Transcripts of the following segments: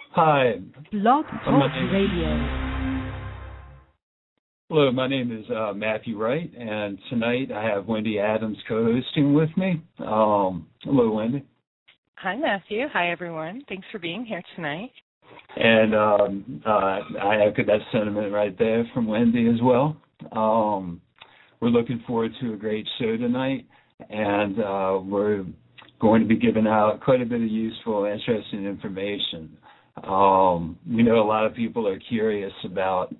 Hi. Blog Talk Radio. Hello, my name is Matthew Wright, and tonight I have Wendy Adams co-hosting with me. Hello, Wendy. Hi, Matthew. Hi, everyone. Thanks for being here tonight. And I echo that sentiment right there from Wendy as well. We're looking forward to a great show tonight, and we're going to be giving out quite a bit of useful, interesting information. We know a lot of people are curious about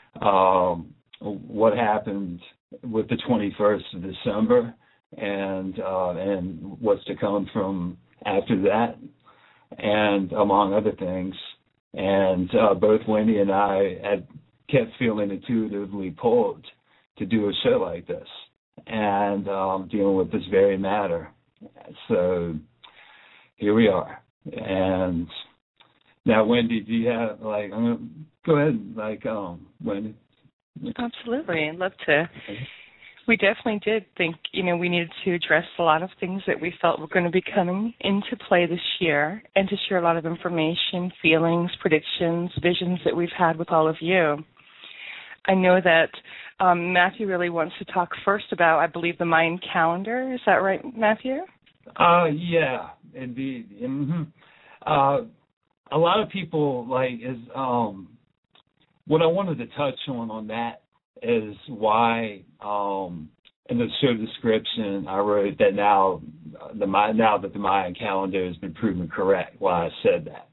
what happened with the 21st of December and what's to come from after that, and among other things. And both Wendy and I had kept feeling intuitively pulled to do a show like this and dealing with this very matter. So here we are. And now, Wendy, do you have, I'm going to go ahead, Wendy. Absolutely. I'd love to. We definitely did think, we needed to address a lot of things that we felt were going to be coming into play this year and to share a lot of information, feelings, predictions, visions that we've had with all of you. I know that Matthew really wants to talk first about, I believe, the Mayan calendar. Is that right, Matthew? Yeah, indeed. Mm-hmm. A lot of people, what I wanted to touch on that is why in the show description I wrote that now that the Mayan calendar has been proven correct, why I said that.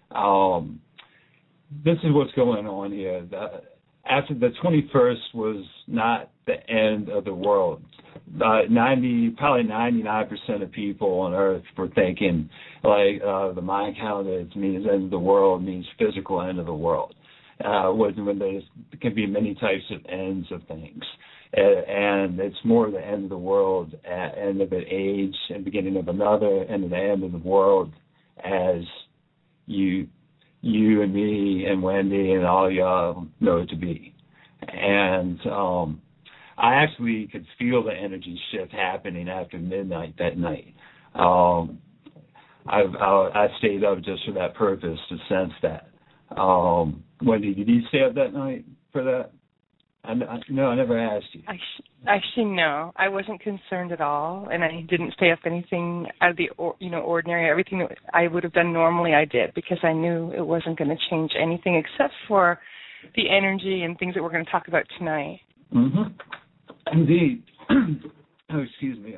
This is what's going on here. After the 21st was not the end of the world. Probably 99% of people on Earth were thinking the Mayan calendar means end of the world, means physical end of the world. When there can be many types of ends of things. And it's more the end of the world, end of an age, and beginning of another, and the end of the world as you and me and Wendy and all y'all know it to be. And I actually could feel the energy shift happening after midnight that night. I stayed up just for that purpose, to sense that. Wendy, did you stay up that night for that? No, I never asked you. Actually, no. I wasn't concerned at all, and I didn't stay up anything out of the ordinary. Everything that I would have done normally, I did, because I knew it wasn't going to change anything except for the energy and things that we're going to talk about tonight. Mm-hmm. Indeed. Oh, excuse me.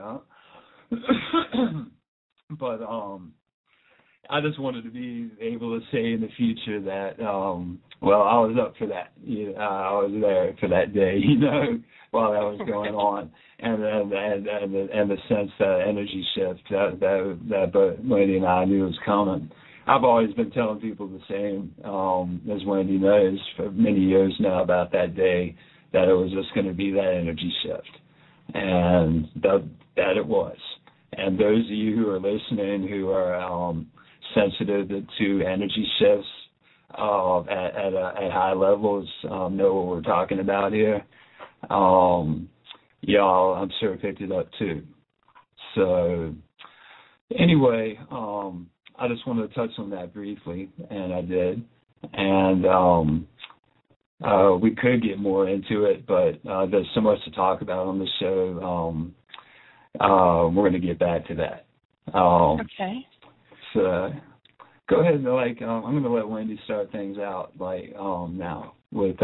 But I just wanted to be able to say in the future that, I was up for that. I was there for that day, while that was going on, and the sense that energy shift that both Wendy and I knew was coming. I've always been telling people the same, as Wendy knows, for many years now about that day, that it was just going to be that energy shift, and that it was. And those of you who are listening who are sensitive to energy shifts at high levels know what we're talking about here. Y'all, I'm sure, picked it up too. So anyway, I just wanted to touch on that briefly, and I did. And we could get more into it, but there's so much to talk about on the show. We're going to get back to that. Okay. So go ahead. I'm going to let Wendy start things out. Now with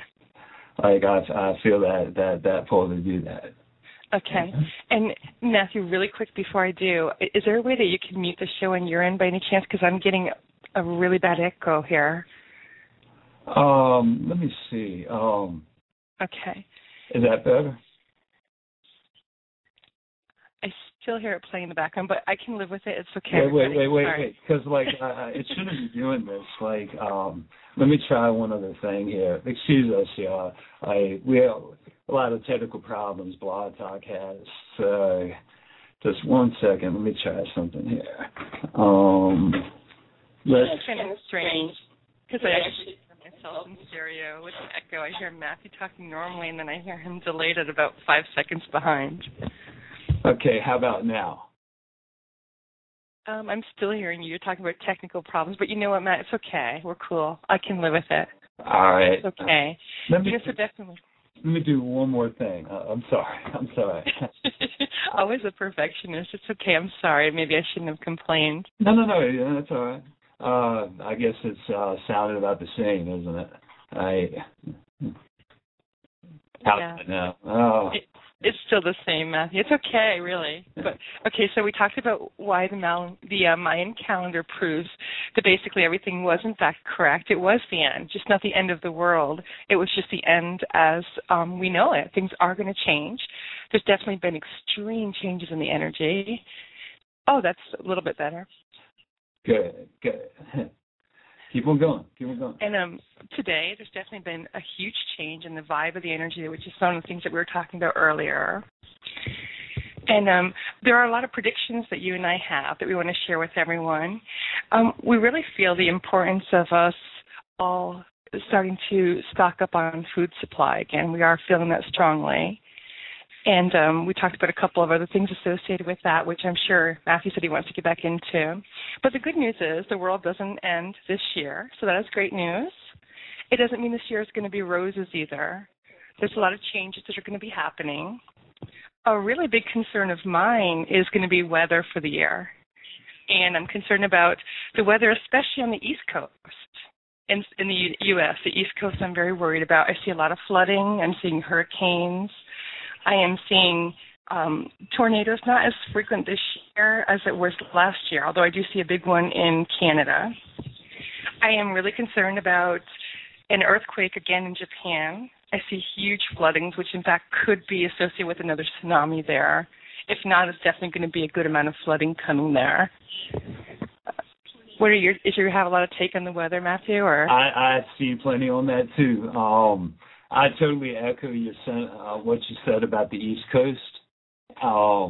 I feel that pull to do that. Okay. And Matthew, really quick before I do, is there a way that you can mute the show on your end by any chance? Because I'm getting a really bad echo here. Let me see. Okay. Is that better? I still hear it playing in the background, but I can live with it. It's okay. Wait. Because it shouldn't be doing this. Let me try one other thing here. Excuse us, y'all. We have a lot of technical problems Blog Talk has. So just 1 second. Let me try something here. It's kind of strange because I actually hear myself in stereo with an echo. I hear Matthew talking normally, and then I hear him delayed at about 5 seconds behind. Okay, how about now? I'm still hearing you. You're talking about technical problems, but you know what, Matt? It's okay. We're cool. I can live with it. All right. It's okay. So definitely. Let me do one more thing. I'm sorry. Always a perfectionist. It's okay. I'm sorry. Maybe I shouldn't have complained. No. Yeah, that's all right. I guess it's sounded about the same, isn't it? How's it now? Oh. It's still the same, Matthew. It's okay, really. But okay, so we talked about why the Mayan calendar proves that basically everything was in fact correct. It was the end, just not the end of the world. It was just the end as we know it. Things are going to change. There's definitely been extreme changes in the energy. Oh, that's a little bit better. Good. Keep on going. And today, there's definitely been a huge change in the vibe of the energy, which is some of the things that we were talking about earlier. And there are a lot of predictions that you and I have that we want to share with everyone. We really feel the importance of us all starting to stock up on food supply again. We are feeling that strongly. And we talked about a couple of other things associated with that, which I'm sure Matthew said he wants to get back into. But the good news is the world doesn't end this year, so that is great news. It doesn't mean this year is going to be roses either. There's a lot of changes that are going to be happening. A really big concern of mine is going to be weather for the year. And I'm concerned about the weather, especially on the East Coast. In the U.S., the East Coast I'm very worried about. I see a lot of flooding. I'm seeing hurricanes. I am seeing tornadoes, not as frequent this year as it was last year, although I do see a big one in Canada. I am really concerned about an earthquake again in Japan. I see huge floodings, which in fact could be associated with another tsunami there. If not, it's definitely going to be a good amount of flooding coming there. Did you have a lot of take on the weather, Matthew? Or I see plenty on that too. I totally echo what you said about the East Coast. Are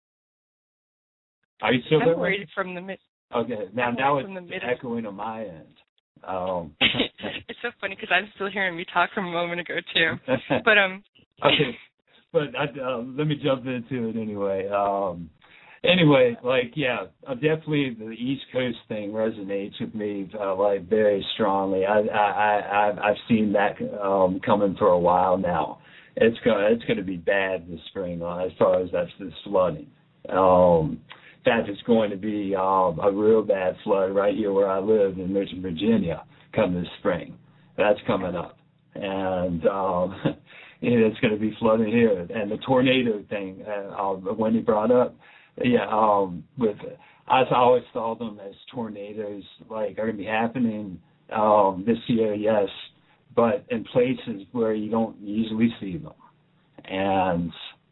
you still there? I'm worried from the mid. Okay, now it's echoing on my end. It's so funny because I'm still hearing me talk from a moment ago too. But okay, but let me jump into it anyway. Anyway, definitely the East Coast thing resonates with me very strongly. I've seen that coming for a while now. It's going to be bad this spring as far as that's the flooding. In fact, it's going to be a real bad flood right here where I live in Richmond, Virginia, come this spring. That's coming up, and it's going to be flooding here. And the tornado thing Wendy brought up. Yeah, I always saw them as tornadoes, are going to be happening this year, yes, but in places where you don't usually see them, and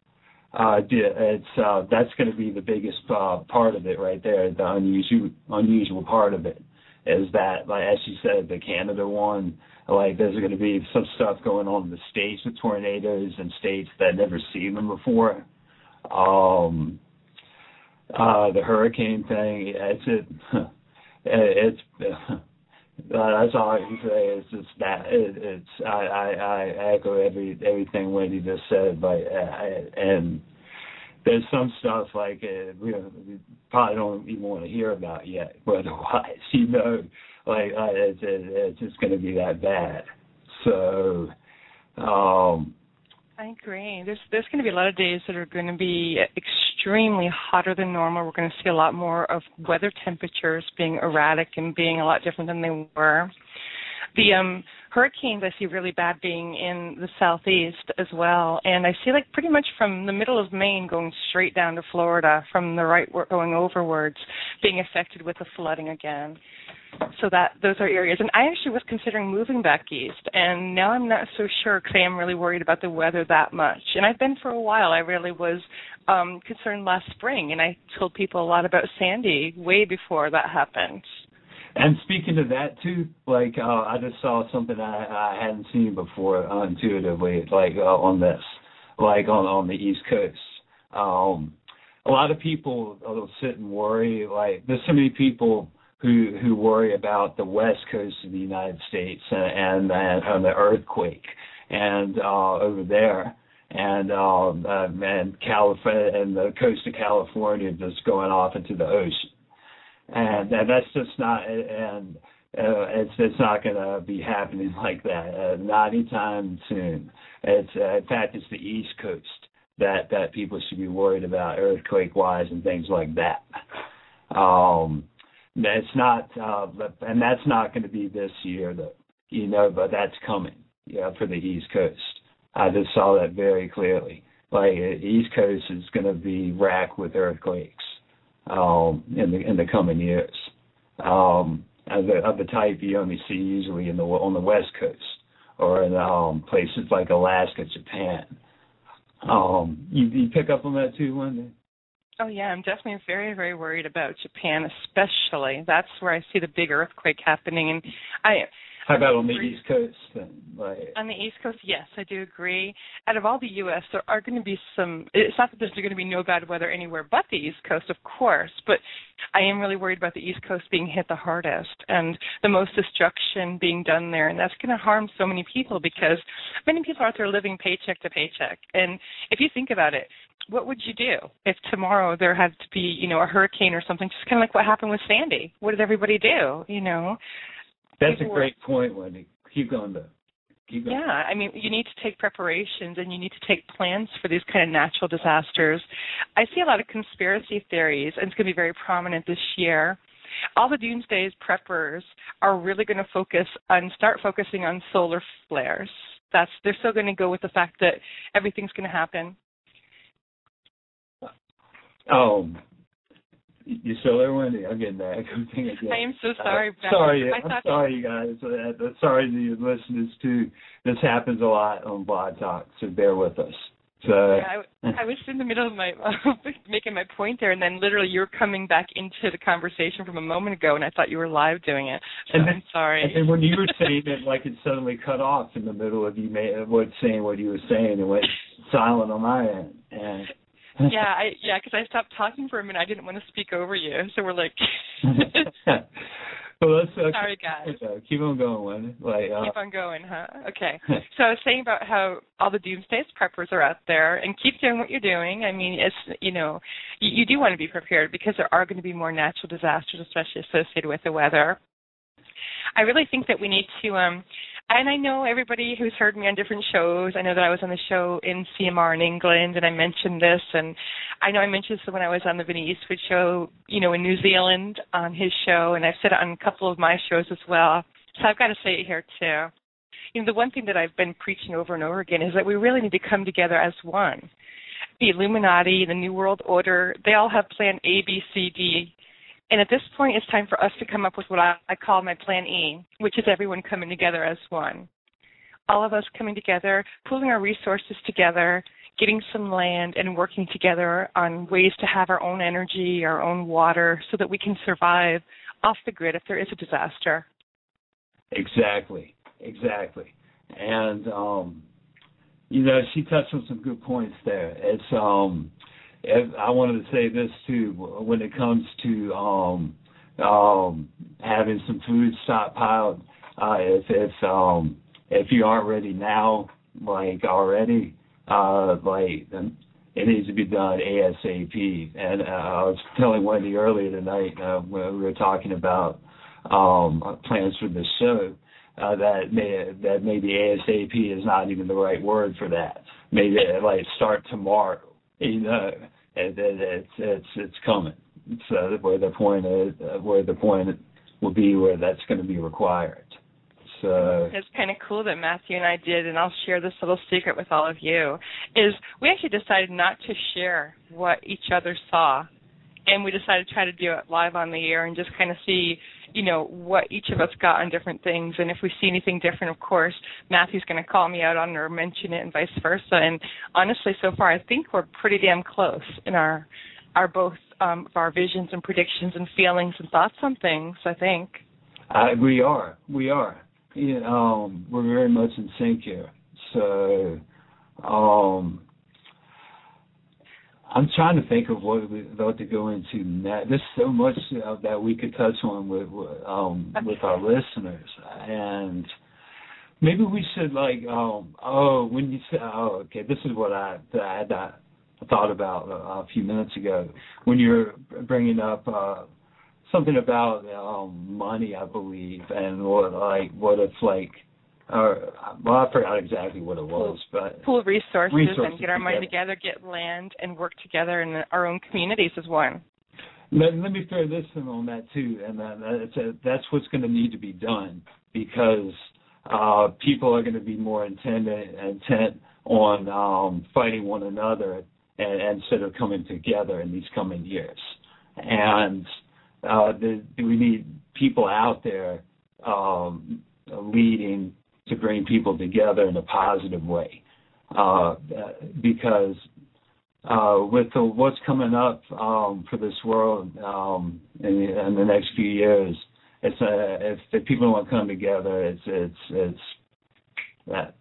that's going to be the biggest part of it right there. The unusual part of it is that, as you said, the Canada one, there's going to be some stuff going on in the States with tornadoes in states that never seen them before. The hurricane thing, that's all I can say. It's just that I echo everything Wendy just said, and there's some stuff we probably don't even want to hear about yet. Otherwise, it's just going to be that bad. So. I agree. There's going to be a lot of days that are going to be extremely hotter than normal. We're going to see a lot more of weather temperatures being erratic and being a lot different than they were. The hurricanes I see really bad being in the southeast as well. And I see pretty much from the middle of Maine going straight down to Florida, from the right going overwards, being affected with the flooding again. So those are areas. And I actually was considering moving back east, and now I'm not so sure because I am really worried about the weather that much. And I've been for a while. I really was concerned last spring, and I told people a lot about Sandy way before that happened. And speaking of that, too, I just saw something I hadn't seen before intuitively, on this, on the East Coast. A lot of people will sit and worry, there's so many people who worry about the west coast of the United States and the earthquake and over there and California and the coast of California just going off into the ocean. and that's just not, and it's not going to be happening like that, not anytime soon. It's in fact, it's the East Coast that people should be worried about, earthquake-wise and things like that. It's not, and that's not going to be this year, though, but that's coming, for the East Coast. I just saw that very clearly. Like, the East Coast is going to be racked with earthquakes in the coming years, of the type you only see usually on the West Coast or in places like Alaska, Japan. You pick up on that too, Wendy? Oh, yeah, I'm definitely very, very worried about Japan, especially. That's where I see the big earthquake happening. And how about on the East Coast? On the East Coast, yes, I do agree. Out of all the U.S., there are going to be some, it's not that there's going to be no bad weather anywhere but the East Coast, of course, but I am really worried about the East Coast being hit the hardest and the most destruction being done there, and that's going to harm so many people because many people are out there living paycheck to paycheck. And if you think about it, what would you do if tomorrow there had to be, a hurricane or something, just kind of like what happened with Sandy? What did everybody do, That's a great point, Wendy. Keep going, though. Keep going. Yeah, I mean, you need to take preparations and you need to take plans for these kind of natural disasters. I see a lot of conspiracy theories, and it's going to be very prominent this year. All the doomsday preppers are really going to start focusing on solar flares. They're still going to go with the fact that everything's going to happen. You still there, Wendy? I'm getting that thing again. I am so sorry. I'm sorry, you guys. Sorry to your listeners, too. This happens a lot on Blog Talk, so bear with us. So, yeah, I was in the middle of making my point there, and then literally you were coming back into the conversation from a moment ago, and I thought you were live doing it. So I'm sorry. And when you were saying it, like it suddenly cut off in the middle of saying what you were saying, and went silent on my end. And because I stopped talking for a minute. I didn't want to speak over you, so we're like. Well, let's sorry, guys. Keep on going, Wendy. Keep on going, huh? Okay. So I was saying about how all the doomsday preppers are out there, and keep doing what you're doing. I mean, it's you do want to be prepared because there are going to be more natural disasters, especially associated with the weather. I really think that we need to, and I know everybody who's heard me on different shows, I know that I was on the show in CMR in England, and I mentioned this, and I know I mentioned this when I was on the Vinny Eastwood show, in New Zealand on his show, and I've said it on a couple of my shows as well, so I've got to say it here too. The one thing that I've been preaching over and over again is that we really need to come together as one. The Illuminati, the New World Order, they all have plan A, B, C, D. And at this point, it's time for us to come up with what I call my plan E, which is everyone coming together as one. All of us coming together, pooling our resources together, getting some land, and working together on ways to have our own energy, our own water, so that we can survive off the grid if there is a disaster. Exactly. And, she touched on some good points there. It's, I wanted to say this too. When it comes to having some food stockpiled, if you aren't ready now, already, it needs to be done ASAP. And I was telling Wendy earlier tonight when we were talking about plans for the show that maybe ASAP is not even the right word for that. Maybe start tomorrow. It's coming. So where the point will be where that's going to be required. So it's kind of cool that Matthew and I did, and I'll share this little secret with all of you, is we actually decided not to share what each other saw, and we decided to try to do it live on the air and just kind of see, what each of us got on different things. And if we see anything different, of course, Matthew's going to call me out on it or mention it and vice versa. And honestly, so far, I think we're pretty damn close in our both our visions and predictions and feelings and thoughts on things, I think. We are. We're very much in sync here. So I'm trying to think of what to go into next. There's so much that we could touch on with our listeners, and maybe we should when you say, this is what I thought about a few minutes ago when you're bringing up something about money, I believe, and what it's like. I forgot exactly what it was, but pool resources and get our money together, get land, and work together in our own communities as one. Let me throw this in on that too, and that's what's going to need to be done, because people are going to be more intent on fighting one another instead of coming together in these coming years. And we need people out there leading to bring people together in a positive way, because with what's coming up for this world in the next few years, if people want to come together, it's that,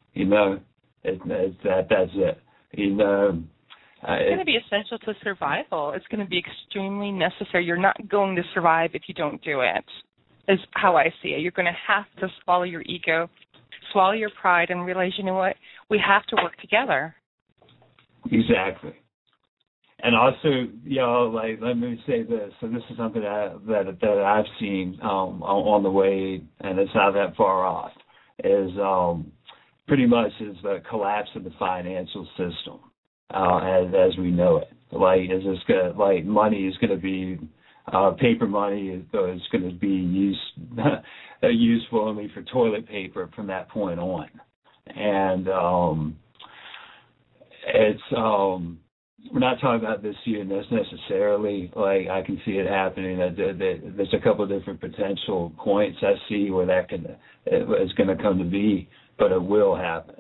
that's it. It's going to be essential to survival. It's going to be extremely necessary. You're not going to survive if you don't do it, is how I see it. You're going to have to swallow your ego, swallow your pride, and realize, you know what, we have to work together. Exactly. And also, let me say this. So this is something that I've seen on the way, and it's not that far off, is pretty much is the collapse of the financial system as we know it. Money is going to be paper money is going to be useful only for toilet paper from that point on, and we're not talking about this year necessarily. I can see it happening. There's a couple of different potential points I see where that is going to come to be, but it will happen.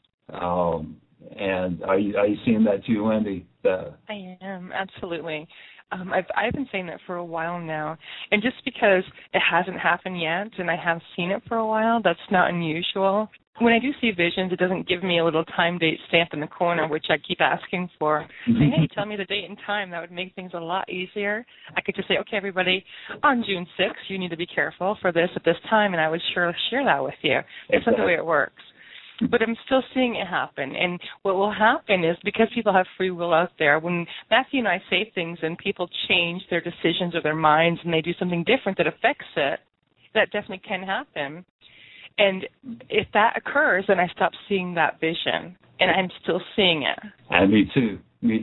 And are you seeing that too, Wendy? I am, absolutely. I've been saying that for a while now, and just because it hasn't happened yet, and I have seen it for a while, that's not unusual. When I do see visions, it doesn't give me a little time date stamp in the corner, which I keep asking for. Saying, hey, tell me the date and time. That would make things a lot easier. I could just say, okay, everybody, on June 6th, you need to be careful for this at this time, and I would sure share that with you. That's not the way it works. But I'm still seeing it happen. And what will happen is, because people have free will out there, when Matthew and I say things and people change their decisions or their minds and they do something different that affects it, that definitely can happen. And if that occurs, then I stop seeing that vision, and I'm still seeing it. And me too.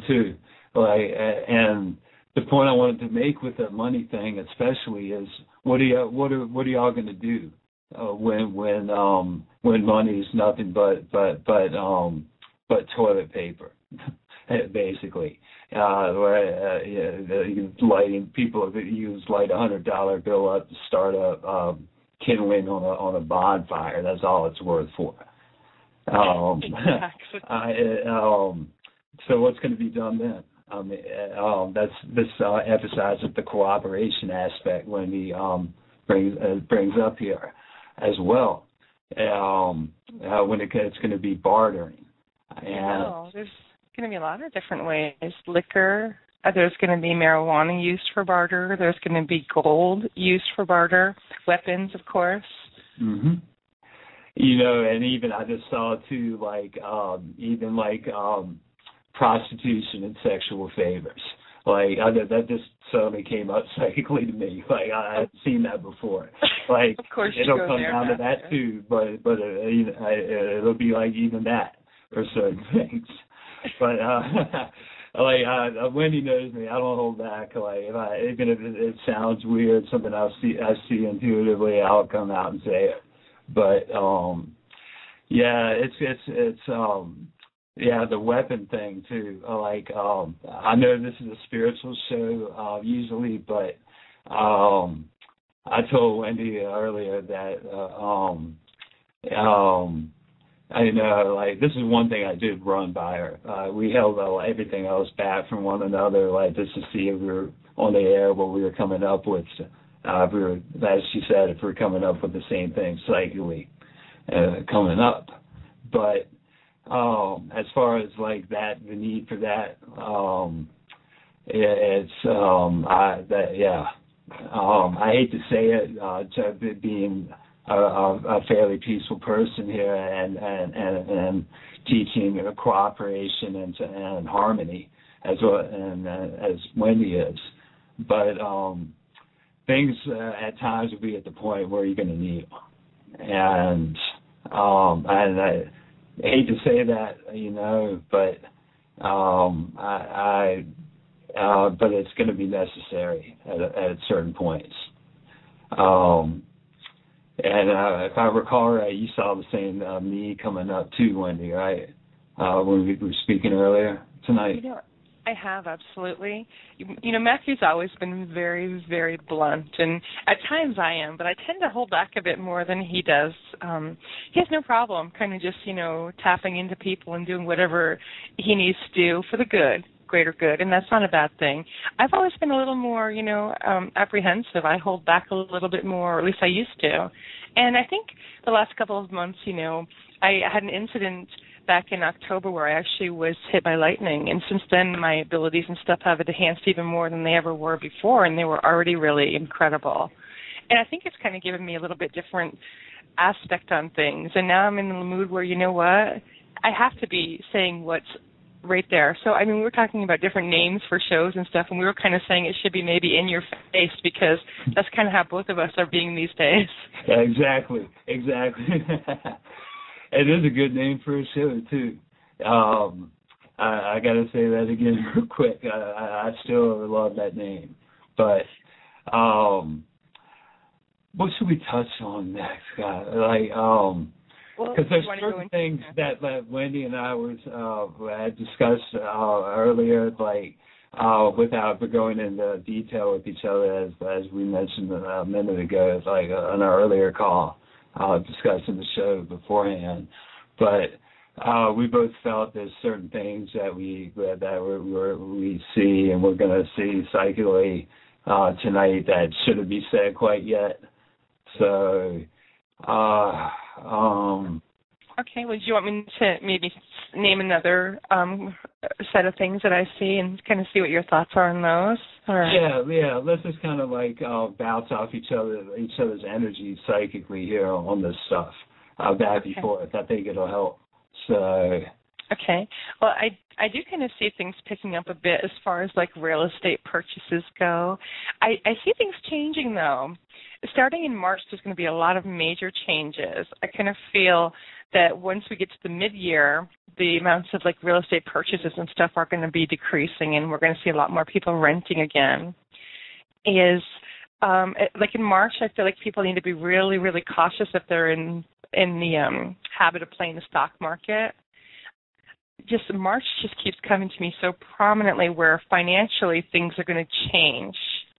And the point I wanted to make with the money thing, especially, is what are y'all going to do when money is nothing but toilet paper, basically. Lighting people use $100 bill up to start a kindling on a bonfire. That's all it's worth for. Exactly. So what's going to be done then? This emphasizes the cooperation aspect when he brings up here as well. When it's going to be bartering. And there's going to be a lot of different ways. Liquor. There's going to be marijuana used for barter. There's going to be gold used for barter. Weapons, of course. Mm-hmm. And even I just saw too, prostitution and sexual favors. That just suddenly came up psychically to me. I hadn't seen that before. Of course, it'll come down to that too, but it'll be even that for certain things. But Wendy knows me. I don't hold back. Even if it sounds weird, something I see intuitively, I'll come out and say it. But the weapon thing too. I know this is a spiritual show usually, but I told Wendy earlier that this is one thing I did run by her. We held everything else back from one another, just to see if we were on the air, what we were coming up with. As she said, if we're coming up with the same thing psychically coming up. But as far as that, the need for that, I hate to say it, being a fairly peaceful person here and teaching cooperation and harmony as well, and as Wendy is, but things at times will be at the point where you're going to need them. And I hate to say that, but but it's going to be necessary at certain points. And if I recall right, you saw the same me coming up too, Wendy, right? When we were speaking earlier tonight. I have, absolutely. Matthew's always been very, very blunt, and at times I am, but I tend to hold back a bit more than he does. He has no problem kind of just, tapping into people and doing whatever he needs to do for the good, greater good, and that's not a bad thing. I've always been a little more, apprehensive. I hold back a little bit more, or at least I used to. And I think the last couple of months, I had an incident back in October where I actually was hit by lightning, and since then my abilities and stuff have enhanced even more than they ever were before, and they were already really incredible. And I think it's kind of given me a little bit different aspect on things, and now I'm in the mood where, I have to be saying what's right there. So, we were talking about different names for shows and stuff, and we were kind of saying it should be maybe in your face, because that's kind of how both of us are being these days. Yeah, exactly. It is a good name for a show, too. I got to say that again real quick. I still love that name. But what should we touch on next, guys? Because there's certain things that Wendy and I had discussed earlier, without going into detail with each other, as we mentioned a minute ago, on our earlier call. Discussing the show beforehand, but we both felt there's certain things that we see and we're going to see psychically tonight that shouldn't be said quite yet. So, okay. Well, do you want me to maybe name another set of things that I see and kind of see what your thoughts are on those? Or? Yeah. Let's just kind of bounce off each other's energy psychically here on this stuff back and forth. I think it'll help. So. Okay. Well, I do kind of see things picking up a bit as far as real estate purchases go. I see things changing though. Starting in March, there's going to be a lot of major changes. I kind of feel that once we get to the mid-year, the amounts of real estate purchases and stuff are going to be decreasing, and we're going to see a lot more people renting again. In March, I feel like people need to be really, really cautious if they're in the habit of playing the stock market. March just keeps coming to me so prominently where financially things are going to change.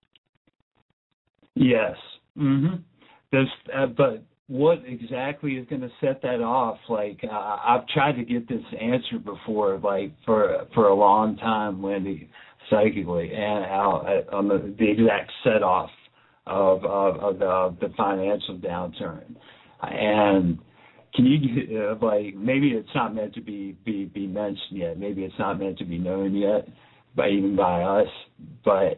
Yes. Mm-hmm. But what exactly is going to set that off? I've tried to get this answer before, for a long time, Wendy, psychically, and on the exact set off of the financial downturn. And can you maybe it's not meant to be mentioned yet. Maybe it's not meant to be known yet, even by us. But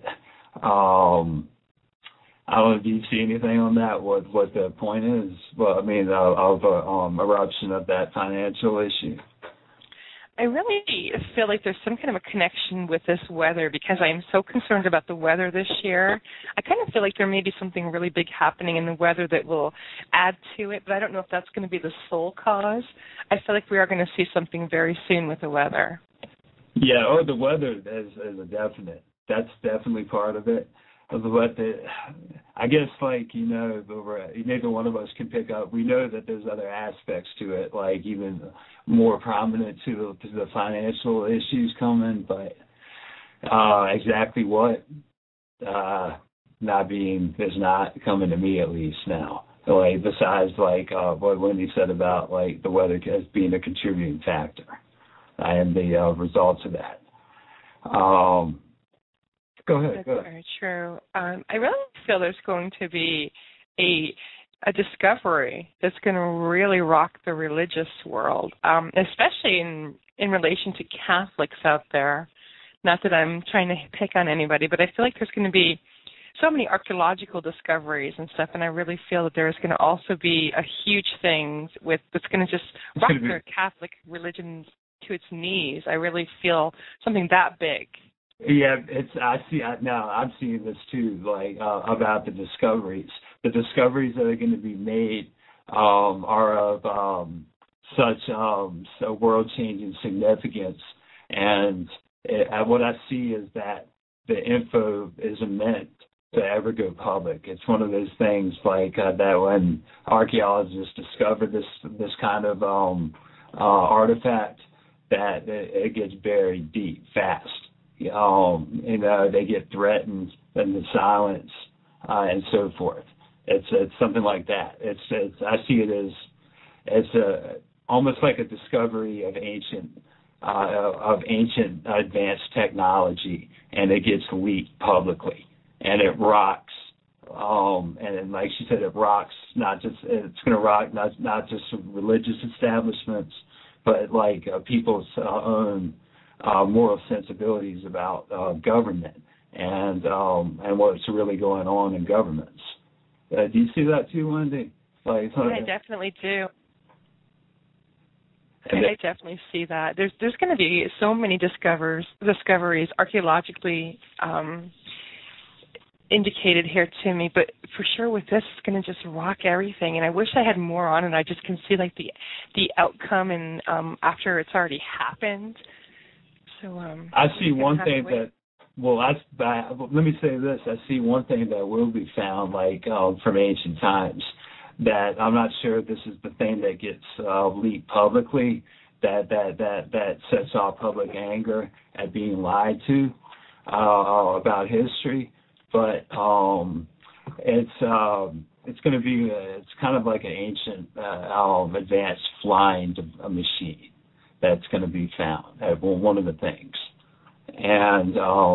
I don't know, do you see anything on that, what the point is? Well, of eruption of that financial issue? I really feel like there's some kind of a connection with this weather because I am so concerned about the weather this year. I kind of feel like there may be something really big happening in the weather that will add to it, but I don't know if that's going to be the sole cause. I feel like we are going to see something very soon with the weather. Yeah, the weather is a definite. That's definitely part of it. But I guess, neither one of us can pick up. We know that there's other aspects to it, even more prominent to the financial issues coming, but exactly what is not coming to me at least now. Besides what Wendy said about the weather as being a contributing factor and the results of that. Go ahead. That's very true. I really feel there's going to be a discovery that's going to really rock the religious world, especially in relation to Catholics out there. Not that I'm trying to pick on anybody, but I feel like there's going to be so many archaeological discoveries and stuff, and I really feel that there's going to also be a huge thing that's going to just rock the Catholic religion to its knees. I really feel something that big Yeah, I'm seeing this too, like about the discoveries. The discoveries that are going to be made are of such so world-changing significance, and what I see is that the info isn't meant to ever go public. It's one of those things like that when archaeologists discover this kind of artifact, that it gets buried deep fast. They get threatened into silence and so forth. It's something like that. I see it as almost like a discovery of ancient advanced technology, and it gets leaked publicly, and it rocks. And like she said, it rocks it's going to rock not just religious establishments, but like people's own moral sensibilities about government and what's really going on in governments. Do you see that too, Wendy? I definitely do. I definitely see that. There's going to be so many discoveries archaeologically indicated here to me, but for sure with this, it's going to just rock everything. And I wish I had more on it. I just can see like the outcome and after it's already happened. So I see one thing that. Well, let me say this. I see one thing that will be found, like from ancient times, that I'm not sure if this is the thing that gets leaked publicly, that sets off public anger at being lied to about history. But it's going to be it's kind of like an ancient advanced flying machine that's going to be found. One of the things. And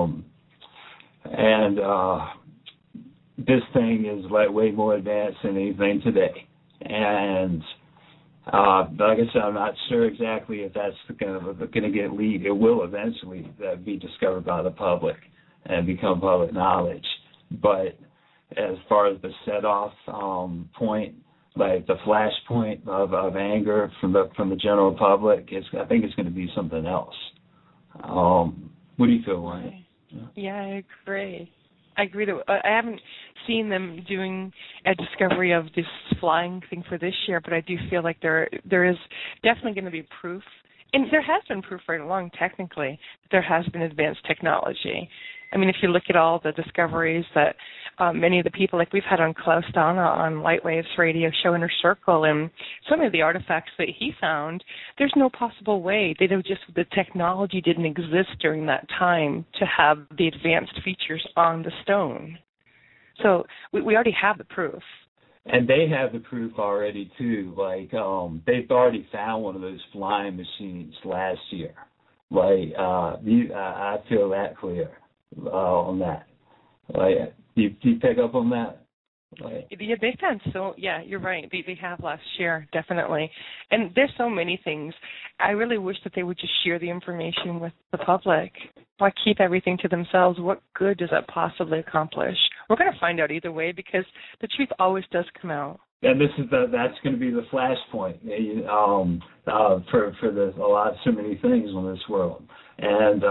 this thing is like way more advanced than anything today. And like I said, I'm not sure exactly if that's going to get leaked. It will eventually be discovered by the public and become public knowledge. But as far as the set-off point, like the flash point of anger from the general public, I think it's going to be something else. What do you feel, Wayne? Yeah, I agree. I haven't seen them doing a discovery of this flying thing for this year, but I do feel like there is definitely going to be proof, and there has been proof right along technically that there has been advanced technology. I mean, if you look at all the discoveries that many of the people, like we've had on Klaus Donna on Lightwaves radio show Inner Circle, and so many of the artifacts that he found, there's no possible way. The technology didn't exist during that time to have the advanced features on the stone. So we already have the proof. And they have the proof already too. Like they've already found one of those flying machines last year. Like I feel that clear on that. Like, do you pick up on that? Like, yeah, they found you're right. They have last year, definitely. And there's so many things. I really wish that they would just share the information with the public. Why keep everything to themselves? What good does that possibly accomplish? We're going to find out either way because the truth always does come out. And that's going to be the flashpoint for so many things in this world. And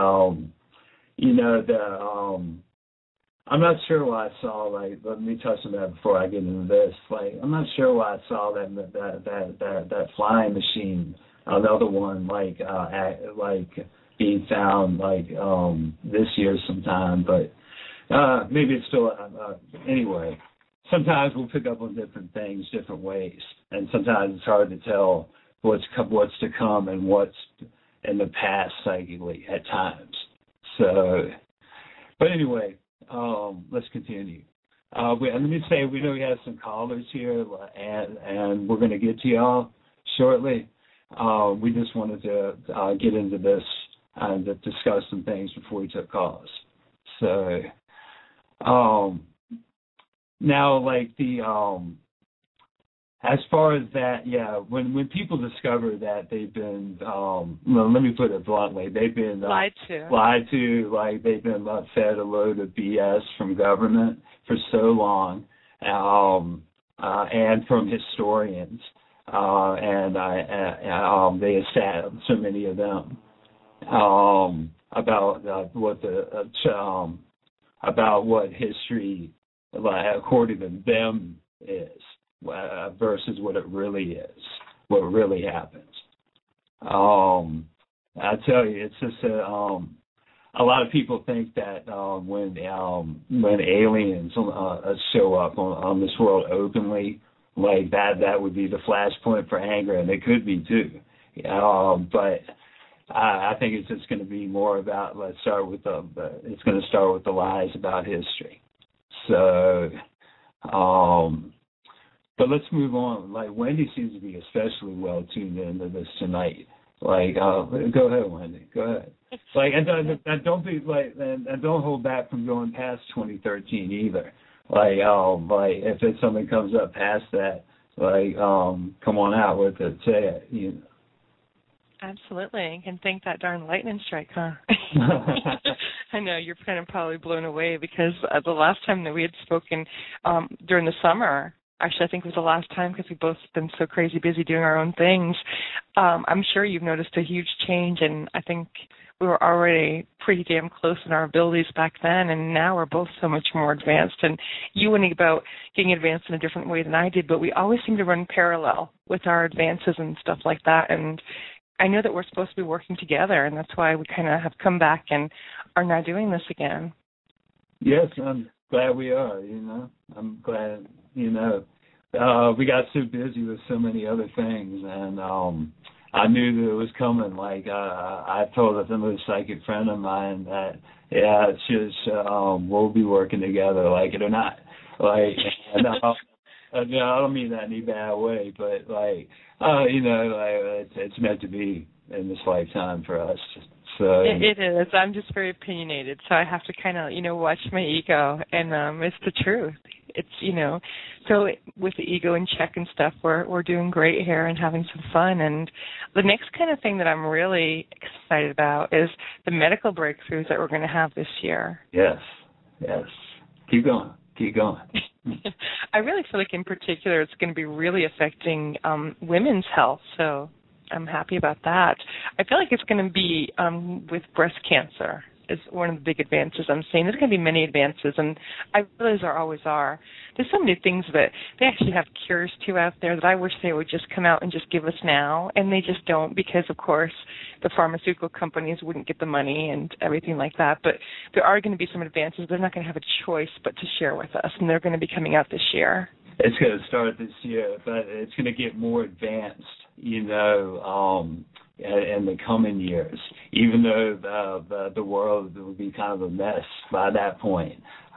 I'm not sure why I saw, like, let me touch on that before I get into this. Like, I'm not sure why I saw that flying machine, another one, like being found, like, this year sometime. But maybe it's still, anyway. Sometimes we'll pick up on different things, different ways. And sometimes it's hard to tell what's to come and what's in the past psychically at times. So, but anyway, let's continue. Let me say, we know we have some callers here, and we're going to get to y'all shortly. We just wanted to get into this and to discuss some things before we took calls. So, now, like as far as that, yeah, when people discover that they've been, let me put it bluntly, they've been lied to, like they've been fed a load of BS from government for so long, and from historians, and they established so many of them. about what history, like, according to them, is versus what it really is, what really happens. I tell you, it's just a lot of people think that when aliens show up on this world openly, like that would be the flashpoint for anger, and it could be too. But I think it's just going to be more about, it's going to start with the lies about history. So, but let's move on. Like, Wendy seems to be especially well tuned into this tonight. Like, go ahead, Wendy. Go ahead. Like, and don't be like, and don't hold back from going past 2013 either. Like, if it's something comes up past that, like, come on out with it. Say it. You know. Absolutely. And thank that darn lightning strike, huh? I know, you're kind of probably blown away because the last time that we had spoken during the summer, actually I think it was the last time because we've both been so crazy busy doing our own things, I'm sure you've noticed a huge change, and I think we were already pretty damn close in our abilities back then, and now we're both so much more advanced. And you went about getting advanced in a different way than I did, but we always seem to run parallel with our advances and stuff like that. And I know that we're supposed to be working together, and that's why we kind of have come back and are now doing this again. Yes, I'm glad we are, you know. I'm glad, you know. We got so busy with so many other things, and I knew that it was coming. Like, I told a psychic friend of mine that, yeah, it's just, we'll be working together, like it or not. Like, and I don't mean that in any bad way, but, like, you know, like, it's meant to be in this lifetime for us. So it is. I'm just very opinionated, so I have to kind of, you know, watch my ego, and it's the truth. It's, you know, so with the ego in check and stuff, we're doing great here and having some fun. And the next kind of thing that I'm really excited about is the medical breakthroughs that we're going to have this year. Yes. Keep going. I really feel like in particular it's going to be really affecting women's health, so I'm happy about that. I feel like it's going to be with breast cancer is one of the big advances I'm seeing. There's going to be many advances, and I realize there always are. There's so many things that they actually have cures to out there that I wish they would just come out and just give us now, and they just don't because, of course, the pharmaceutical companies wouldn't get the money and everything like that. But there are going to be some advances. They're not going to have a choice but to share with us, and they're going to be coming out this year. It's going to start this year, but it's going to get more advanced, you know, in the coming years, even though the world will be kind of a mess by that point.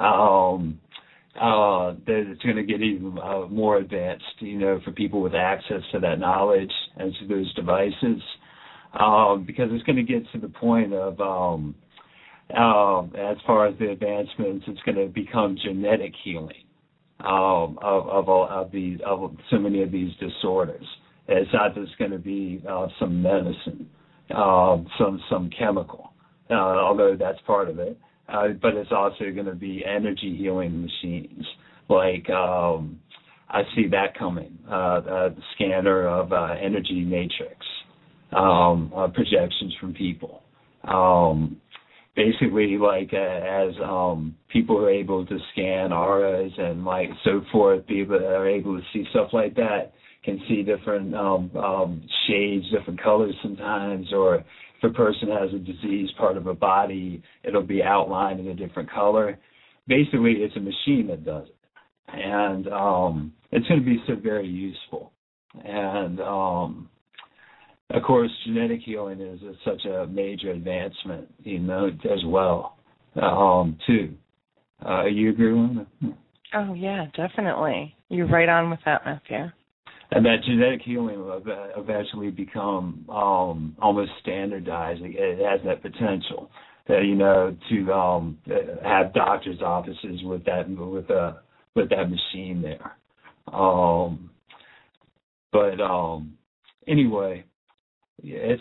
It's going to get even more advanced, you know, for people with access to that knowledge and to those devices, because it's going to get to the point of, as far as the advancements, it's going to become genetic healing of so many of these disorders. It's not just going to be some medicine, some chemical, although that's part of it. But it's also going to be energy healing machines. Like, I see that coming, the scanner of energy matrix, projections from people. Basically, like, as people are able to scan auras and, like, so forth, people that are able to see stuff like that can see different shades, different colors sometimes, or if a person has a disease part of a body, it'll be outlined in a different color. Basically, it's a machine that does it. And it's going to be so very useful. And, of course, genetic healing is such a major advancement, you know, as well, too. You agree with that? Oh, yeah, definitely. You're right on with that, Matthew. And that genetic healing will eventually become almost standardized. It has that potential, you know, to have doctors' offices with that machine there. But anyway, it's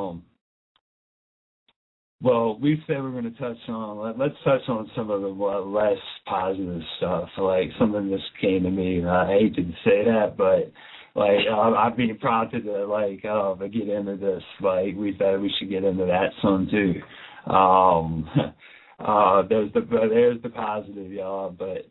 well, we said we're going to touch on. Let's touch on some of the less positive stuff. Like, something just came to me, and I hate to say that, but like, I'm being prompted to, like, get into this. Like, we thought we should get into that some too. There's the positive, y'all, but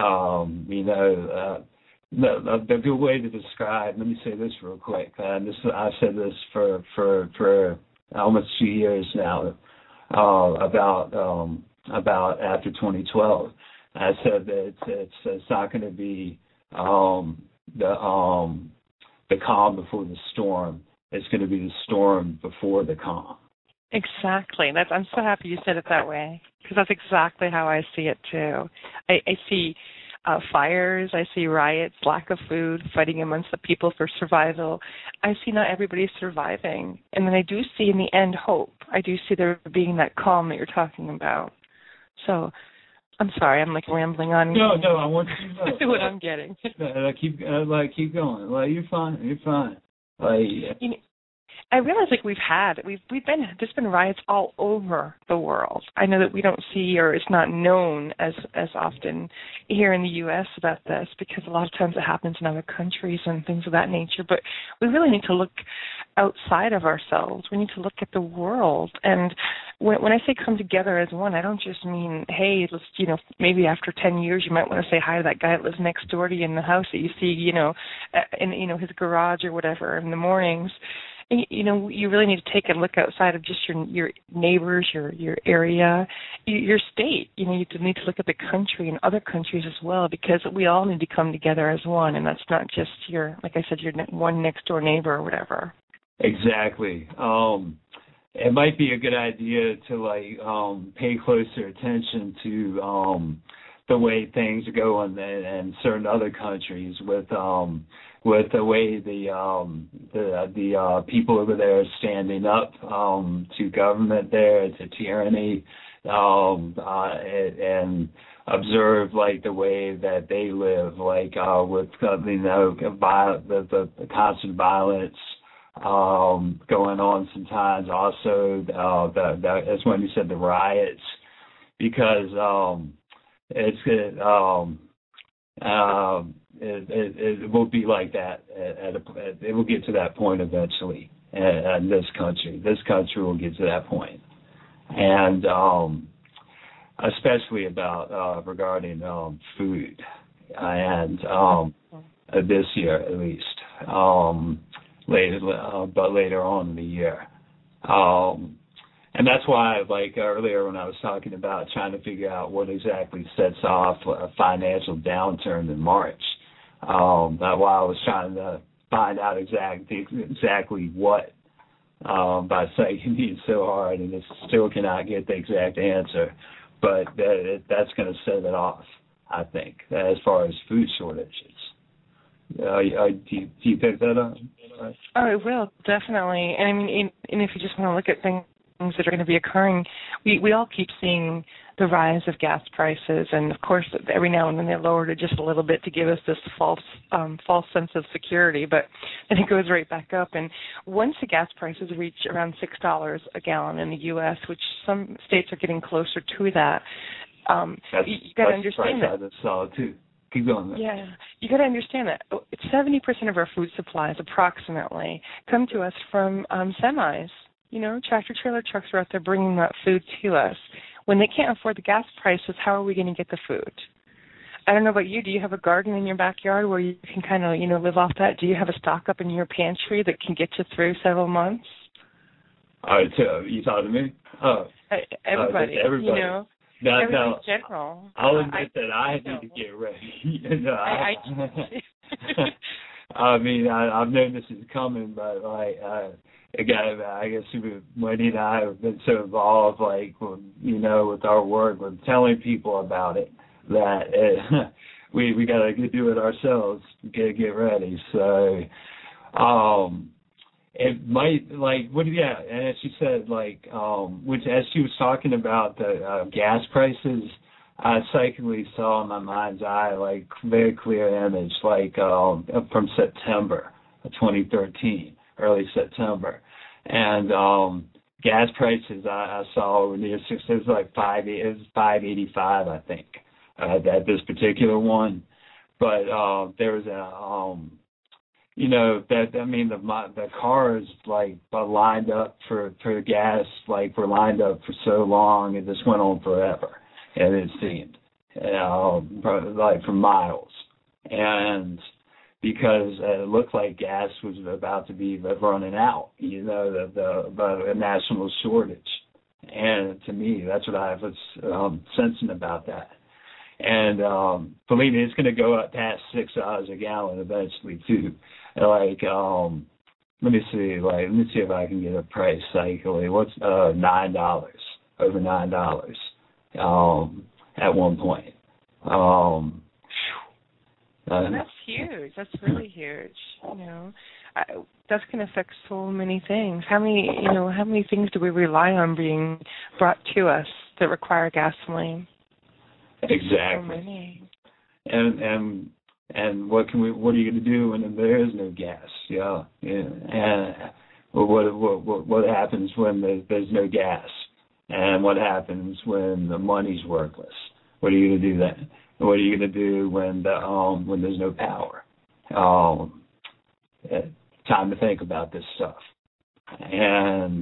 the good way to describe. Let me say this real quick. I've said this for almost 2 years now about after 2012. I said that it's not going to be the calm before the storm. It's going to be the storm before the calm. Exactly. I'm so happy you said it that way, because that's exactly how I see it too. I see fires, I see riots, lack of food, fighting amongst the people for survival. I see not everybody surviving. And then I do see in the end hope. I do see there being that calm that you're talking about. So I'm sorry, I'm like rambling on. No, I want you to know what I'm getting. Keep going. You're fine. I realize there's been riots all over the world. I know that we don't see, or it's not known as often here in the U.S. about this, because a lot of times it happens in other countries and things of that nature. But we really need to look outside of ourselves. We need to look at the world. And when I say come together as one, I don't just mean, hey, let's, maybe after 10 years you might want to say hi to that guy that lives next door to you in the house that you see, in his garage or whatever in the mornings. You really need to take a look outside of just your neighbors, your area, your state. You need to look at the country and other countries as well, because we all need to come together as one, and that's not just your one next door neighbor or whatever. Exactly. It might be a good idea to pay closer attention to the way things go in certain other countries with the way the people over there are standing up to government there, to tyranny, and observe the way that they live, with the constant violence going on sometimes. Also, as Wendy said, the riots, because it will be like that. It will get to that point eventually. In this country will get to that point, and especially regarding food, and this year at least, later on in the year. And that's why, earlier when I was talking about trying to figure out what exactly sets off a financial downturn in March, that's why I was trying to find out exactly what by psyching so hard, and still cannot get the exact answer. But that's going to set it off, I think, as far as food shortages. Do you pick that up? Oh, it will, definitely. And I mean, and if you just want to look at things that are going to be occurring, we all keep seeing the rise of gas prices, and of course every now and then they lowered it just a little bit to give us this false sense of security, but then it goes right back up. And once the gas prices reach around $6 a gallon in the U.S., which some states are getting closer to that, you got to understand that. That's solid too. Keep going. Yeah, you got to understand that 70% of our food supplies, approximately, come to us from semis. Tractor trailer trucks are out there bringing that food to us. When they can't afford the gas prices, how are we going to get the food? I don't know about you. Do you have a garden in your backyard where you can kind of, live off that? Do you have a stock up in your pantry that can get you through several months? You talking to me? Everybody. Everybody. In general. I'll admit that I need to get ready. I mean, I've known this is coming, but again, I guess Wendy and I have been so involved, with our work, with telling people about it, that we got to do it ourselves, get ready. So, it might, and as she said, which as she was talking about the gas prices, I psychically saw in my mind's eye, very clear image, from September of 2013, early September. And gas prices I saw were near $6. It was $5.85, I think, at this particular one. But there was the cars like are lined up for gas, like were lined up for so long, and this went on forever, and it seemed, like for miles, and because it looked like gas was about to be running out, the national shortage, and to me, that's what I was sensing about that. And believe me, it's going to go up past $6 a gallon eventually too. Like, let me see if I can get a price psychically. What's $9? Over $9 at one point. That's huge. That's really huge. That's going to affect so many things. How many things do we rely on being brought to us that require gasoline? Exactly. So many. And what are you going to do when there is no gas? Yeah. And what happens when there's no gas? And what happens when the money's worthless? What are you going to do then? What are you going to do when there's no power? Time to think about this stuff. And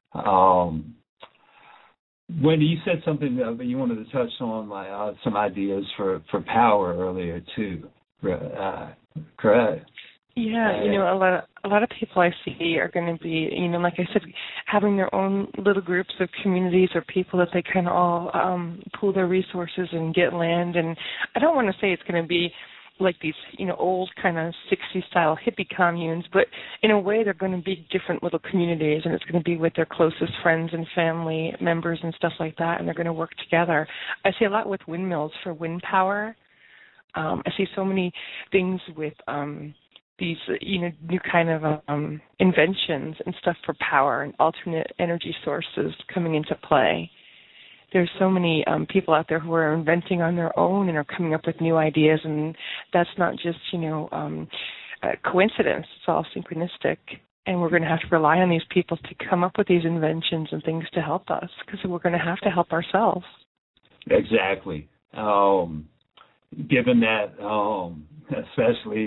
Wendy, you said something that you wanted to touch on some ideas for power earlier too. Correct? Yeah, a lot of people I see are going to be, like I said, having their own little groups of communities or people that they kind of all pool their resources and get land. And I don't want to say it's going to be like these, old kind of 60s style hippie communes, but in a way they're going to be different little communities, and it's going to be with their closest friends and family members and stuff like that, and they're going to work together. I see a lot with windmills for wind power. I see so many things with these, new kind of inventions and stuff for power and alternate energy sources coming into play. There's so many people out there who are inventing on their own and are coming up with new ideas, and that's not just, coincidence. It's all synchronistic, and we're going to have to rely on these people to come up with these inventions and things to help us, because we're going to have to help ourselves. Exactly. Given that, especially,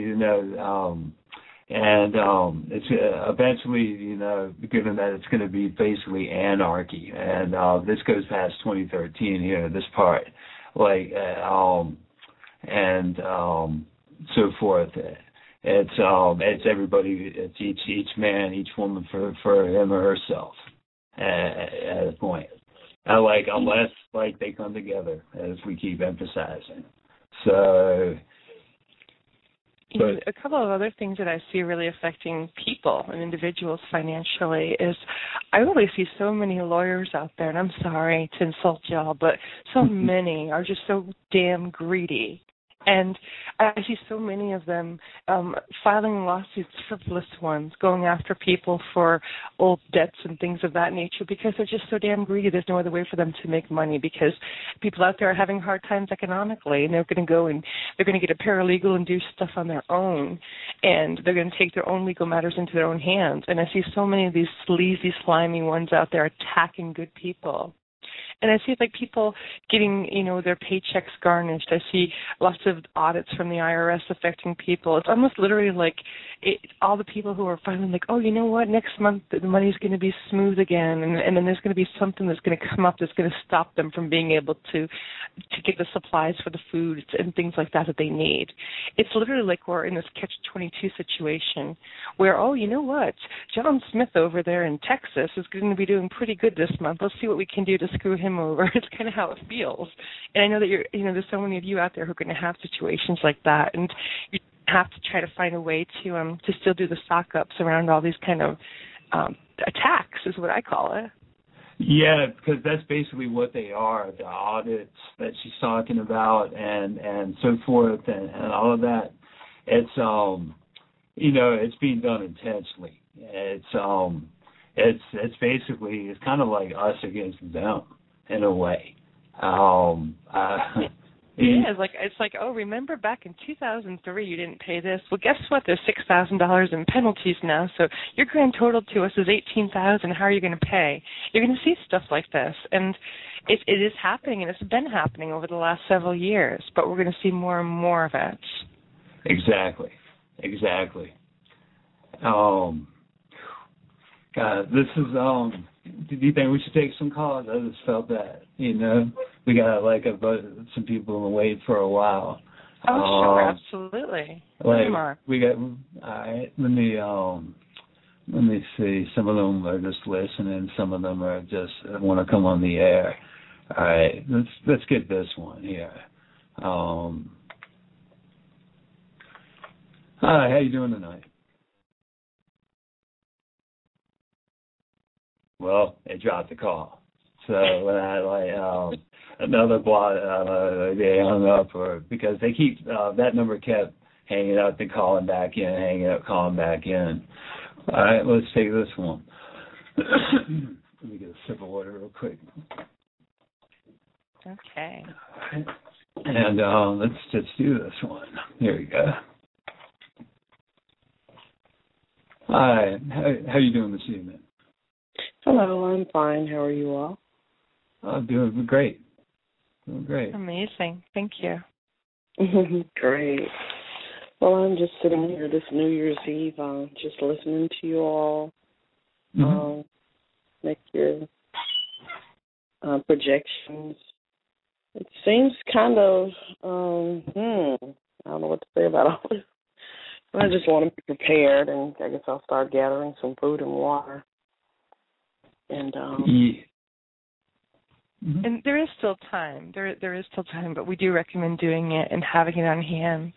it's eventually, given that it's going to be basically anarchy, and this goes past 2013 here, this part, and so forth. It's everybody, it's each man, each woman for him or herself at a point. Unless they come together, as we keep emphasizing. So. But a couple of other things that I see really affecting people and individuals financially is I really see so many lawyers out there, and I'm sorry to insult y'all, but so many are just so damn greedy. And I see so many of them filing lawsuits, frivolous ones, going after people for old debts and things of that nature because they're just so damn greedy. There's no other way for them to make money because people out there are having hard times economically, and they're going to go and they're going to get a paralegal and do stuff on their own, and they're going to take their own legal matters into their own hands. And I see so many of these sleazy, slimy ones out there attacking good people. And I see people getting, their paychecks garnished. I see lots of audits from the IRS affecting people. It's almost literally all the people who are finally oh, you know what, next month the money's going to be smooth again, and then there's going to be something that's going to come up that's going to stop them from being able to get the supplies for the food and things like that they need. It's literally we're in this catch-22 situation where, oh, you know what, John Smith over there in Texas is going to be doing pretty good this month. Let's see what we can do to screw him over. It's kind of how it feels. And I know that there's so many of you out there who are going to have situations like that, and you have to try to find a way to still do the stock ups around all these kind of attacks, is what I call it. Yeah, because that's basically what they are, the audits that she's talking about and so forth and all of that. It's it's being done intentionally. It's basically, it's kind of like us against them in a way. It's like, oh, remember back in 2003 you didn't pay this? Well, guess what? There's $6,000 in penalties now, so your grand total to us is $18,000. How are you going to pay? You're going to see stuff like this, and it is happening, and it's been happening over the last several years, but we're going to see more and more of it. Exactly. God, this is, do you think we should take some calls? I just felt that, we got some people to wait for a while. Oh, sure, absolutely. We got, all right, let me see. Some of them are just listening. Some of them are just want to come on the air. All right, let's get this one here. Hi, how you doing tonight? Well, it dropped the call. So when I another block, they hung up, or because they keep that number kept hanging up and calling back in, hanging up, calling back in. All right, let's take this one. Let me get a sip of water real quick. Okay. And let's just do this one. Here we go. Hi, how you doing this evening? Hello, I'm fine. How are you all? I'm doing great. Doing great. Amazing. Thank you. Great. Well, I'm just sitting here this New Year's Eve, just listening to you all make your projections. It seems kind of, I don't know what to say about all this. I just want to be prepared, and I guess I'll start gathering some food and water. And and there is still time. There is still time, but we do recommend doing it and having it on hand.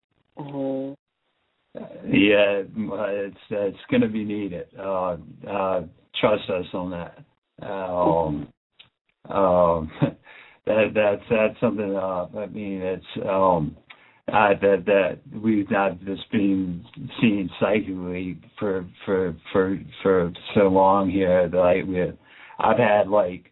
Yeah, it's going to be needed. Trust us on that. That's something. I mean, it's that we've not just been seen psychically for so long here. I've had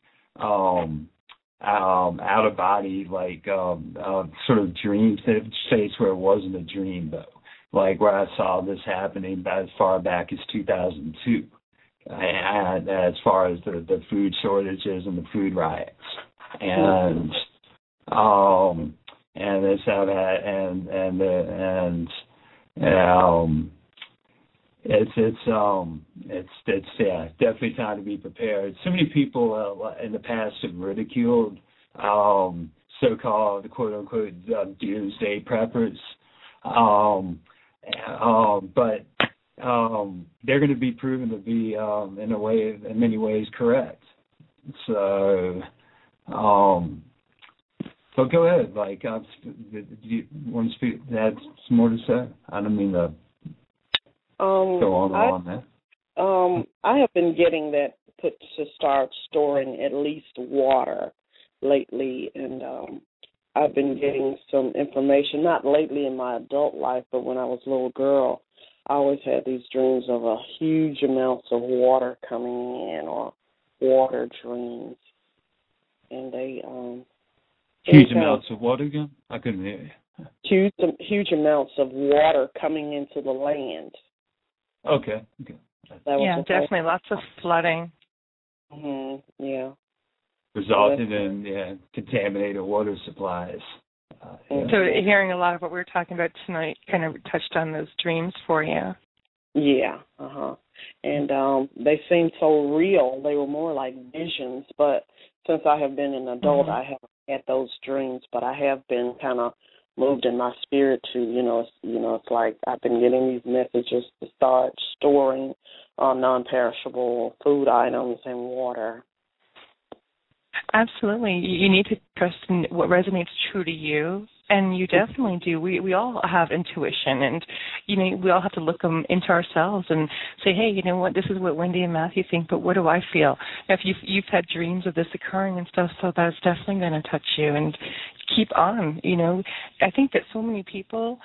out of body sort of dream states where it wasn't a dream though, where I saw this happening about as far back as 2002, and as far as the food shortages and the food riots, and this I've had, and it's definitely time to be prepared. So many people in the past have ridiculed so-called quote unquote doomsday preppers, but they're going to be proven to be in many ways correct. So. So go ahead. Do you want to speak? That's more to say. I don't mean to go on that. I have been getting that to start storing at least water lately, and I've been getting some information, not lately in my adult life, but when I was a little girl, I always had these dreams of a huge amounts of water coming in, or water dreams, and they huge amounts of what again? I couldn't hear you. Huge amounts of water coming into the land. Okay. Yeah, definitely lots of flooding. Yeah. Resulted in contaminated water supplies. So hearing a lot of what we were talking about tonight kind of touched on those dreams for you. Yeah. And they seemed so real. They were more like visions, but since I have been an adult, I haven't had those dreams, but I have been kind of moved in my spirit to, it's like I've been getting these messages to start storing non-perishable food items and water. Absolutely. You need to trust in what resonates true to you, and you definitely do. We all have intuition, and, we all have to look into ourselves and say, hey, you know what, this is what Wendy and Matthew think, but what do I feel? If you've had dreams of this occurring and stuff, so that's definitely going to touch you, and keep on, I think that so many people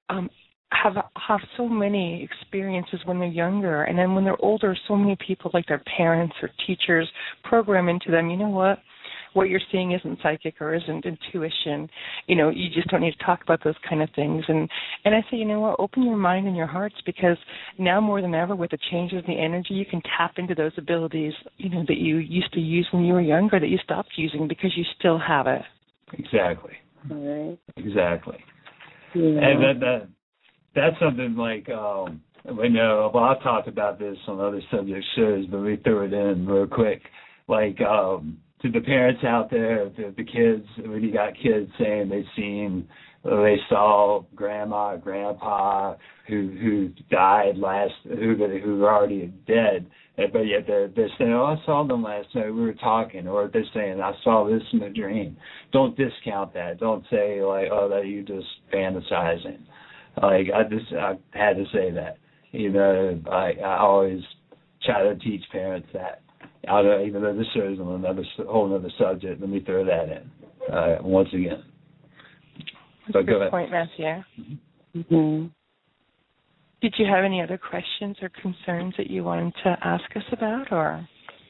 have so many experiences when they're younger, and then when they're older, so many people, like their parents or teachers, program into them, you know what you're seeing isn't psychic or isn't intuition. You just don't need to talk about those kind of things. And I say, you know what, open your mind and your hearts, because now more than ever, with the changes in the energy, you can tap into those abilities, that you used to use when you were younger, that you stopped using because you still have it. Exactly. Right. Exactly. Yeah. And that's something Well, I've talked about this on other subject shows, but we threw it in real quick. Like, to the parents out there, the kids, when you got kids saying they saw grandma, grandpa who died who were already dead, but yet they're saying, oh, I saw them last night, we were talking, or they're saying, I saw this in a dream. Don't discount that. Don't say, like, oh, that you just fantasizing. Like, I had to say that. You know, I always try to teach parents that. Even though this show is on a whole other subject, let me throw that in once again. That's a good point, Matthew. Mm-hmm. Did you have any other questions or concerns that you wanted to ask us about, or?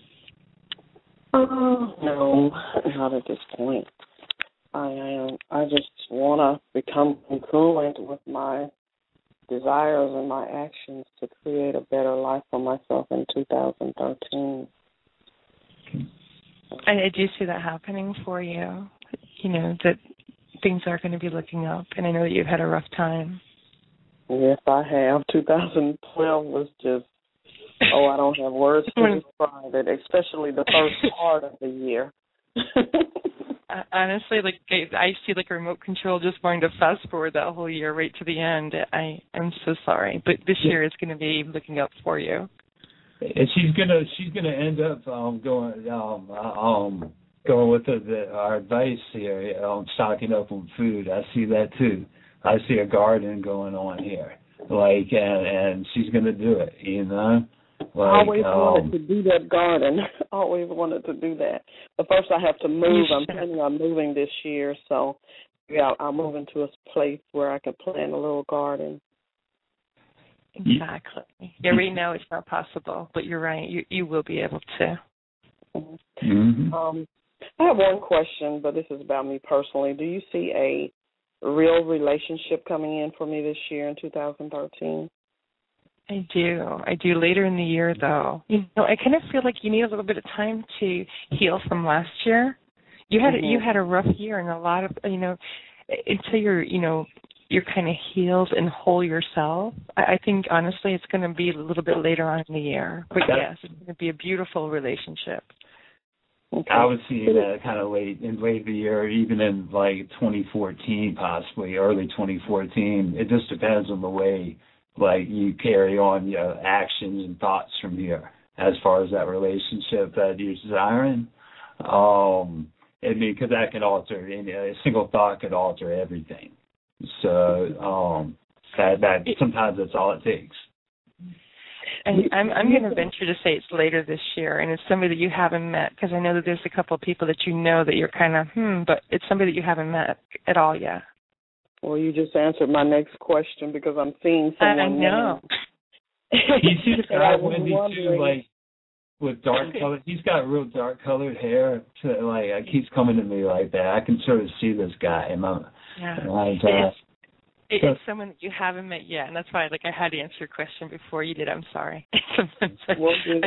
No, not at this point. I just want to become congruent with my desires and my actions to create a better life for myself in 2013. I do see that happening for you, you know, that things are going to be looking up, and I know that you've had a rough time. Yes, I have. 2012 was just, I don't have words to describe it, especially the first part of the year. Honestly, like I see like a remote control just wanting to fast forward that whole year right to the end. I am so sorry, but this year is going to be looking up for you. And she's gonna end up going with our advice here, stocking up on food. I see that too. I see a garden going on here, like, and she's gonna do it. You know, like, I always wanted to do that garden. Always wanted to do that. But first, I have to move. I'm planning on moving this year, so yeah, I'll move into a place where I can plant a little garden. Exactly. Yeah, right now it's not possible, but you're right. You will be able to. Mm-hmm. I have one question, but this is about me personally. Do you see a real relationship coming in for me this year in 2013? I do. Later in the year, though. You know, I kind of feel like you need a little bit of time to heal from last year. You had a rough year, and a lot of, you know, until you're kind of healed and whole yourself. I think, honestly, it's going to be a little bit later on in the year. But, yes, it's going to be a beautiful relationship. Okay. I was seeing that kind of late in the year, even in, like, 2014, possibly, early 2014. It just depends on the way, like, you carry on your actions and thoughts from here as far as that relationship that you're desiring. Because that can alter, a single thought could alter everything. So that sometimes that's all it takes. And I'm going to venture to say it's later this year, and it's somebody that you haven't met, because I know that there's a couple of people that you know that you're kind of, but it's somebody that you haven't met at all yet. Well, you just answered my next question, because I'm seeing someone. I know. You see this guy, Wendy, too, like, with dark color. He's got real dark colored hair. So, like, it keeps coming to me like that. I can sort of see this guy in my mind. It's someone that you haven't met yet, and that's why, like, I had to answer your question before you did. I'm sorry. Sometimes I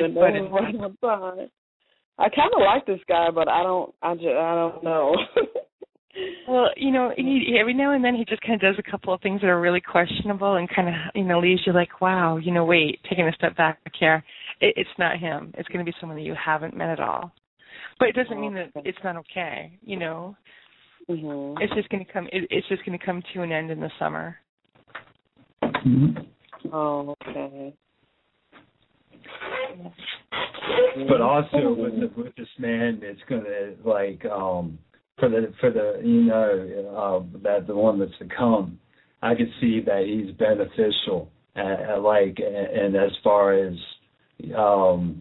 kind of like this guy, but I don't know. Well, you know, every now and then he just kind of does a couple of things that are really questionable and kind of, leaves you like, wow, wait, taking a step back here. It's not him. It's going to be someone that you haven't met at all. But it doesn't mean that it's not okay, Mm-hmm. It's just going to come. It's just going to come to an end in the summer. Mm-hmm. Oh, okay. But also with this man, it's going to for the that the one that's to come. I could see that he's beneficial, and as far as you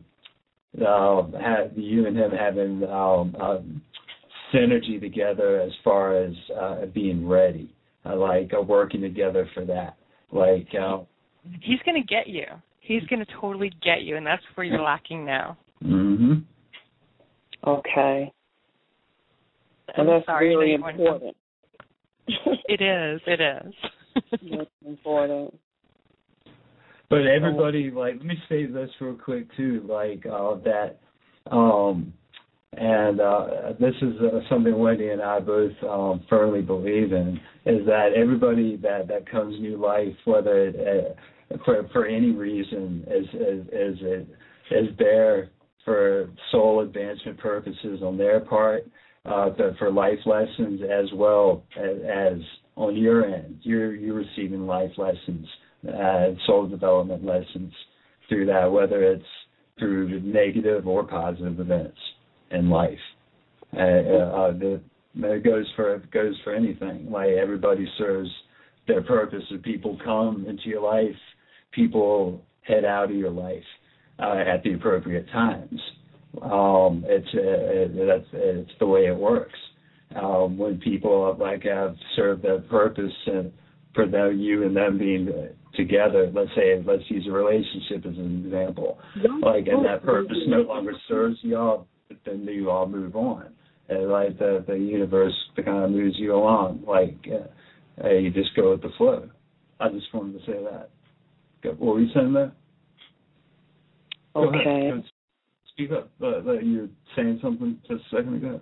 and him having synergy together as far as being ready, working together for that. He's going to get you. He's going to totally get you, and that's where you're lacking now. Mm-hmm. Okay. And that's very important. It is. That's important. But everybody, let me say this real quick too, this is something Wendy and I both firmly believe in, is that everybody that comes new life, whether for any reason is there for soul advancement purposes on their part, but for life lessons as well as on your end. You're receiving life lessons, soul development lessons through that, whether it's through negative or positive events in life. It goes for anything. Like, everybody serves their purpose. If people come into your life, people head out of your life at the appropriate times. It's the way it works. When people have served their purpose and for them, you and them being together, let's use a relationship as an example. And that purpose no longer serves y'all, but then you all move on. And the universe kind of moves you along. You just go with the flow. I just wanted to say that. What were you saying there? Okay. Speak up. You were saying something just a second ago.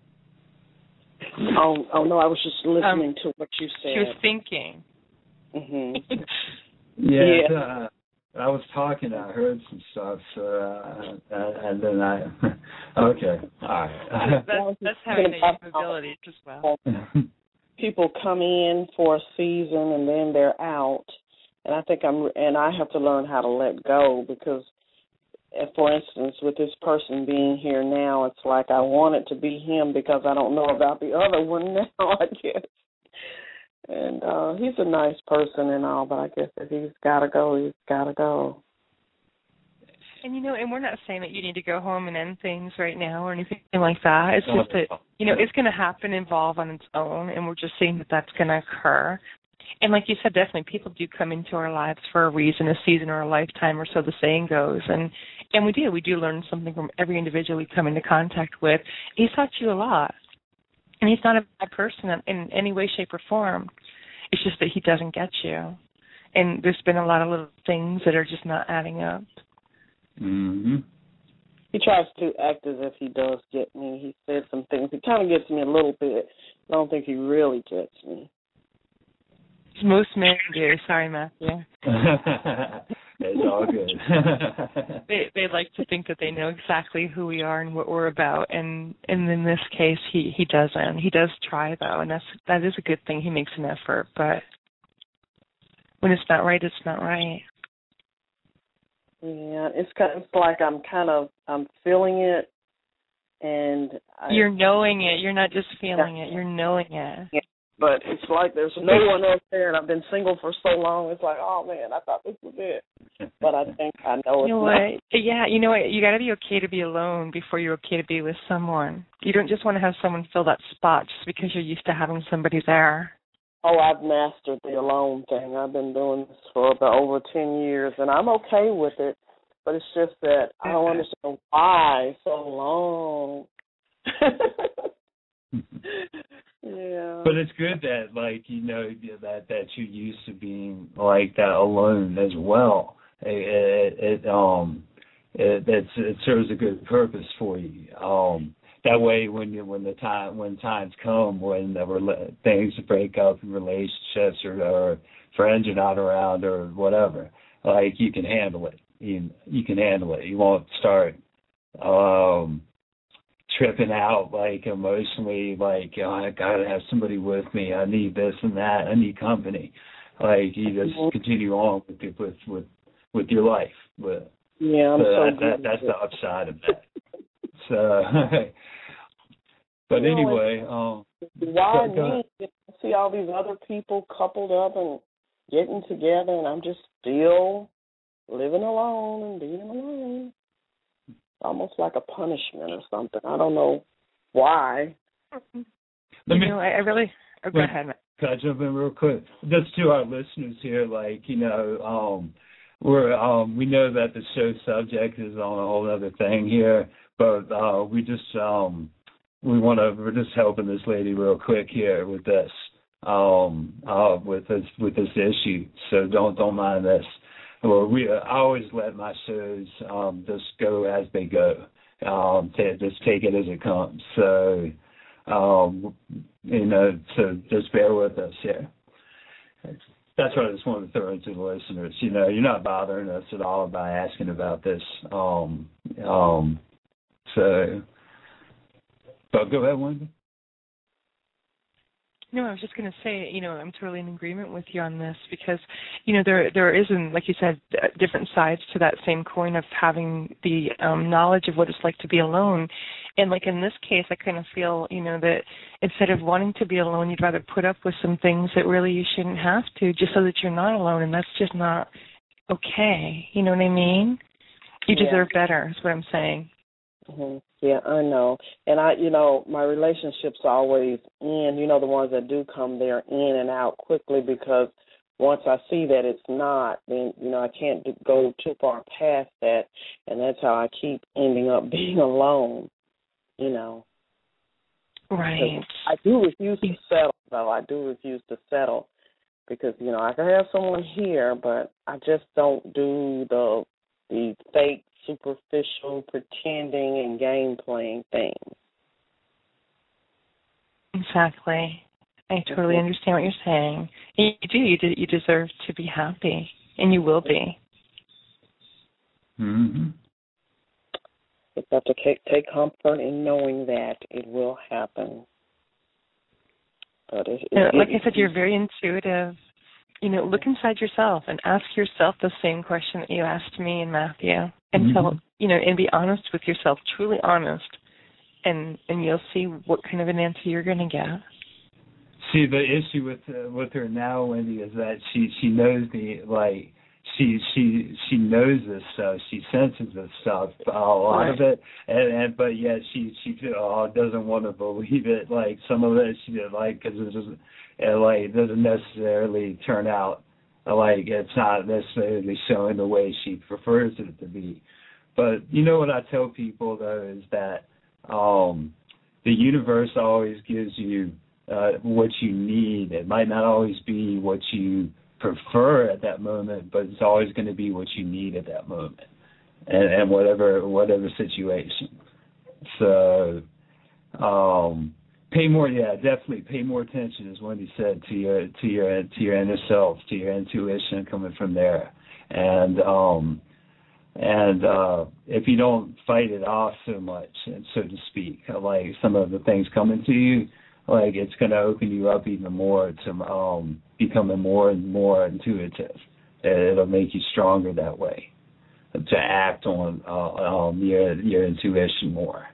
Oh no, I was just listening to what you said. She was thinking. Mm-hmm. Yeah. I was talking. I heard some stuff, and then okay, all right. That's having the capability as well. People come in for a season and then they're out, and I have to learn how to let go, because, for instance, with this person being here now, it's like I want it to be him because I don't know about the other one now, I guess. And he's a nice person and all, but I guess if he's got to go, he's got to go. And, and we're not saying that you need to go home and end things right now or anything like that. It's just that, it's going to happen, evolve on its own, and we're just saying that that's going to occur. And like you said, definitely people do come into our lives for a reason, a season, or a lifetime, or so the saying goes. And we do learn something from every individual we come into contact with. He's taught you a lot. And he's not a bad person in any way, shape, or form. It's just that he doesn't get you. And there's been a lot of little things that are just not adding up. Mm-hmm. He tries to act as if he does get me. He said some things. He kind of gets me a little bit. I don't think he really gets me. Most men do. Sorry, Matthew. It's all good. They like to think that they know exactly who we are and what we're about, and in this case, he doesn't. He does try, though, and that is a good thing. He makes an effort, but when it's not right, it's not right. Yeah, it's like I'm feeling it, and you're knowing it. You're not just feeling it. You're knowing it. Yeah. But it's like there's no one else there, and I've been single for so long. It's like, oh, man, I thought this was it. But I think I know it's not. Yeah, you know what? You got to be okay to be alone before you're okay to be with someone. You don't just want to have someone fill that spot just because you're used to having somebody there. Oh, I've mastered the alone thing. I've been doing this for about over 10 years, and I'm okay with it. But it's just that I don't understand why so long. Yeah. But it's good that, that you're used to being like that alone as well. It serves a good purpose for you. That way, when times come when things break up in relationships or friends are not around or whatever, you can handle it. You can handle it. You won't start tripping out emotionally, I gotta have somebody with me. I need this and that. I need company. You just continue on with your life. But that's the upside of that. So, but anyway, why me? I see all these other people coupled up and getting together, and I'm just still living alone and being alone. Almost like a punishment or something. I don't know why. I really... Oh, go ahead, Matt. Can I jump in real quick? Just to our listeners here, we know that the show subject is on a whole other thing here, but we're just helping this lady real quick here with this, with this issue. So don't mind this. Well, I always let my shows just go as they go. Just take it as it comes. So, so just bear with us here. that's what I just wanted to throw into the listeners. You're not bothering us at all by asking about this. But go ahead, Wendy. No, I was just going to say, I'm totally in agreement with you on this because, there isn't, like you said, different sides to that same coin of having the knowledge of what it's like to be alone. And like in this case, I kind of feel, that instead of wanting to be alone, you'd rather put up with some things that really you shouldn't have to just so that you're not alone. And that's just not okay. You know what I mean? You deserve better is what I'm saying. Mm-hmm. Yeah, I know. And my relationships always end, the ones that do come, they're in and out quickly because once I see that it's not, then, I can't go too far past that. And that's how I keep ending up being alone, Right. I do refuse to settle, though. I do refuse to settle because, I can have someone here, but I just don't do the fake, superficial, pretending, and game-playing things. Exactly. I totally understand what you're saying. You do. You deserve to be happy, and you will be. Mm-hmm. You have to take comfort in knowing that it will happen. But like I said, you're very intuitive. Look inside yourself and ask yourself the same question that you asked me and Matthew, and tell, and be honest with yourself, truly honest, and you'll see what kind of an answer you're going to get. See, the issue with her now, Wendy, is that she knows she knows this stuff. She senses this stuff, a lot of it, but yet she doesn't want to believe it. Like some of it, she did because it doesn't necessarily turn out it's not necessarily showing the way she prefers it to be. But what I tell people though is that the universe always gives you what you need. It might not always be what you prefer at that moment, but it's always going to be what you need at that moment, and whatever situation. So, definitely pay more attention, as Wendy said, to your inner self, to your intuition coming from there, and if you don't fight it off so much, so to speak, like some of the things coming to you, it's going to open you up even more to becoming more and more intuitive. It'll make you stronger that way, to act on your intuition more.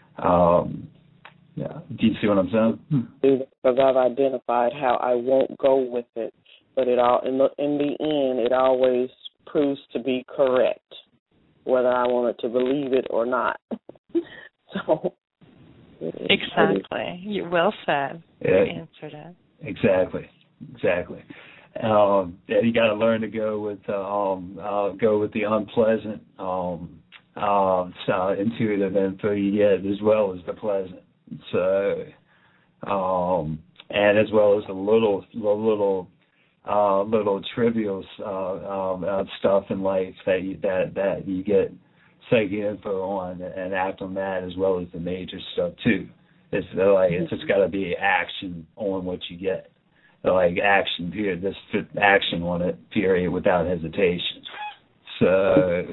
Do you see what I'm saying? Because I've identified how I won't go with it, but in the end, it always proves to be correct, whether I wanted to believe it or not. So. Exactly. You well said. You answered it. Exactly. You got to learn to go with the unpleasant, intuitive info you get as well as the pleasant. So, and as well as the little trivial stuff in life that you get psychic info on and act on that, as well as the major stuff too. It's it's just got to be action on what you get, action period. Just action on it, period, without hesitation. So,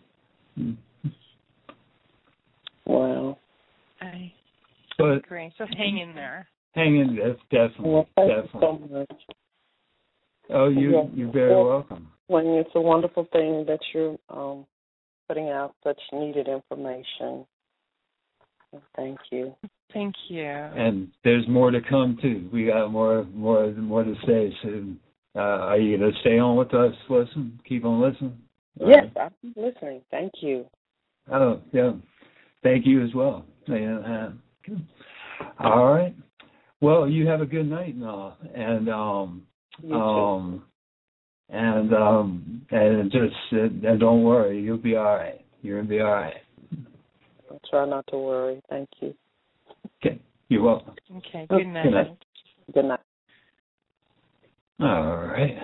wow. I but agree. So hang in there. Hang in there, definitely. Well, thank you so much. Oh, you're very welcome. Well, it's a wonderful thing that you're putting out such needed information. Thank you. Thank you. And there's more to come too. We got more to say. So, are you going to stay on with us? Listen, keep on listening. Yes, I'm listening. Thank you. Oh, yeah. Thank you as well. Yeah. All right. Well, you have a good night now, and don't worry, you'll be all right. You're gonna be all right. I'll try not to worry. Thank you. Okay, you're welcome. Okay, good night. Good night. Good night. All right.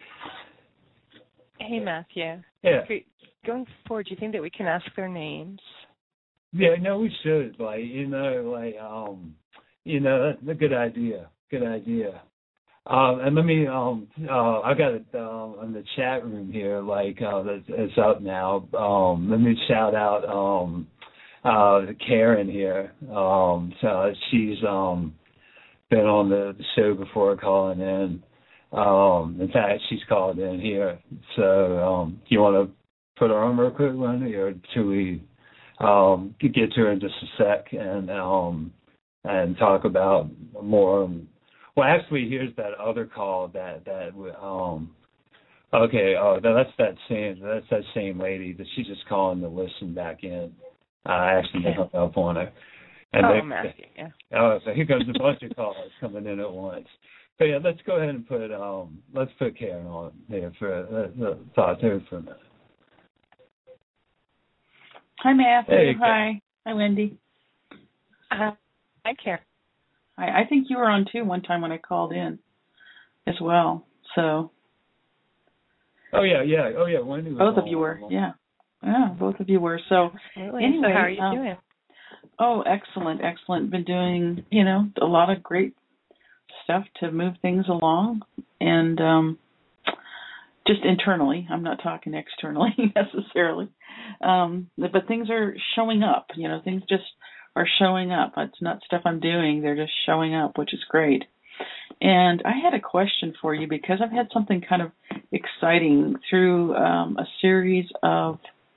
Hey, Matthew. Yeah. Going forward, do you think that we can ask their names? Yeah, no, we should. That's a good idea. Good idea. And let me, I got it in the chat room here, like, it's up now. Let me shout out Karen here. So she's been on the show before, calling in. In fact, she's called in here. So you want to put her on real quick, Wendy, or should we get to her in just a sec and talk about more? Well, actually, here's that other call that okay. Oh, that's that same lady that she's just calling to listen back in. I actually hung up on her. And Matthew, yeah. Oh, so here comes a bunch of calls coming in at once. But yeah, let's go ahead and put Karen on there for talk to her for a minute. Hi, Matthew. Hey, Hi. Hi, Wendy. Hi, Karen. I think you were on too one time when I called in as well. So. Oh yeah. Wendy was both of you were, yeah. Yeah, both of you were. So Absolutely. anyway, so how are you doing? Oh, excellent. Been doing, a lot of great stuff to move things along, and just internally. I'm not talking externally necessarily, but things are showing up. Things just are showing up. It's not stuff I'm doing. They're just showing up, which is great. And I had a question for you because I've had something kind of exciting through a series of,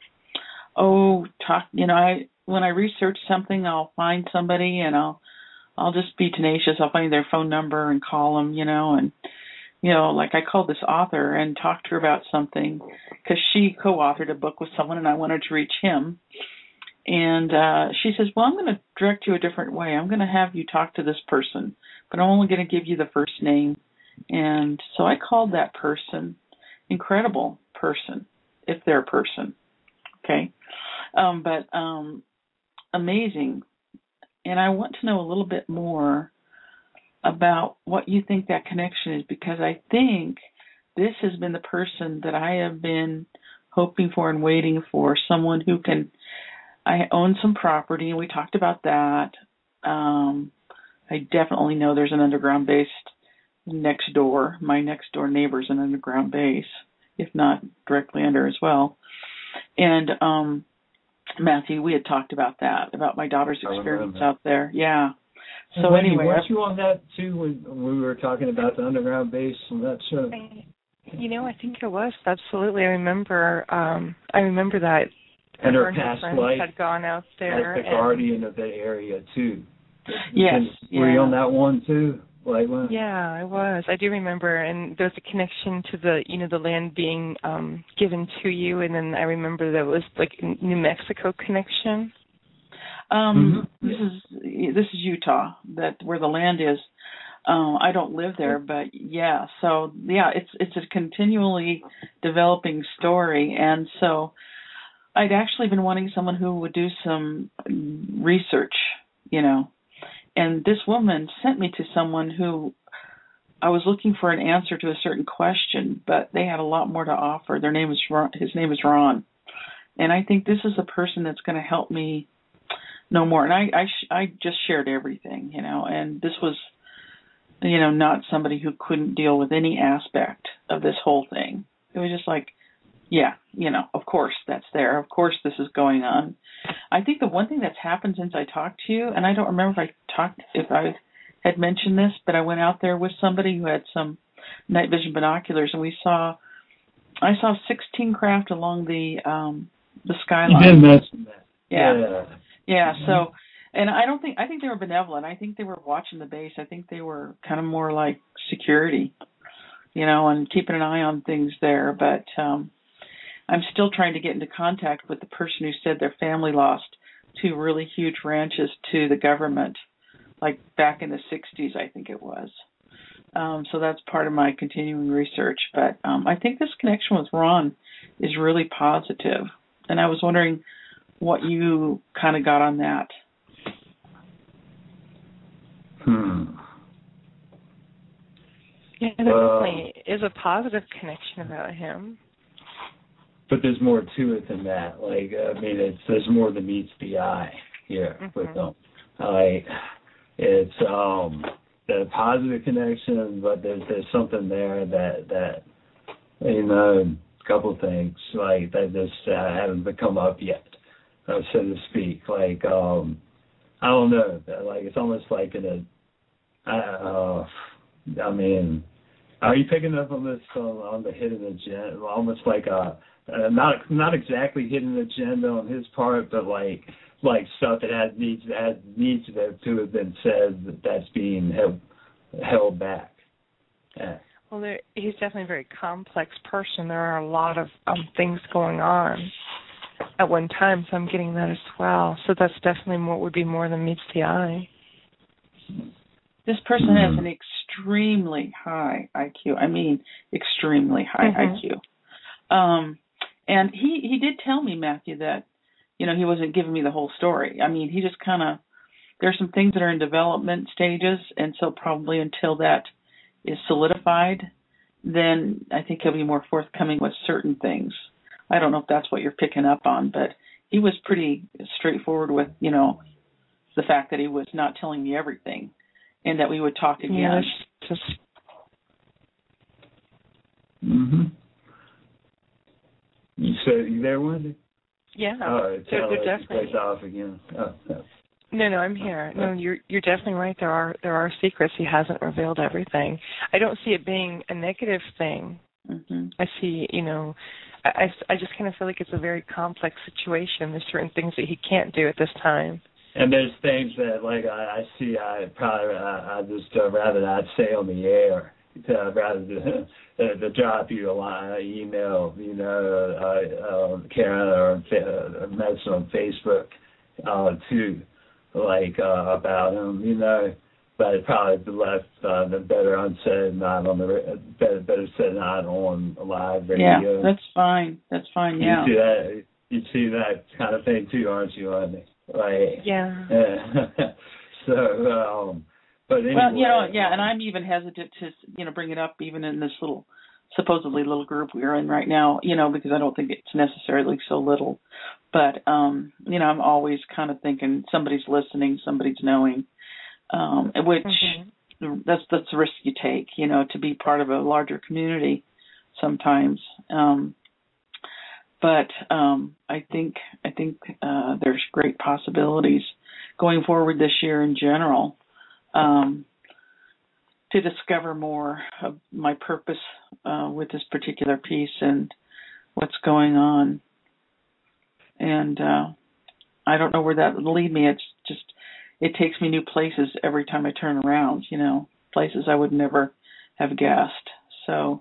when I research something, I'll find somebody and I'll just be tenacious. I'll find their phone number and call them, and, like I called this author and talked to her about something because she co-authored a book with someone and I wanted to reach him. And she says, well, I'm going to direct you a different way. I'm going to have you talk to this person, but I'm only going to give you the first name. And so I called that person, incredible person, if they're a person. Okay. But amazing. And I want to know a little bit more about what you think that connection is, because I think this has been the person that I have been hoping for and waiting for, someone who can. I own some property, and we talked about that. I definitely know there's an underground base next door. My next door neighbor's an underground base, if not directly under as well. And Matthew, we had talked about that, about my daughter's experience out there. Yeah. So Wendy, anyway, weren't you on that too when we were talking about the underground base on that show? I think it was absolutely. I remember that. And her past life had gone out there as the guardian of that area too. Yes. Were you on that one too? Lightwaves? Yeah, I was. I do remember, and there's a connection to the land being given to you, and then I remember there was like a New Mexico connection. This is Utah, that where the land is. I don't live there, but yeah. So yeah, it's a continually developing story, and so I'd actually been wanting someone who would do some research, and this woman sent me to someone who I was looking for an answer to a certain question, but they had a lot more to offer. His name is Ron, and I think this is a person that's going to help me know more. And I just shared everything, and this was, not somebody who couldn't deal with any aspect of this whole thing. It was just like, yeah, of course that's there. Of course this is going on. I think the one thing that's happened since I talked to you, and I don't remember if I had mentioned this, but I went out there with somebody who had some night vision binoculars, and I saw 16 craft along the skyline. You did mention that. Yeah. So, and I think they were benevolent. I think they were watching the base. I think they were kind of more like security, and keeping an eye on things there. But I'm still trying to get into contact with the person who said their family lost 2 really huge ranches to the government, like back in the 60s, I think it was. So that's part of my continuing research. But I think this connection with Ron is really positive. And I was wondering what you kind of got on that. Yeah, there definitely is a positive connection about him. But there's more to it than that. Like, there's more than meets the eye here with them. the positive connection, but there's something there that you know, a couple things like that just haven't come up yet, so to speak. Like I don't know, like it's almost like I mean, are you picking up on this on the hidden agenda? Almost like not exactly hidden agenda on his part, but like stuff that needs to have been said that's being held back. Yeah. Well, he's definitely a very complex person. There are a lot of things going on at one time, so I'm getting that as well. So that's definitely would be more than meets the eye. This person has an extremely high IQ. I mean, extremely high IQ. And he did tell me, Matthew, that, you know, he wasn't giving me the whole story. I mean, he just kind of, there's some things that are in development stages, and so probably until that is solidified, then I think he'll be more forthcoming with certain things. I don't know if that's what you're picking up on, but he was pretty straightforward with, you know, the fact that he was not telling me everything and that we would talk again. Yeah, just... You said you there, Wendy? Yeah. Oh, they're definitely off again. Oh, no. No, I'm here. No, you're definitely right. There are secrets. He hasn't revealed everything. I don't see it being a negative thing. I see, you know, I just kind of feel like it's a very complex situation. There's certain things that he can't do at this time. And there's things that, like, I see, I just rather not say on the air. Rather to drop you a line, email, you know, Karen or a message on Facebook, too, like about him, you know. But it probably left the better unsaid, not on the better said not on live radio. Yeah, that's fine. That's fine. Yeah. You see that kind of thing too, aren't you, Wendy? Like, yeah. So, but anyway, well, you know, yeah, and I'm even hesitant to, you know, bring it up even in this supposedly little group we're in right now, you know, because I don't think it's necessarily so little. But, you know, I'm always kind of thinking somebody's listening, somebody's knowing, which that's the risk you take, you know, to be part of a larger community sometimes. But I think there's great possibilities going forward this year in general. To discover more of my purpose with this particular piece and what's going on. And I don't know where that would lead me. It's just, it takes me new places every time I turn around, you know, places I would never have guessed. So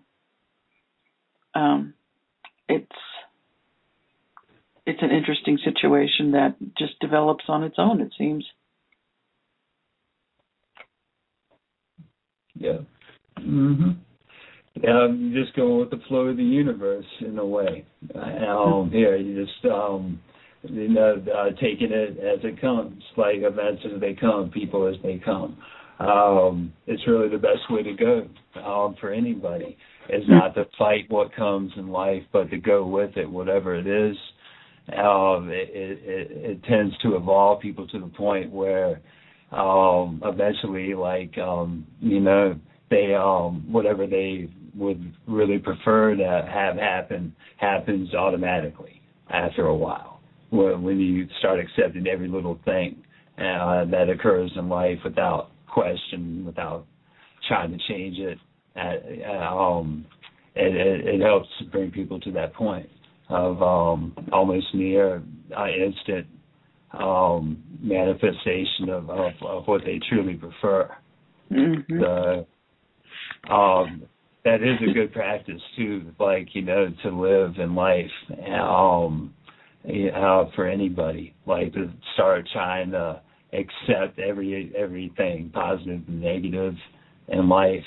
it's an interesting situation that just develops on its own, it seems. Yeah. You just go with the flow of the universe in a way. Here, you just, you know, taking it as it comes, like events as they come, people as they come. It's really the best way to go for anybody. Is not to fight what comes in life, but to go with it, whatever it is. It tends to evolve people to the point where eventually, like, you know, they whatever they would really prefer to have happen happens automatically after a while. When you start accepting every little thing that occurs in life without question, without trying to change it, it helps to bring people to that point of almost near instant manifestation of what they truly prefer. So, that is a good practice too, like, you know, to live in life for anybody, like to start trying to accept everything positive and negative in life.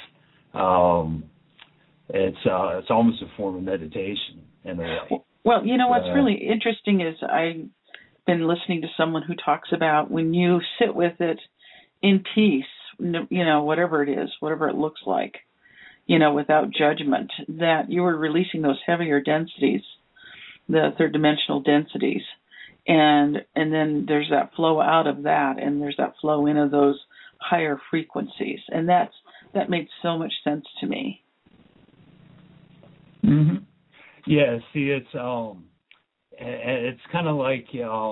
It's almost a form of meditation in a way. Well, you know, what's really interesting is I've been listening to someone who talks about when you sit with it in peace, you know, whatever it is, whatever it looks like, you know, without judgment, that you are releasing those heavier densities, the third dimensional densities. And then there's that flow out of that, and there's that flow into those higher frequencies, and that made so much sense to me. Mhm. Yeah. See, it's kind of like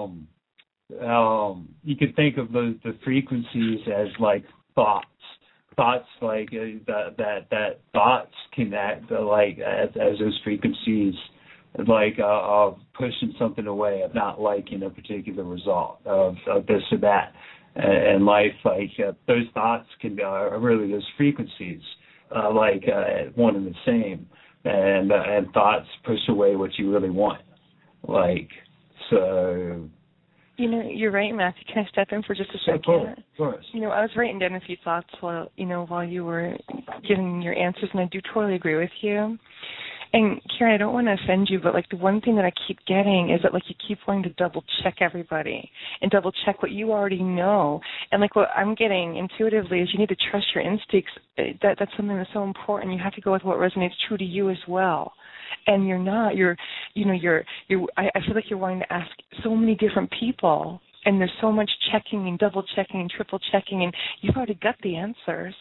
you could think of the frequencies as like thoughts. Thoughts like that thoughts can act like as those frequencies, like of pushing something away, of not liking a particular result, of this or that, and life, like those thoughts are really those frequencies, one and the same, and thoughts push away what you really want, like so. You're right, Matthew. Can I step in for just a second? Of course. I was writing down a few thoughts while you were giving your answers, and I do totally agree with you. And Karen, I don't want to offend you, but like the one thing that I keep getting is that like you keep wanting to double check everybody and double check what you already know. And like what I'm getting intuitively is you need to trust your instincts. That's something that's so important. You have to go with what resonates true to you as well. And you're not. I feel like you're wanting to ask so many different people, and there's so much checking and double checking and triple checking, and you've already got the answers.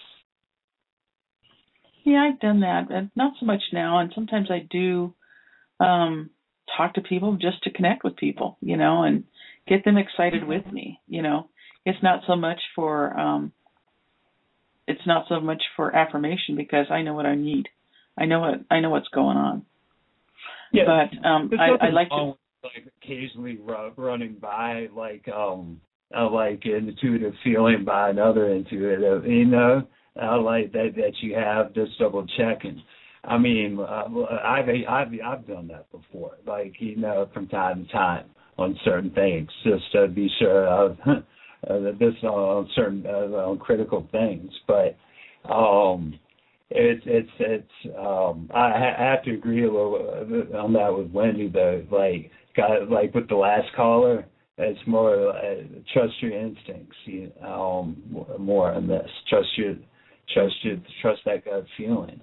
Yeah, I've done that, and not so much now. And sometimes I do talk to people just to connect with people, and get them excited with me. It's not so much for affirmation, because I know what I need. I know what's going on. Yeah, but I like to occasionally running by like intuitive feeling by another intuitive, like that you have, just double checking. I mean, I've done that before, like from time to time on certain things, just to be sure of this on certain on critical things, but. I have to agree a little on that with Wendy, though. Like with the last caller, it's more trust your instincts. More on this. Trust that gut feeling.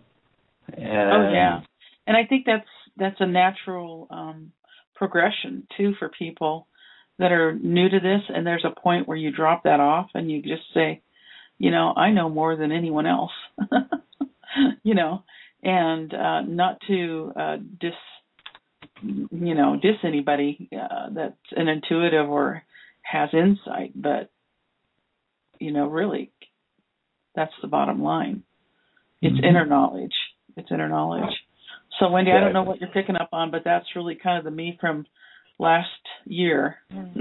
And I think that's a natural progression too for people that are new to this. And there's a point where you drop that off and you just say, I know more than anyone else. And not to diss anybody that's an intuitive or has insight, but really, that's the bottom line. It's inner knowledge. So, Wendy, I don't know what you're picking up on, but that's really kind of the me from last year.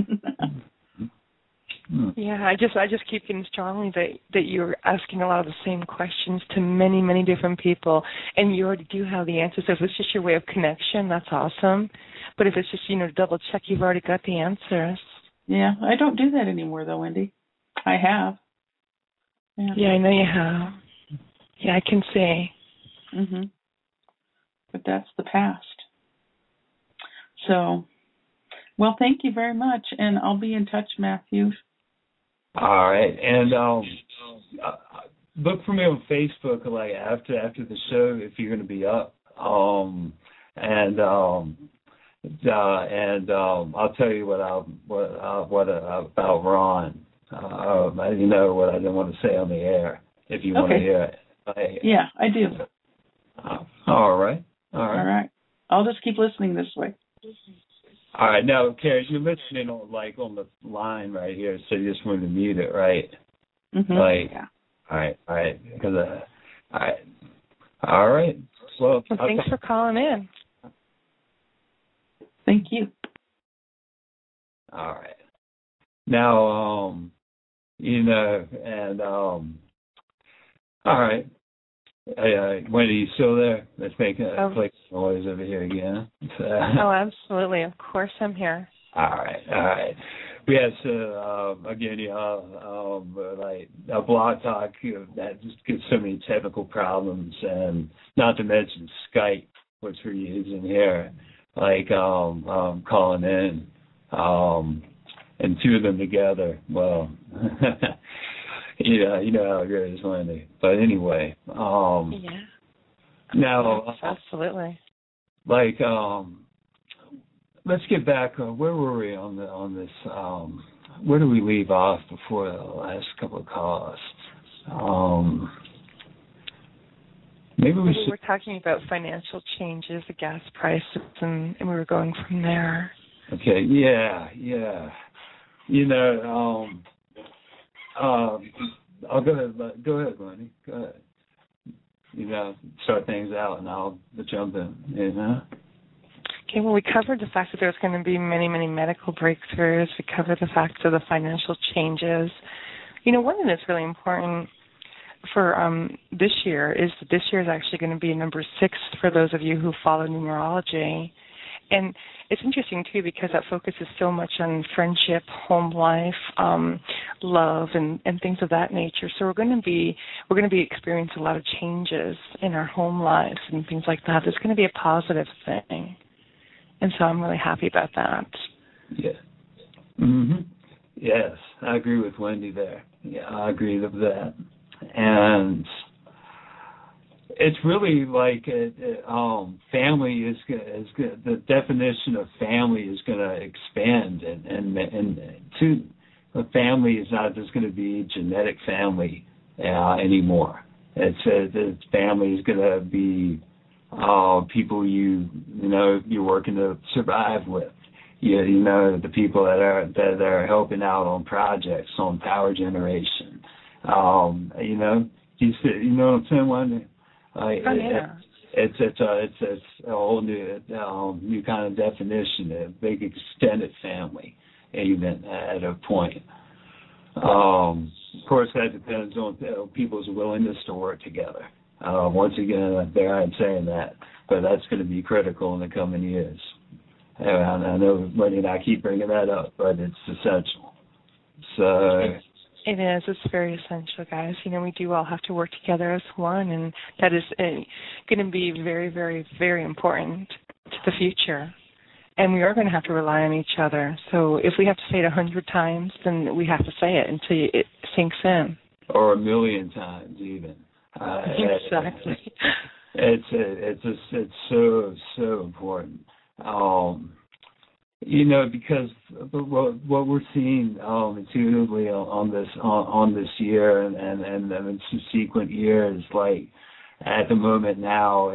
Yeah, I just keep getting strongly that you're asking a lot of the same questions to many, many different people, and you already do have the answers. So if it's just your way of connection, that's awesome. But if it's just, to double check, you've already got the answers. Yeah, I don't do that anymore, though, Wendy. I have. Yeah, I know you have. Yeah, I can see. But that's the past. So, well, thank you very much, and I'll be in touch, Matthew. All right, and look for me on Facebook, like after the show, if you're going to be up, and I'll tell you what about Ron. What I didn't want to say on the air. If you want to hear it. Yeah, I do. All right. I'll just keep listening this way. All right, now, Carrie, you're listening on the line right here, so you just wanted to mute it, right? Yeah. All right, because all right. Well, thanks for calling in. Thank you. All right. Now, and all right. Wendy, you still there? Let's make a click noise over here again. Oh, absolutely. Of course I'm here. All right. We had again, a blog talk that just gets so many technical problems, and not to mention Skype, which we're using here, calling in, and two of them together. Well. Yeah, you know how it goes, Wendy. But anyway, now absolutely. Let's get back. Where were we on this? where do we leave off before the last couple of calls? Maybe we should. We were talking about financial changes, the gas prices, and we were going from there. Okay, yeah. I'll go ahead, Wendy. Go ahead. Start things out, and I'll jump in. Okay, well, we covered the fact that there's going to be many, many medical breakthroughs. We covered the fact of the financial changes. One thing that's really important for this year is that this year is actually going to be number 6 for those of you who follow numerology. And it's interesting, too, because that focuses so much on friendship, home life, love, and things of that nature. So we're going to be experiencing a lot of changes in our home lives and things like that. It's going to be a positive thing. And so I'm really happy about that. Yeah. Mm-hmm. Yes, I agree with Wendy there. Yeah, I agree with that. And it's really like family is the definition of family is going to expand, and a family is not just going to be genetic family anymore. It's family is going to be people you're working to survive with. The people that are helping out on projects, on power generation. You know what I'm saying, Wendy? Yeah. It's a whole new kind of definition, a big extended family, even at a point. Of course, that depends on people's willingness to work together. Once again, there I'm saying that, but that's going to be critical in the coming years. And I know Wendy and I keep bringing that up, but it's essential. So it is. It's very essential, guys. We do all have to work together as one, and that is going to be very, very, very important to the future. And we are going to have to rely on each other. So if we have to say it 100 times, then we have to say it until it sinks in. Or 1,000,000 times, even. Exactly. It's so important. Because what we're seeing intuitively on this year and subsequent years, like at the moment now,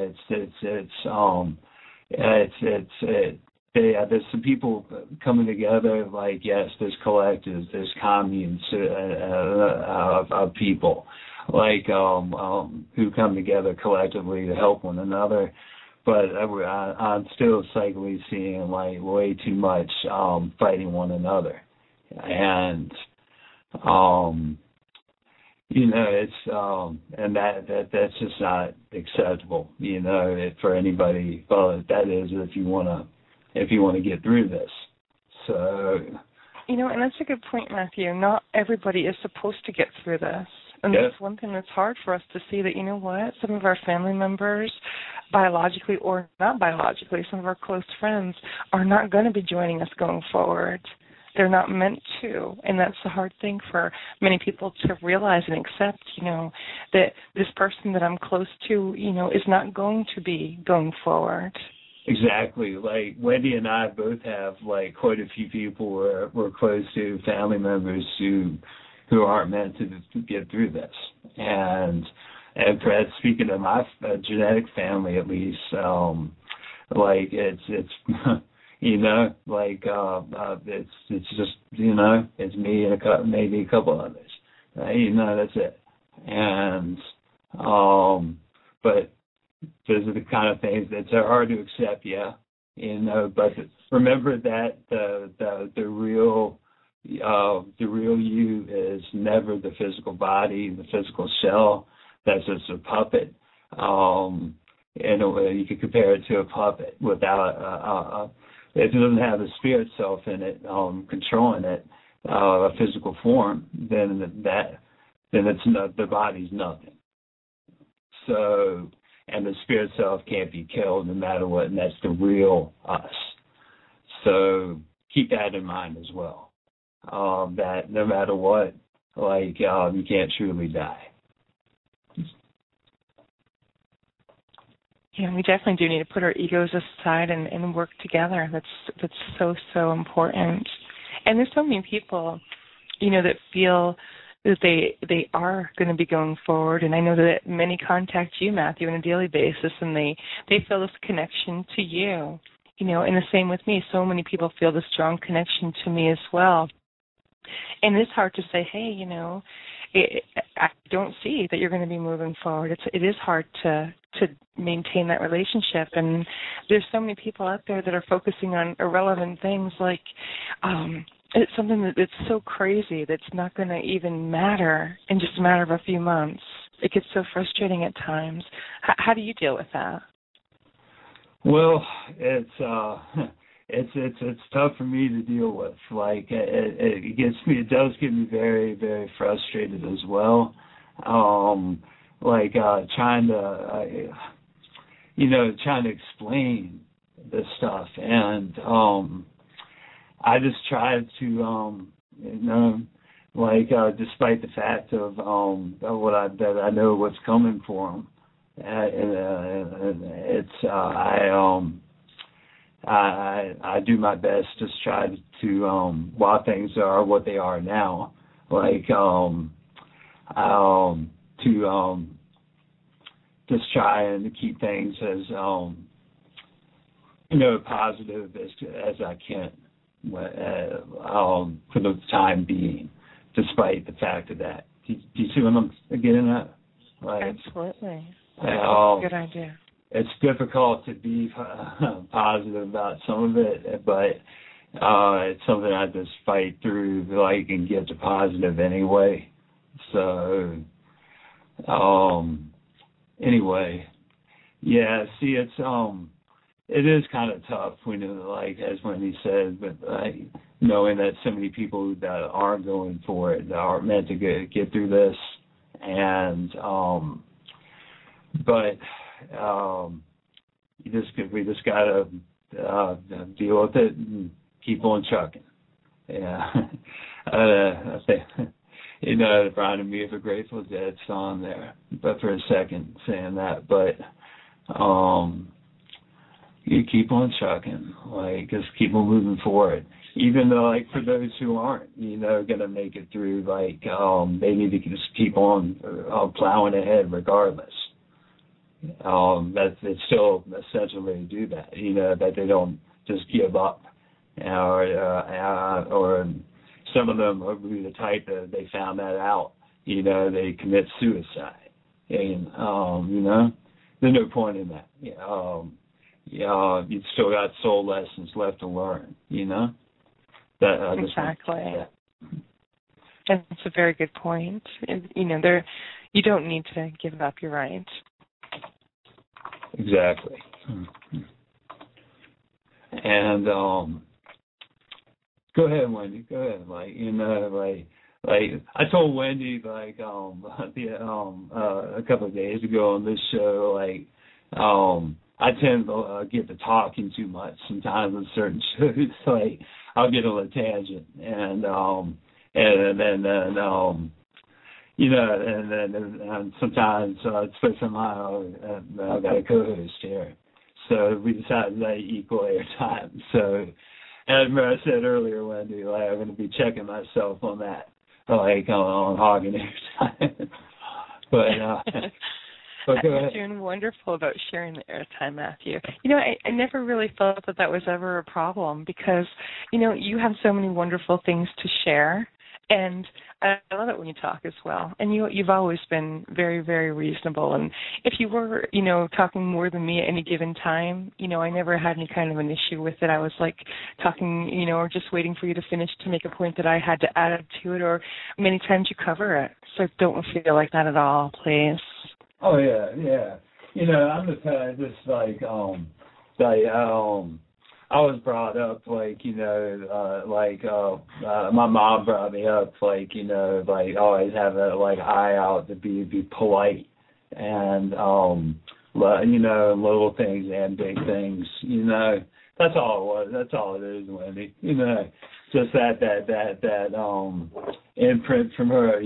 there's some people coming together. Like, yes, there's collectives, there's communes of people, like who come together collectively to help one another. But I'm still psychically seeing like way too much fighting one another, and it's and that's just not acceptable, for anybody. Well, that is if you want to get through this. So and that's a good point, Matthew. Not everybody is supposed to get through this. And yes. That's one thing that's hard for us to see, that, some of our family members, biologically or not biologically, some of our close friends are not going to be joining us going forward. They're not meant to. And that's the hard thing for many people to realize and accept, that this person that I'm close to, is not going to be going forward. Exactly. Like Wendy and I both have like quite a few people we're close to, family members who aren't meant to get through this. And Fred, speaking of my genetic family, at least, like it's it's just it's me and maybe a couple others. That's it. And but those are the kind of things that are hard to accept, yeah. But remember that the real you is never the physical body, the physical shell. That's just a puppet. In a way, you could compare it to a puppet without if it doesn't have a spirit self in it, controlling it, a physical form, then it's not, the body's nothing. So, and the spirit self can't be killed no matter what, and that's the real us. So keep that in mind as well. That no matter what, like you can't truly die. Yeah, we definitely do need to put our egos aside and work together. That's so important. And there's so many people that feel that they are going to be going forward. And I know that many contact you, Matthew, on a daily basis, and they feel this connection to you. And the same with me. So many people feel this strong connection to me as well. And it's hard to say, hey, I don't see that you're going to be moving forward. It is hard to maintain that relationship. And there's so many people out there that are focusing on irrelevant things like it's something that's so crazy that's not going to even matter in just a matter of a few months. It gets so frustrating at times. How do you deal with that? Well, it's tough for me to deal with. Like it does get me very, very frustrated as well. Trying to explain this stuff, and I just try to despite the fact of that I know what's coming for them. I do my best to try to while things are what they are now, to just try and keep things as positive as I can for the time being, despite the fact of that. Do you see what I'm getting at? Absolutely. That's a good idea. It's difficult to be positive about some of it, but it's something I just fight through, and get to positive anyway. So, anyway, yeah. See, it is kind of tough when, as Wendy said, but knowing that so many people that are going for it, that are meant to get through this, and we just gotta deal with it and keep on trucking. Yeah, I think it reminded me of a Grateful Dead song there, but for a second saying that, but you keep on trucking, just keep on moving forward. Even though, for those who aren't, gonna make it through, they need to just keep on plowing ahead regardless. It's still essential to do that, that they don't just give up, or some of them are the type that they found that out, they commit suicide, and there's no point in that. You've still got soul lessons left to learn, Exactly. And that's a very good point. And, you don't need to give up. You're right. Exactly. And go ahead, Wendy. Go ahead. I told Wendy a couple of days ago on this show, I tend to get to talking too much sometimes on certain shows. I'll get on a tangent, and sometimes, especially I've got a co-host here, so we decided to equal airtime. So, as I said earlier, Wendy, I'm going to be checking myself on that, on hogging airtime. But go ahead. You're doing wonderful about sharing the airtime, Matthew. I never really thought that was ever a problem because, you have so many wonderful things to share. And I love it when you talk as well. And you've always been very, very reasonable. And if you were, talking more than me at any given time, I never had any kind of an issue with it. I was talking, or just waiting for you to finish to make a point that I had to add to it, or many times you cover it. So don't feel like that at all, please. Oh, yeah. I'm the kind of I was brought up my mom brought me up always have a eye out to be polite and little things and big things, that's all it was. That's all it is, Wendy. Just that imprint from her,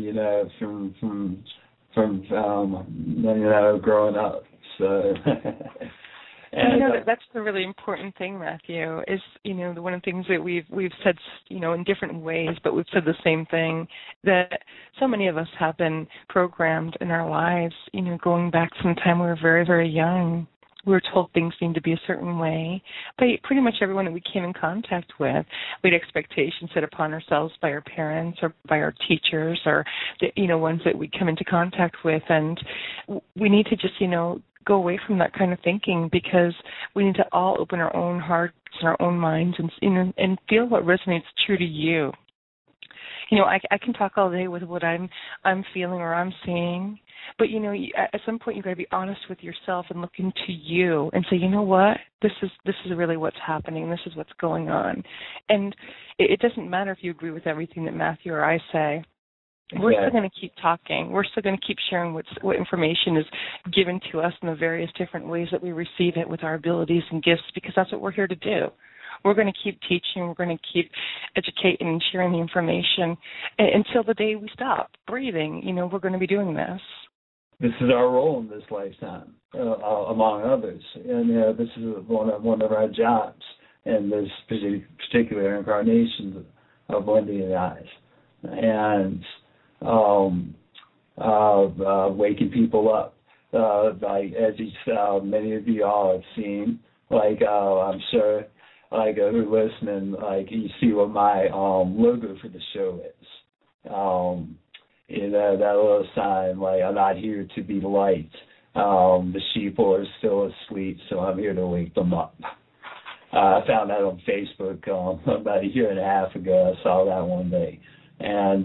from growing up. So And that's the really important thing, Matthew, is, one of the things that we've said, in different ways, but we've said the same thing, that so many of us have been programmed in our lives, going back from the time we were very, very young. We were told things need to be a certain way. But pretty much everyone that we came in contact with, we had expectations set upon ourselves by our parents or by our teachers or, ones that we come into contact with. And we need to just, go away from that kind of thinking, because we need to all open our own hearts and our own minds and feel what resonates true to you. I can talk all day with what I'm feeling or I'm seeing, but at some point you've got to be honest with yourself and look into you and say, you know what, this is really what's happening. This is what's going on, and it doesn't matter if you agree with everything that Matthew or I say. We're still going to keep talking. We're still going to keep sharing what information is given to us in the various different ways that we receive it with our abilities and gifts, because that's what we're here to do. We're going to keep teaching. We're going to keep educating and sharing the information until the day we stop breathing. We're going to be doing this. This is our role in this lifetime, among others. And this is one of our jobs in this particular incarnation of Wendy and I. And waking people up, like as many of you all have seen, I'm sure, who are listening, you see what my logo for the show is. That little sign, I'm not here to be light. The sheep are still asleep, so I'm here to wake them up. I found that on Facebook about a year and a half ago. I saw that one day. And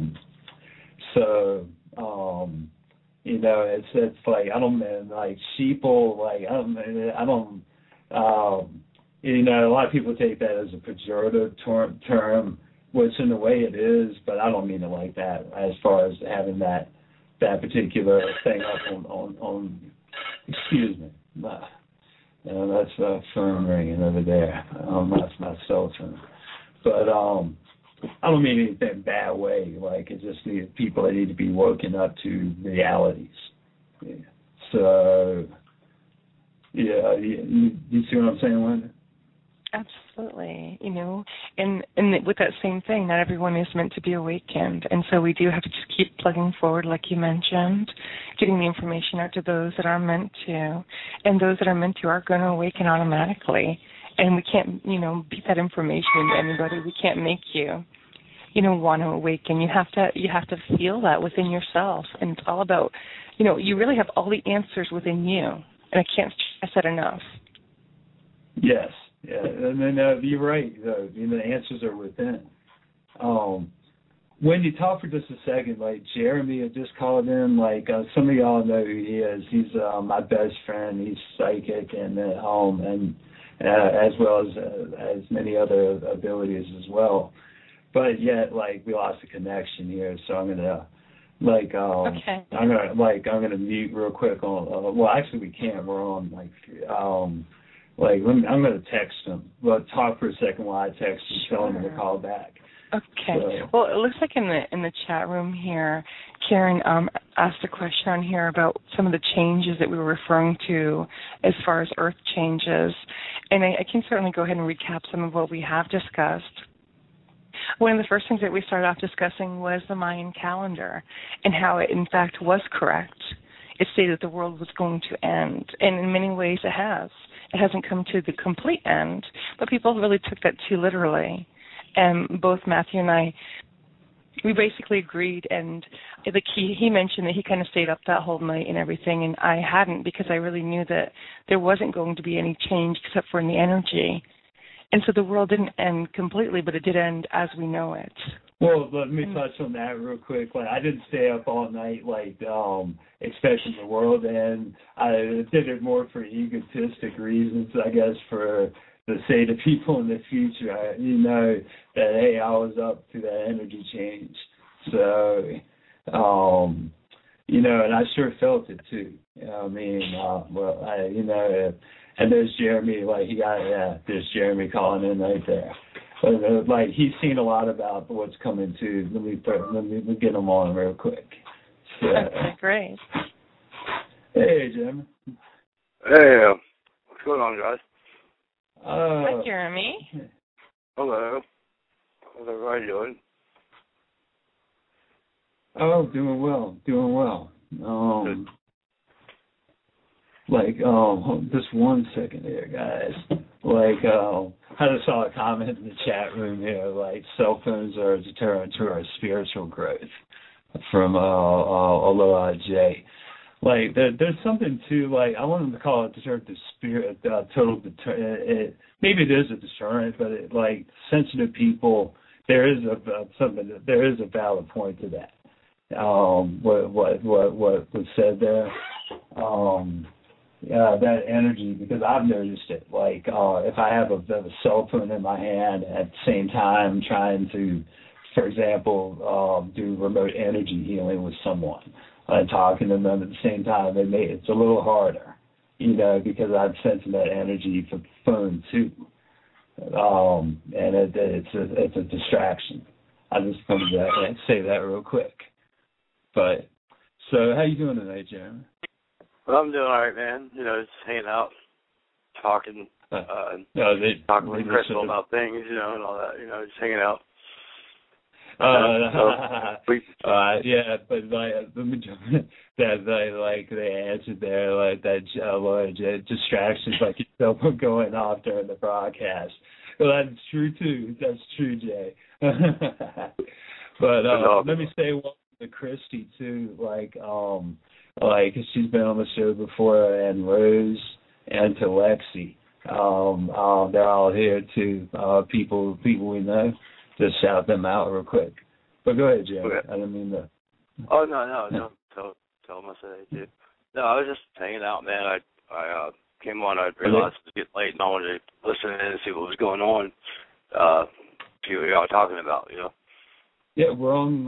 it's I don't mean sheeple, a lot of people take that as a pejorative term, which in a way it is, but I don't mean it like that as far as having that particular thing up on excuse me. That's a phone ringing over there. That's my cell phone. But I don't mean anything bad way. It just needs people that need to be woken up to realities. Yeah. So, you see what I'm saying, Wendy? Absolutely. And with that same thing, not everyone is meant to be awakened. And so we do have to just keep plugging forward, like you mentioned, getting the information out to those that are meant to. And those that are meant to are going to awaken automatically. And we can't, beat that information into anybody. We can't make you, want to awaken. You have to feel that within yourself. And it's all about, you really have all the answers within you. And I can't stress that enough. Yes. Yeah. And then you're right. The answers are within. Wendy, talk for just a second. Jeremy had just called in. Some of y'all know who he is. He's my best friend. He's psychic and as well as many other abilities as well. But yet, we lost a connection here, so I'm gonna okay. I'm gonna mute real quick on. Well, actually, we can't. We're on I'm gonna text him. Well, talk for a second while I text him, tell him to call back. Okay. So, well, it looks like in the chat room here, Karen asked a question on here about some of the changes that we were referring to as far as Earth changes, and I can certainly go ahead and recap some of what we have discussed. One of the first things that we started off discussing was the Mayan calendar and how it, in fact, was correct. It stated that the world was going to end, and in many ways it has. It hasn't come to the complete end, but people really took that too literally. And both Matthew and I, we basically agreed, and he mentioned that he kind of stayed up that whole night and everything, and I hadn't, because I really knew that there wasn't going to be any change except for in the energy. And so the world didn't end completely, but it did end as we know it. Well, let me touch on that real quick. I didn't stay up all night, expecting the world to end. I did it more for egotistic reasons, I guess, for to say to people in the future, that, hey, I was up to that energy change. So, and I sure felt it too. And there's Jeremy, there's Jeremy calling in right there. But, he's seen a lot about what's coming too. Let me get him on real quick. So, okay, great. Hey, Jeremy. Hey, going on, guys? Hi, Jeremy. Hello. How's everybody doing? Oh, doing well. Good. Just 1 second here, guys. I just saw a comment in the chat room here, like, cell phones are a deterrent to our spiritual growth, from Aloha J. Like, there's something to, like, I wanted to call it deterrent to spirit, total deterrent. Maybe it is a deterrent, but sensitive people, there is a valid point to that. What was said there. That energy, because I've noticed it. Like, if I have a cell phone in my hand at the same time trying to, for example, do remote energy healing with someone, talking to them at the same time, it's a little harder, because I'm sensing that energy from the phone too. And it's a distraction. I just wanted to say that real quick. But, so how you doing tonight, Jeremy? Well, I'm doing all right, man. Just hanging out, talking, talking with Crystal about things, and all that. Just hanging out. Yeah, but let me jump in. That they answered there, like that distractions, like your cell phone going off during the broadcast. Well, that's true too. That's true, Jay. But let me say welcome to Christy too. She's been on the show before, and Rose, and to Lexi. They're all here too. People we know. Just shout them out real quick. But go ahead, Jim. Okay. I didn't mean to. Oh, no. Tell them I said hey, too. No, I was just hanging out, man. I came on. I realized it was getting late, and I wanted to listen in and see what was going on. See what y'all were talking about, Yeah, we're on,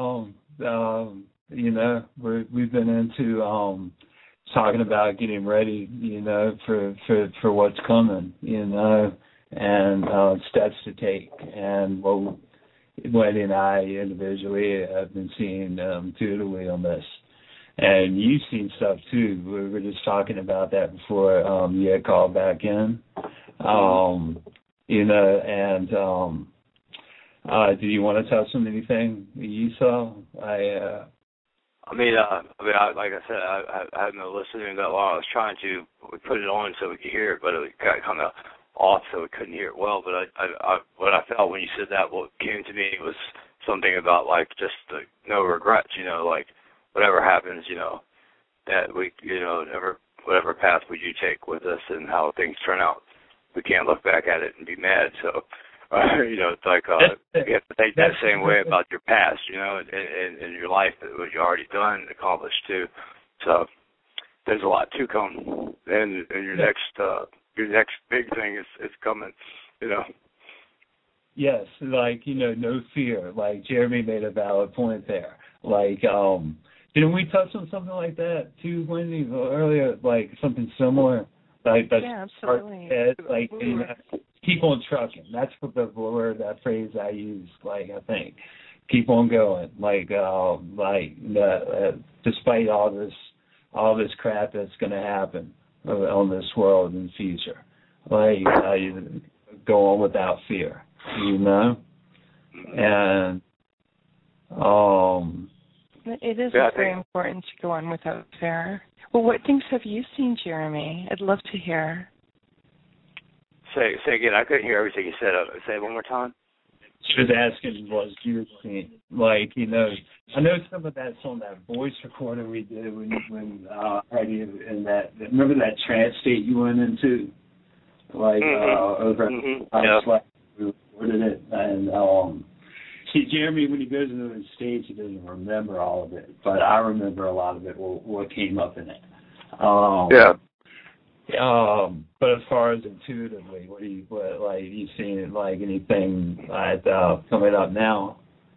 we've been into talking about getting ready, for what's coming, and steps to take. And Wendy and I individually have been seeing intuitively on this. And you've seen stuff too. We were just talking about that before you had called back in. Do you want to touch on anything you saw? like I said, I haven't been listening that long. I was trying to put it on so we could hear it, but it got kind of off, so we couldn't hear it well. But what I felt when you said that, what came to me was something about just no regrets. Whatever happens, that we, whatever path we do take with us and how things turn out, we can't look back at it and be mad. So, it's you have to take that same way about your past, and your life, what you already done and accomplished too. So there's a lot to come, and your next big thing is coming, Yes, no fear. Like Jeremy made a valid point there. Didn't we touch on something like that too, Wendy, earlier? Something similar? Yeah, absolutely. Keep on trucking. That's what that phrase I use. I think keep on going. Despite all this crap that's going to happen on this world in the future, go on without fear. And it is very important to go on without fear. Well, what things have you seen, Jeremy? I'd love to hear. Say again. I couldn't hear everything you said. Say it one more time. She was asking what you were seeing. I know some of that's on that voice recording we did when Heidi in that. Remember that trance state you went into? Over. We recorded it, and see, Jeremy, when he goes into the stage, he doesn't remember all of it, but I remember a lot of it. What came up in it. But as far as intuitively, you seen anything coming up now,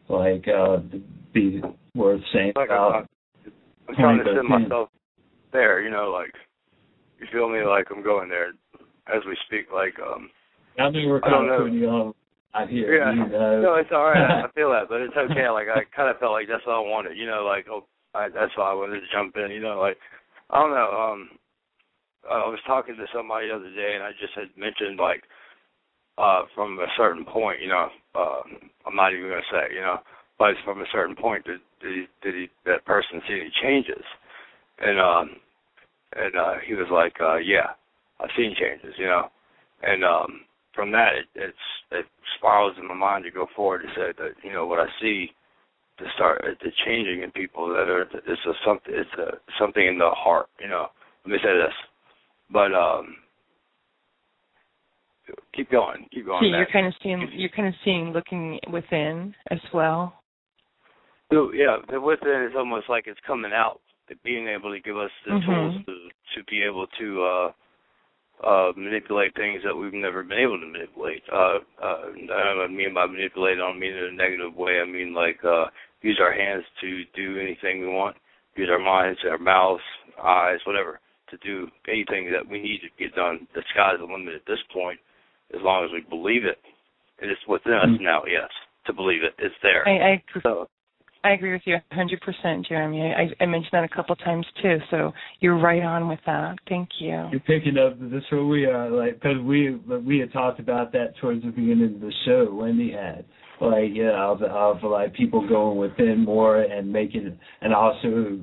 be worth saying about? I'm trying to send myself there, you feel me? I'm going there as we speak. I mean, we're kind of putting you on out here. Yeah, no, it's all right. I feel that, but it's okay. I kind of felt like that's what I wanted, that's why I wanted to jump in. I don't know. I was talking to somebody the other day, and I just had mentioned, like, from a certain point, I'm not even going to say, but from a certain point, did that person see any changes? And he was like, yeah, I've seen changes, And from that, it spirals in my mind to go forward to say that, what I see to start the changing in people that are it's something in the heart. Let me say this, but keep going. So you're kind of seeing looking within as well. So yeah, the within is almost like it's coming out, being able to give us the tools to be able to manipulate things that we've never been able to manipulate. I mean by manipulate, I don't mean in a negative way. I mean like use our hands to do anything we want, use our minds, our mouths, eyes, whatever, to do anything that we need to get done. The sky's the limit at this point, as long as we believe it. And it's within us now, yes, to believe it. It's there. I agree with you 100%, Jeremy. I mentioned that a couple of times too, so you're right on with that. Thank you. You're picking up this where we are, like, because we had talked about that towards the beginning of the show. Wendy had, like, of like people going within more and making, and also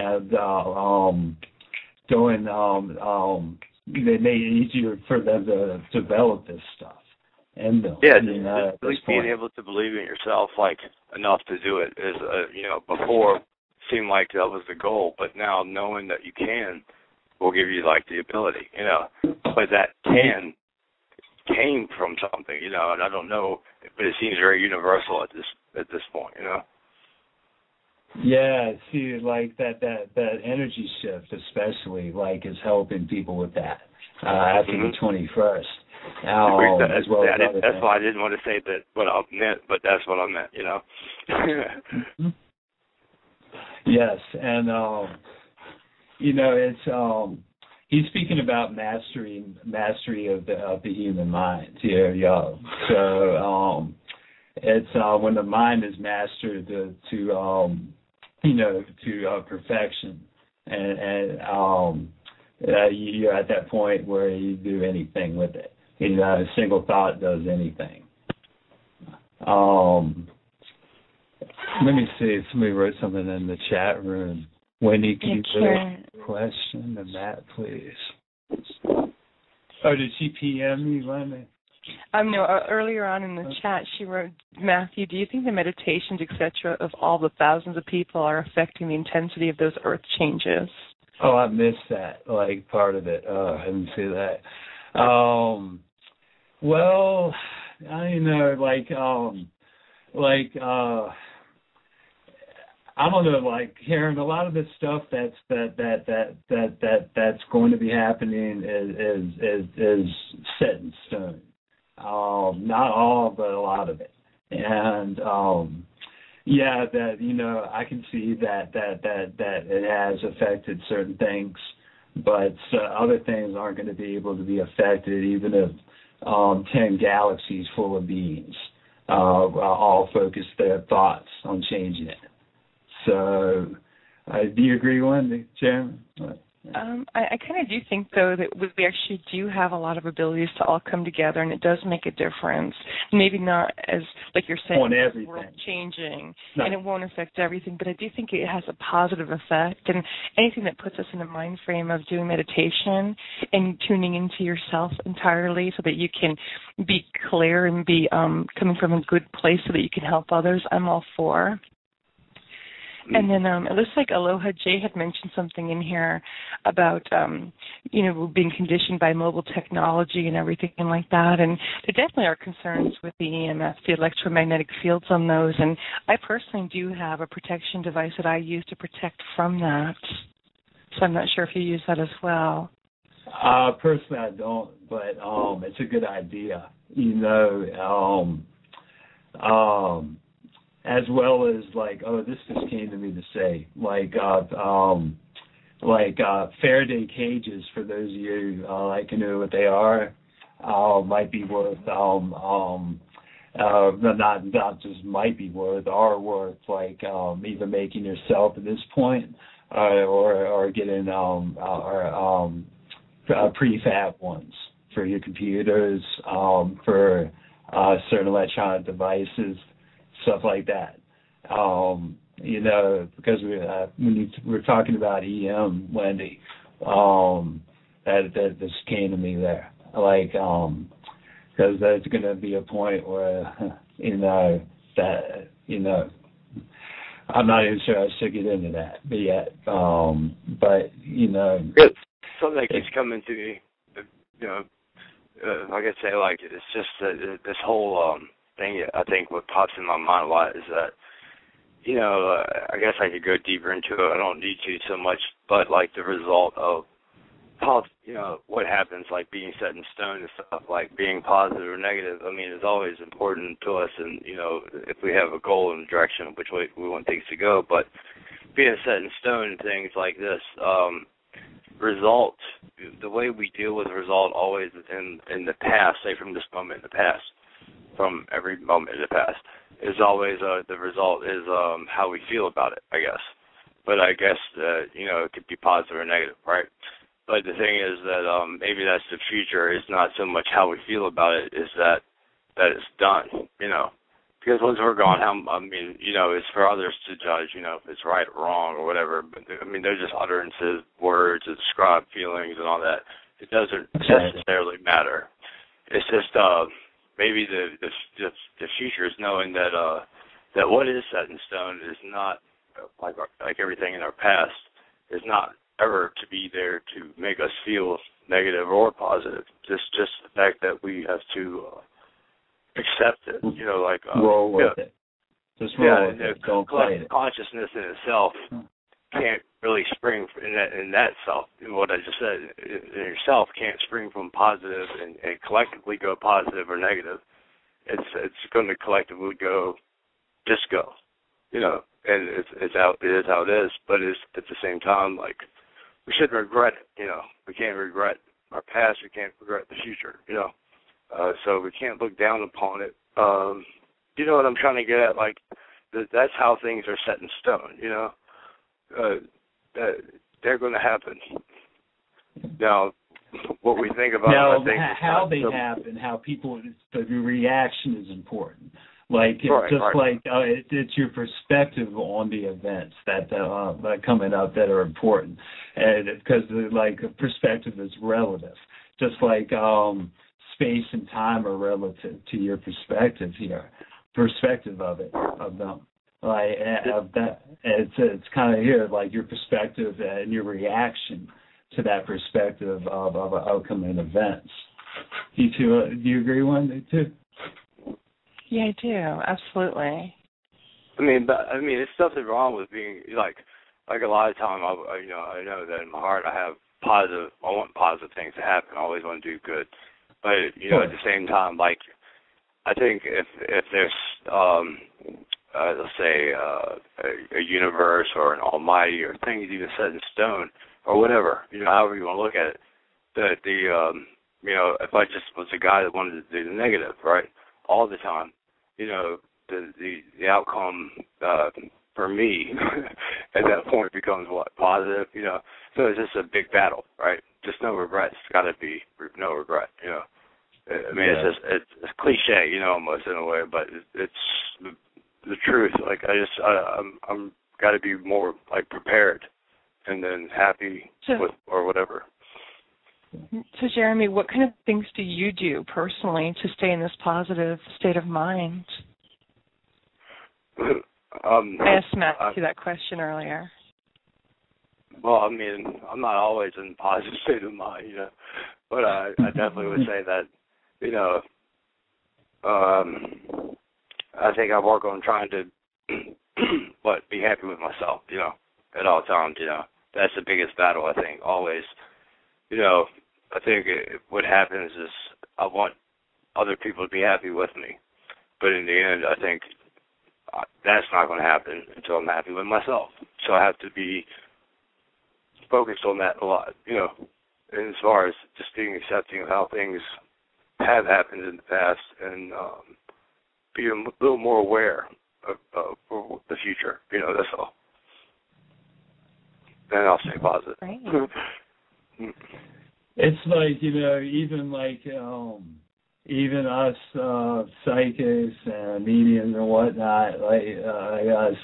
they made it easier for them to develop this stuff. And at least being able to believe in yourself, like, enough to do it is, before seemed like that was the goal, but now knowing that you can will give you, like, the ability, But that came from something, and I don't know, but it seems very universal at this point, Yeah, see, like that energy shift, especially, like, is helping people with that after the 21st. That's why I didn't want to say that what I meant, but that's what I meant, Yes, and it's he's speaking about mastery of the human mind here, y'all. So it's when the mind is mastered to perfection, and you're at that point where you do anything with it. A single thought does anything. Let me see if somebody wrote something in the chat room. Wendy, can you put a question to Matt, please? Oh, did she PM me, Wendy? No, earlier on in the chat, she wrote, Matthew, do you think the meditations, etc., of all the thousands of people are affecting the intensity of those earth changes? Oh, I missed that, like, part of it. Oh, I didn't see that. Well, I I don't know, like, hearing a lot of the stuff that's going to be happening is set in stone. Not all, but a lot of it. And I can see that it has affected certain things, but other things aren't going to be able to be affected, even if 10 galaxies full of beings all focus their thoughts on changing it. So, do you agree, Wendy, Chairman? I kind of do think, though, that we actually do have a lot of abilities to all come together, and it does make a difference. Maybe not as, like you're saying, the world changing, and it won't affect everything, but I do think it has a positive effect. And anything that puts us in a mind frame of doing meditation and tuning into yourself entirely so that you can be clear and be coming from a good place so that you can help others, I'm all for. And then it looks like Aloha J had mentioned something in here about, being conditioned by mobile technology and everything like that. And there definitely are concerns with the EMF, the electromagnetic fields on those. And I personally do have a protection device that I use to protect from that. So I'm not sure if you use that as well. Personally, I don't, but it's a good idea. As well as, like, this just came to me to say, Faraday cages, for those of you like to know what they are, might be worth, not just might be worth, are worth, like, either making yourself at this point, or getting, prefab ones for your computers, for certain electronic devices, stuff like that. Because when we're talking about EM, Wendy, that just came to me there. Like, because there's going to be a point where, I'm not even sure I should get into that yet. But, It's something that keeps coming to me, like I say, like, it's just this whole thing. I think what pops in my mind a lot is that, I guess I could go deeper into it. I don't need to so much, but like the result of what happens, like being set in stone and stuff, like being positive or negative, I mean, is always important to us. And, if we have a goal and direction of which way we want things to go, but being set in stone and things like this, result, the way we deal with result always in the past, say from this moment in the past, from every moment in the past, is always the result is how we feel about it, I guess. But I guess, it could be positive or negative, right? But the thing is that maybe that's the future. It's not so much how we feel about it, is that it's done, Because once we're gone, it's for others to judge, if it's right or wrong or whatever. But, they're just utterances, words that describe feelings and all that. It doesn't necessarily matter. It's just maybe the future is knowing that what is set in stone is not, like everything in our past, is not ever to be there to make us feel negative or positive. Just the fact that we have to accept it, roll with it. Just roll with it. Don't play it. Consciousness in itself can't really spring in that self. What I just said, in yourself can't spring from positive and collectively go positive or negative. It's going to collectively go, just go, and it is how it is. But it's at the same time, like, we shouldn't regret it. We can't regret our past. We can't regret the future. So we can't look down upon it. You know what I'm trying to get at? Like, that's how things are set in stone. They're going to happen. Now, what we think about now, I think how they happen, how people, the reaction is important. Like, it's your perspective on the events that are coming up that are important, and because perspective is relative, just like space and time are relative to your perspective here, perspective of them. Like of that, it's kind of here, like your perspective and your reaction to that perspective of outcome and events. Do you agree, Wendy, too? Yeah, I do. Absolutely. It's nothing wrong with being like a lot of time. I know that in my heart I want positive things to happen. I always want to do good, but at the same time, like, I think if there's let's say a universe or an almighty or things even set in stone or whatever, however you want to look at it, that if I just was a guy that wanted to do the negative, right, all the time, the outcome for me at that point becomes what? Positive, So it's just a big battle, right? Just no regrets. It's got to be no regret, It's cliche, almost in a way, but it's the truth. Like, I'm got to be more like prepared and then happy with or whatever. So, Jeremy, what kind of things do you do personally to stay in this positive state of mind? I asked Matthew that question earlier. Well, I'm not always in a positive state of mind, but I definitely would say that, I think I work on trying to, be happy with myself, at all times, That's the biggest battle, I think, always. I think what happens is I want other people to be happy with me. But in the end, I think that's not going to happen until I'm happy with myself. So I have to be focused on that a lot, And as far as just being accepting of how things have happened in the past and be a little more aware of the future, that's all. And I'll stay positive. Right. It's like, even us psychics and mediums and whatnot, like us,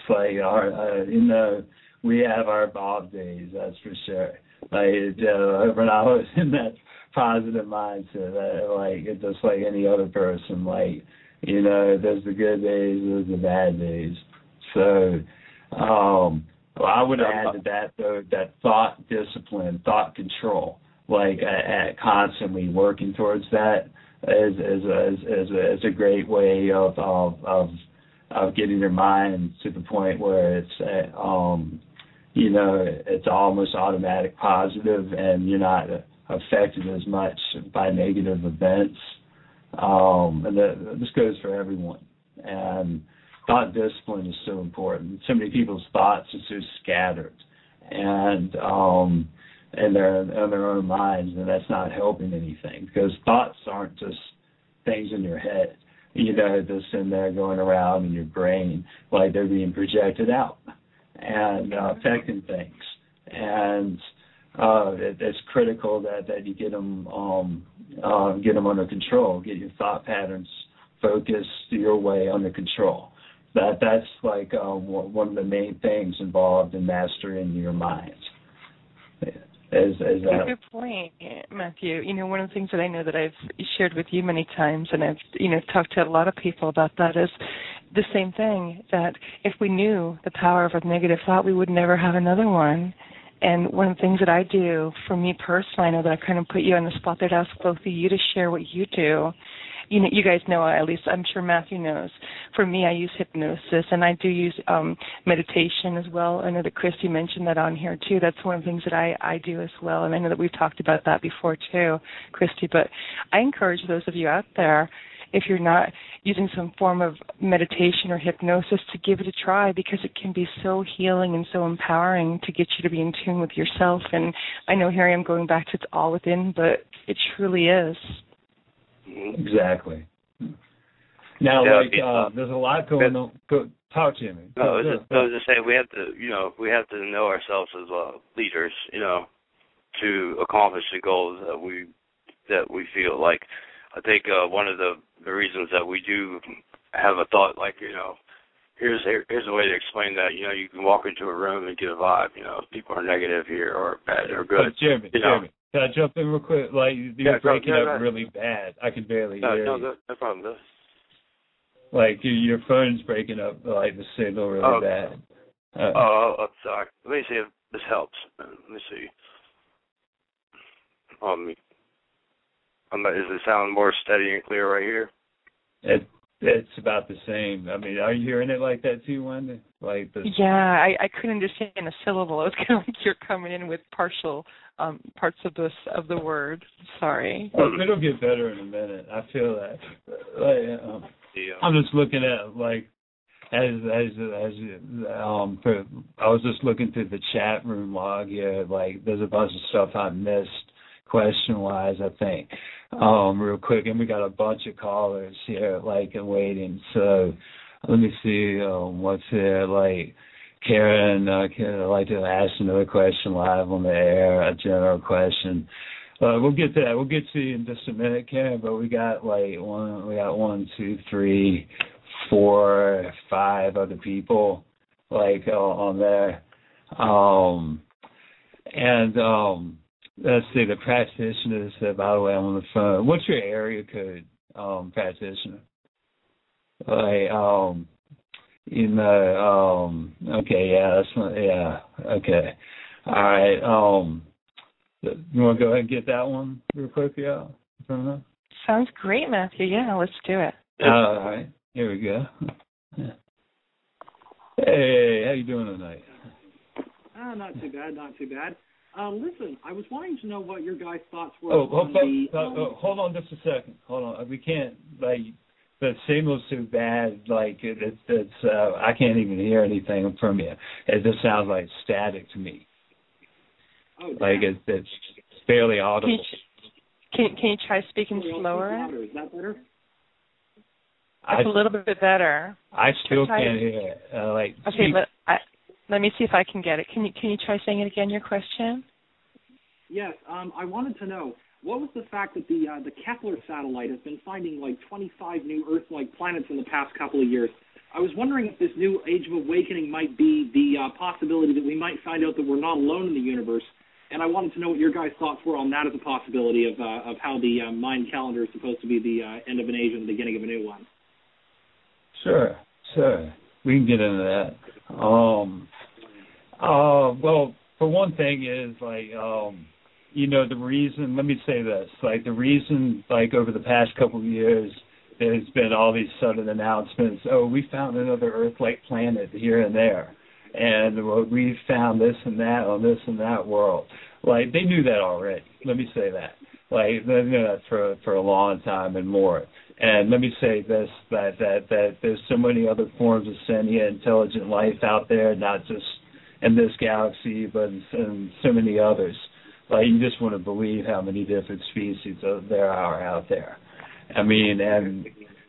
we have our off days, that's for sure. When I was in that positive mindset, it's just like any other person, there's the good days, there's the bad days. So, I would add to that, though, that thought discipline, thought control, constantly working towards that is a great way of getting your mind to the point where it's it's almost automatic positive, and you're not affected as much by negative events. And this goes for everyone. And thought discipline is so important. So many people's thoughts are so scattered, and in their own minds, and that's not helping anything, because thoughts aren't just things in your head, just in there going around in your brain, they're being projected out and affecting things. And it's critical that you get them under control, get your thought patterns focused your way under control. That's one of the main things involved in mastering your mind. That's a good point, Matthew. One of the things that I know that I've shared with you many times, and I've talked to a lot of people about that, is the same thing, that if we knew the power of a negative thought, we would never have another one. And one of the things that I do, for me personally, I know that I kind of put you on the spot there to ask both of you to share what you do. You guys know, at least I'm sure Matthew knows. For me, I use hypnosis, and I do use meditation as well. I know that Christy mentioned that on here, too. That's one of the things that I do as well, and I know that we've talked about that before, too, Christy. But I encourage those of you out there, if you're not using some form of meditation or hypnosis, to give it a try, because it can be so healing and so empowering to get you to be in tune with yourself. And I know here I am going back to it's all within, but it truly is. Exactly. Now, there's a lot going on. Talk to me. No, I was just saying we have to know ourselves as leaders, to accomplish the goals that we feel like. I think one of the reasons that we do have a thought, here's a way to explain that. You can walk into a room and get a vibe. People are negative here or bad or good. Jeremy, can I jump in real quick? You're breaking up really bad. I can barely hear you. No problem. Your phone's breaking up, the signal really bad. I'm sorry. Let me see if this helps. Let me see. Is it sound more steady and clear right here? It's about the same. I mean, are you hearing it like that too, Wendy? Yeah, I couldn't understand a syllable. It's kind of like you're coming in with partial parts of the word. Sorry. It'll get better in a minute. I feel that. I'm just looking at I was just looking through the chat room log here. There's a bunch of stuff I missed question-wise, I think. Real quick, and we got a bunch of callers here, and waiting. So let me see what's here. Karen, I'd like to ask another question live on the air, a general question. We'll get to that. We'll get to you in just a minute, Karen. But we got 1, 2, 3, 4, 5 other people on there, let's see, the practitioner said, by the way, I'm on the phone. What's your area code, practitioner? Okay, okay. All right, you want to go ahead and get that one real quick, yeah? Sounds great, Matthew. Yeah, let's do it. All right, here we go. Hey, how you doing tonight? Not too bad. Listen, I was wanting to know what your guys' thoughts were hold on just a second. Hold on. We can't, the signal's too bad, it's I can't even hear anything from you. It just sounds like static to me. Oh, it's barely audible. Can you try speaking slower? Is that better? It's a little bit better. I still can't hear it. Okay, let me see if I can get it. Can you try saying it again, your question? Yes, I wanted to know, what was the fact that the Kepler satellite has been finding like 25 new Earth-like planets in the past couple of years? I was wondering if this new age of awakening might be the possibility that we might find out that we're not alone in the universe. And I wanted to know what your guys' thoughts were on that as a possibility of how the Mayan calendar is supposed to be the end of an age and the beginning of a new one. Sure. We can get into that. Well, for one thing is, like, the reason, let me say this, like, the reason, like, over the past couple of years, there's been all these sudden announcements, we found another Earth-like planet here and there. And we found this and that on this and that world. Like, they knew that already. Let me say that. Like, they knew that for a long time and more. And let me say this, that there's so many other forms of sentient, intelligent life out there, not just in this galaxy, but in so many others. Like, you just want to believe how many different species there are out there. I mean, and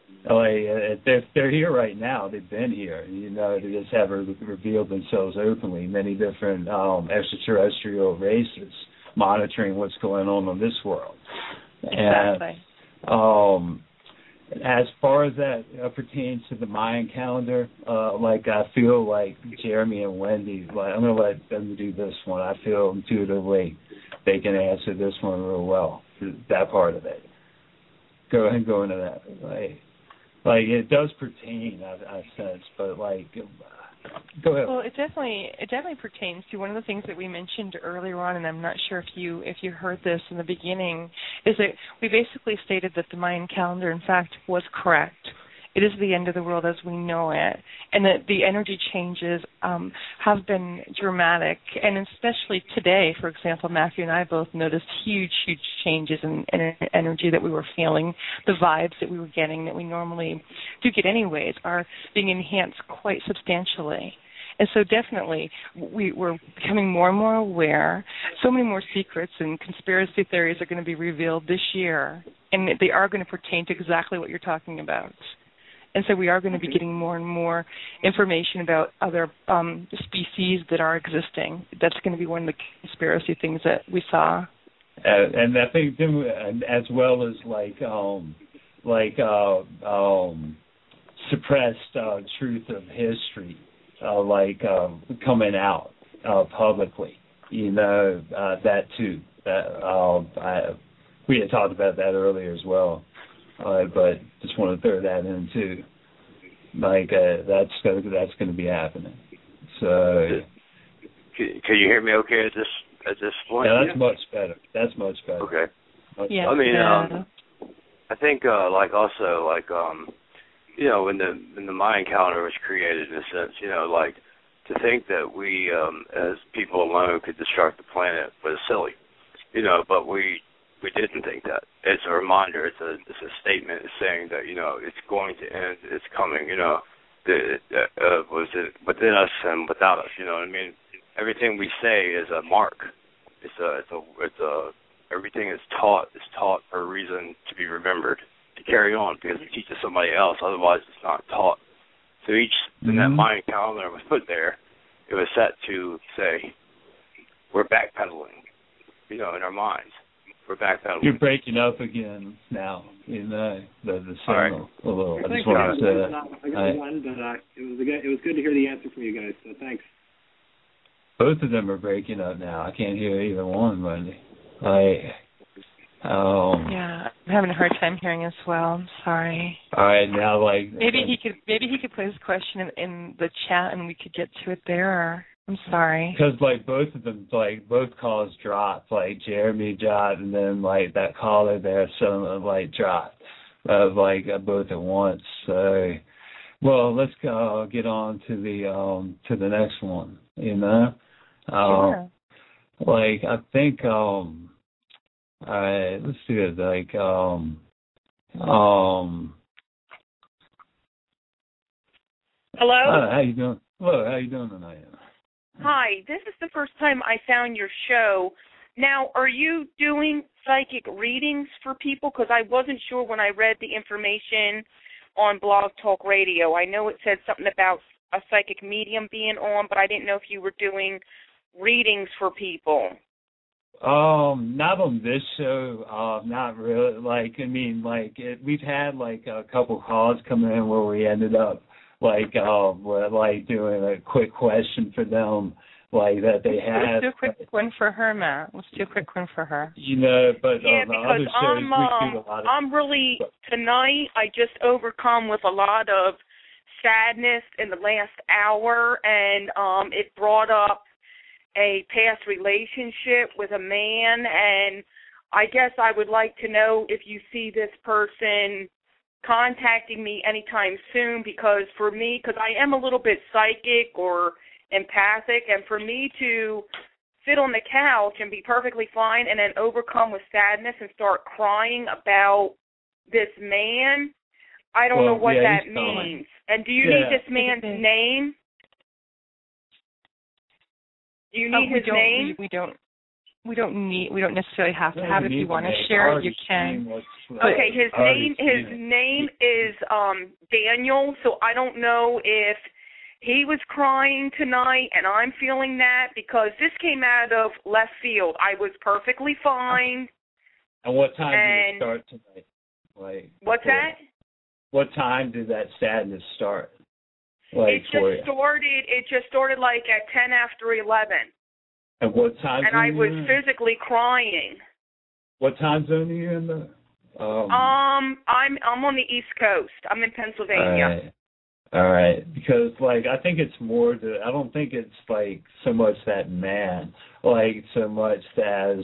like, they're here right now. They've been here. They just haven't revealed themselves openly. Many different extraterrestrial races monitoring what's going on this world. Exactly. And as far as that pertains to the Mayan calendar, like, I feel like Jeremy and Wendy, like, I'm going to let them do this one. I feel intuitively they can answer this one real well, that part of it. Go ahead and go into that. Like it does pertain, I sense, but like, go ahead. Well, it definitely pertains to one of the things that we mentioned earlier on, and I'm not sure if you heard this in the beginning, is that we basically stated that the Mayan calendar, in fact, was correct. It is the end of the world as we know it, and that the energy changes have been dramatic, and especially today, for example, Matthew and I both noticed huge changes in energy that we were feeling. The vibes that we were getting that we normally do get anyways are being enhanced quite substantially. And so definitely we're becoming more and more aware. So many more secrets and conspiracy theories are going to be revealed this year, and they are going to pertain to exactly what you're talking about. And so we are going to be getting more and more information about other species that are existing. That's going to be one of the conspiracy things that we saw. And I think, as well as suppressed truth of history, coming out publicly. That too. We had talked about that earlier as well. But just want to throw that in too. That's going to be happening. So, can you hear me okay at this point? Yeah, that's much better. Okay. Yeah. I mean, I think also when the Mayan calendar was created, in a sense, to think that we as people alone could destruct the planet was silly, but we didn't think that. It's a reminder. It's a statement saying that it's going to end. It's coming. Was it within us and without us? You know what I mean? Everything we say is a mark. Everything is taught for a reason to be remembered, to carry on, because it teaches somebody else. Otherwise, it's not taught. So when that Mayan calendar was put there, it was set to say we're backpedaling. In our minds. We're backpedaling. You're breaking up again now in the signal right. a little. I just wanted to say that. Not a good one, but it was good to hear the answer from you guys. So thanks. Both of them are breaking up now. I can't hear either one, Wendy. Yeah, I'm having a hard time hearing as well. I'm sorry. All right, now maybe he could put his question in the chat and we could get to it there. I'm sorry. Because both of them, both calls dropped. Jeremy dropped, and then that caller there, dropped. Both at once. So, well, let's get on to the next one. Sure. I think. All right, let's do it. Hello. How you doing? Hello. How you doing tonight? Hi, this is the first time I found your show. Now, are you doing psychic readings for people? Because I wasn't sure when I read the information on Blog Talk Radio. I know it said something about a psychic medium being on, but I didn't know if you were doing readings for people. Not on this show. Not really. We've had like a couple calls come in where we ended up doing a quick question for them, that they had. Let's do a quick one for her, Matt. Let's do a quick one for her. But yeah, the other shows we do a lot of. I'm really tonight. I just overcome with a lot of sadness in the last hour, and it brought up a past relationship with a man, and I guess I would like to know if you see this person contacting me anytime soon, because for me, because I am a little bit psychic or empathic, and for me to sit on the couch and be perfectly fine and then overcome with sadness and start crying about this man, I don't know what that means. And do you need this man's name? Do you need his name? We don't necessarily have to have it. If you want to share it, you can. Okay, his name is Daniel, so I don't know if he was crying tonight and I'm feeling that, because this came out of left field. I was perfectly fine. And what time did it start tonight? What's that? What time did that sadness start? It just started like at 10 after 11. And what time? And I was physically crying. What time zone are you in? I'm on the East Coast. I'm in Pennsylvania. All right. Because I think it's more I don't think it's so much that man, so much as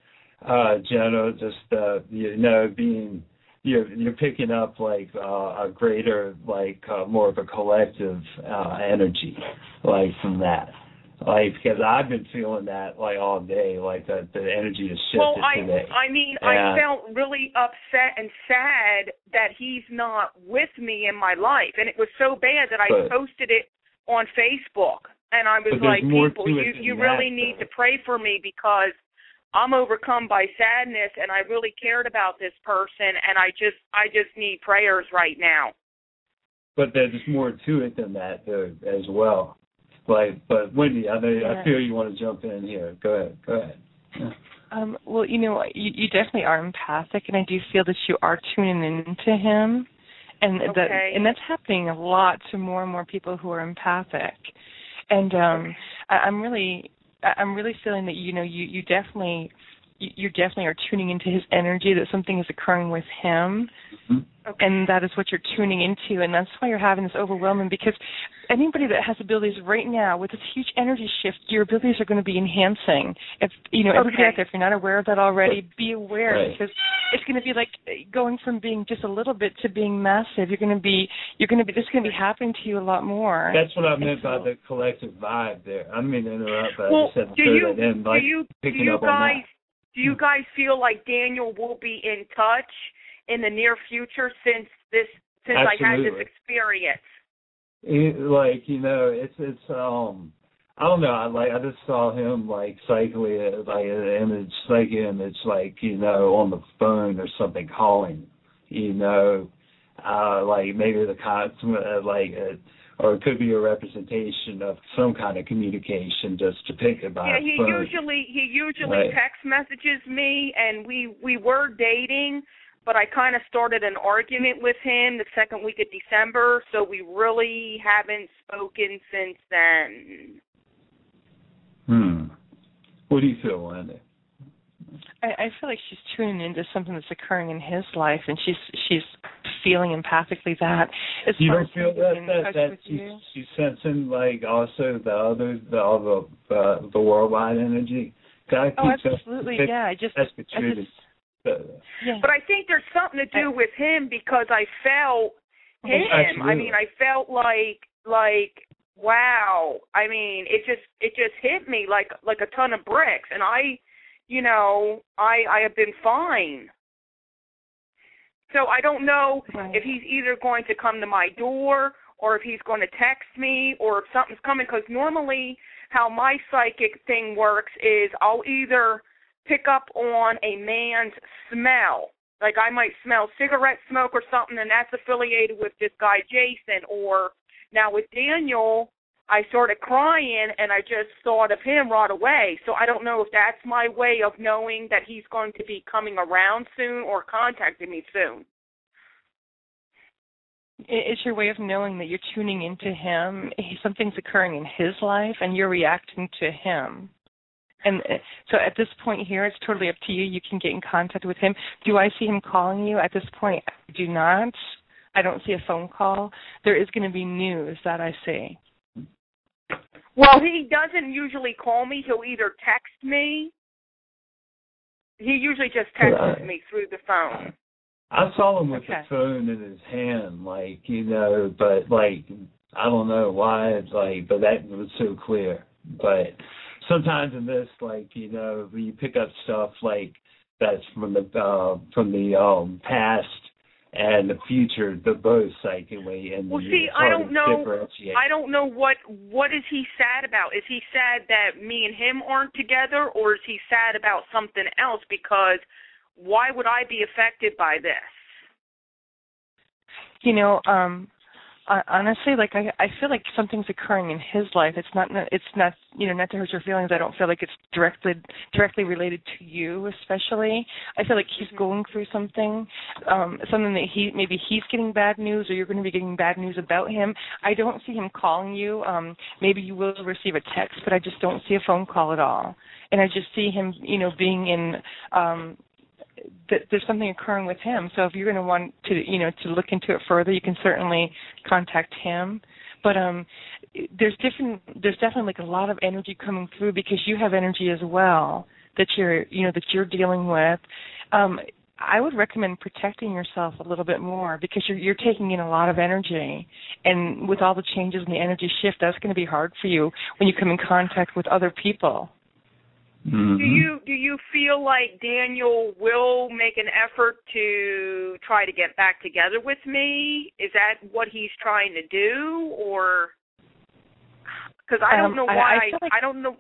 general, just being. You're picking up a greater more of a collective energy from that, because I've been feeling that all day, that the energy is shifted today. I felt really upset and sad that he's not with me in my life, and it was so bad that I posted it on Facebook, and I was like, people, you really need to pray for me, because I'm overcome by sadness, and I really cared about this person, and I just need prayers right now. But there's more to it than that, though, as well. But Wendy, I feel you want to jump in here. Go ahead. Yeah. Well, you definitely are empathic, and I do feel that you are tuning into him, and that's happening a lot to more and more people who are empathic. And I'm really feeling that you definitely are tuning into his energy, that something is occurring with him, and that is what you're tuning into, and that's why you're having this overwhelming, because anybody that has abilities right now with this huge energy shift, your abilities are going to be enhancing. If everybody out there, if you're not aware of that already, be aware, because it's going to be like going from being just a little bit to being massive. This is going to be happening to you a lot more. That's what I meant by the collective vibe there. I didn't mean to interrupt, but I just had to throw that in, picking up on that. Do you guys feel like Daniel will be in touch in the near future since I had this experience? It's I don't know. I just saw him psychically, an image, on the phone or something calling, maybe the consummate, or it could be a representation of some kind of communication, just to pick about. Yeah, he usually text messages me, and we were dating, but I kind of started an argument with him the second week of December, so we really haven't spoken since then. What do you feel, Wendy? I feel like she's tuning into something that's occurring in his life, and she's feeling empathically that. You don't feel that she's sensing also the worldwide energy? Absolutely, yeah. But I think there's something to do with him, because I felt him. Absolutely. I felt like wow. It just hit me like a ton of bricks, and I have been fine. So I don't know if he's either going to come to my door, or if he's going to text me, or if something's coming, because normally how my psychic thing works is I'll either pick up on a man's smell. I might smell cigarette smoke or something, and that's affiliated with this guy Jason. Or now with Daniel, I started crying, and I just thought of him right away. So I don't know if that's my way of knowing that he's going to be coming around soon or contacting me soon. It's your way of knowing that you're tuning into him. Something's occurring in his life, and you're reacting to him. And so at this point here, it's totally up to you. You can get in contact with him. Do I see him calling you? At this point, I do not. I don't see a phone call. There is going to be news that I see. Well, he doesn't usually call me. He'll either text me. He usually just texts me through the phone. I saw him with the phone in his hand, like, you know, but, like, I don't know why, it's like, but that was so clear. But sometimes in this, like, you know, when you pick up stuff, like, that's from the past and the future, they're both psychically. And well, see, I don't know what is he sad about. Is he sad that me and him aren't together, or is he sad about something else? Because why would I be affected by this? You know, honestly, like I feel like something's occurring in his life. It's not, you know, not to hurt your feelings. I don't feel like it's directly related to you, especially. I feel like he's going through something that maybe he's getting bad news, or you're going to be getting bad news about him. I don't see him calling you. Maybe you will receive a text, but I just don't see a phone call at all. And I just see him, you know, being in. There's something occurring with him. So if you're going to want to, you know, to look into it further, you can certainly contact him. But there's definitely like a lot of energy coming through, because you have energy as well that you're dealing with. I would recommend protecting yourself a little bit more, because you're taking in a lot of energy, and with all the changes in the energy shift, that's going to be hard for you when you come in contact with other people. Mm-hmm. Do you feel like Daniel will make an effort to try to get back together with me? Is that what he's trying to do, or because I don't know why I don't know.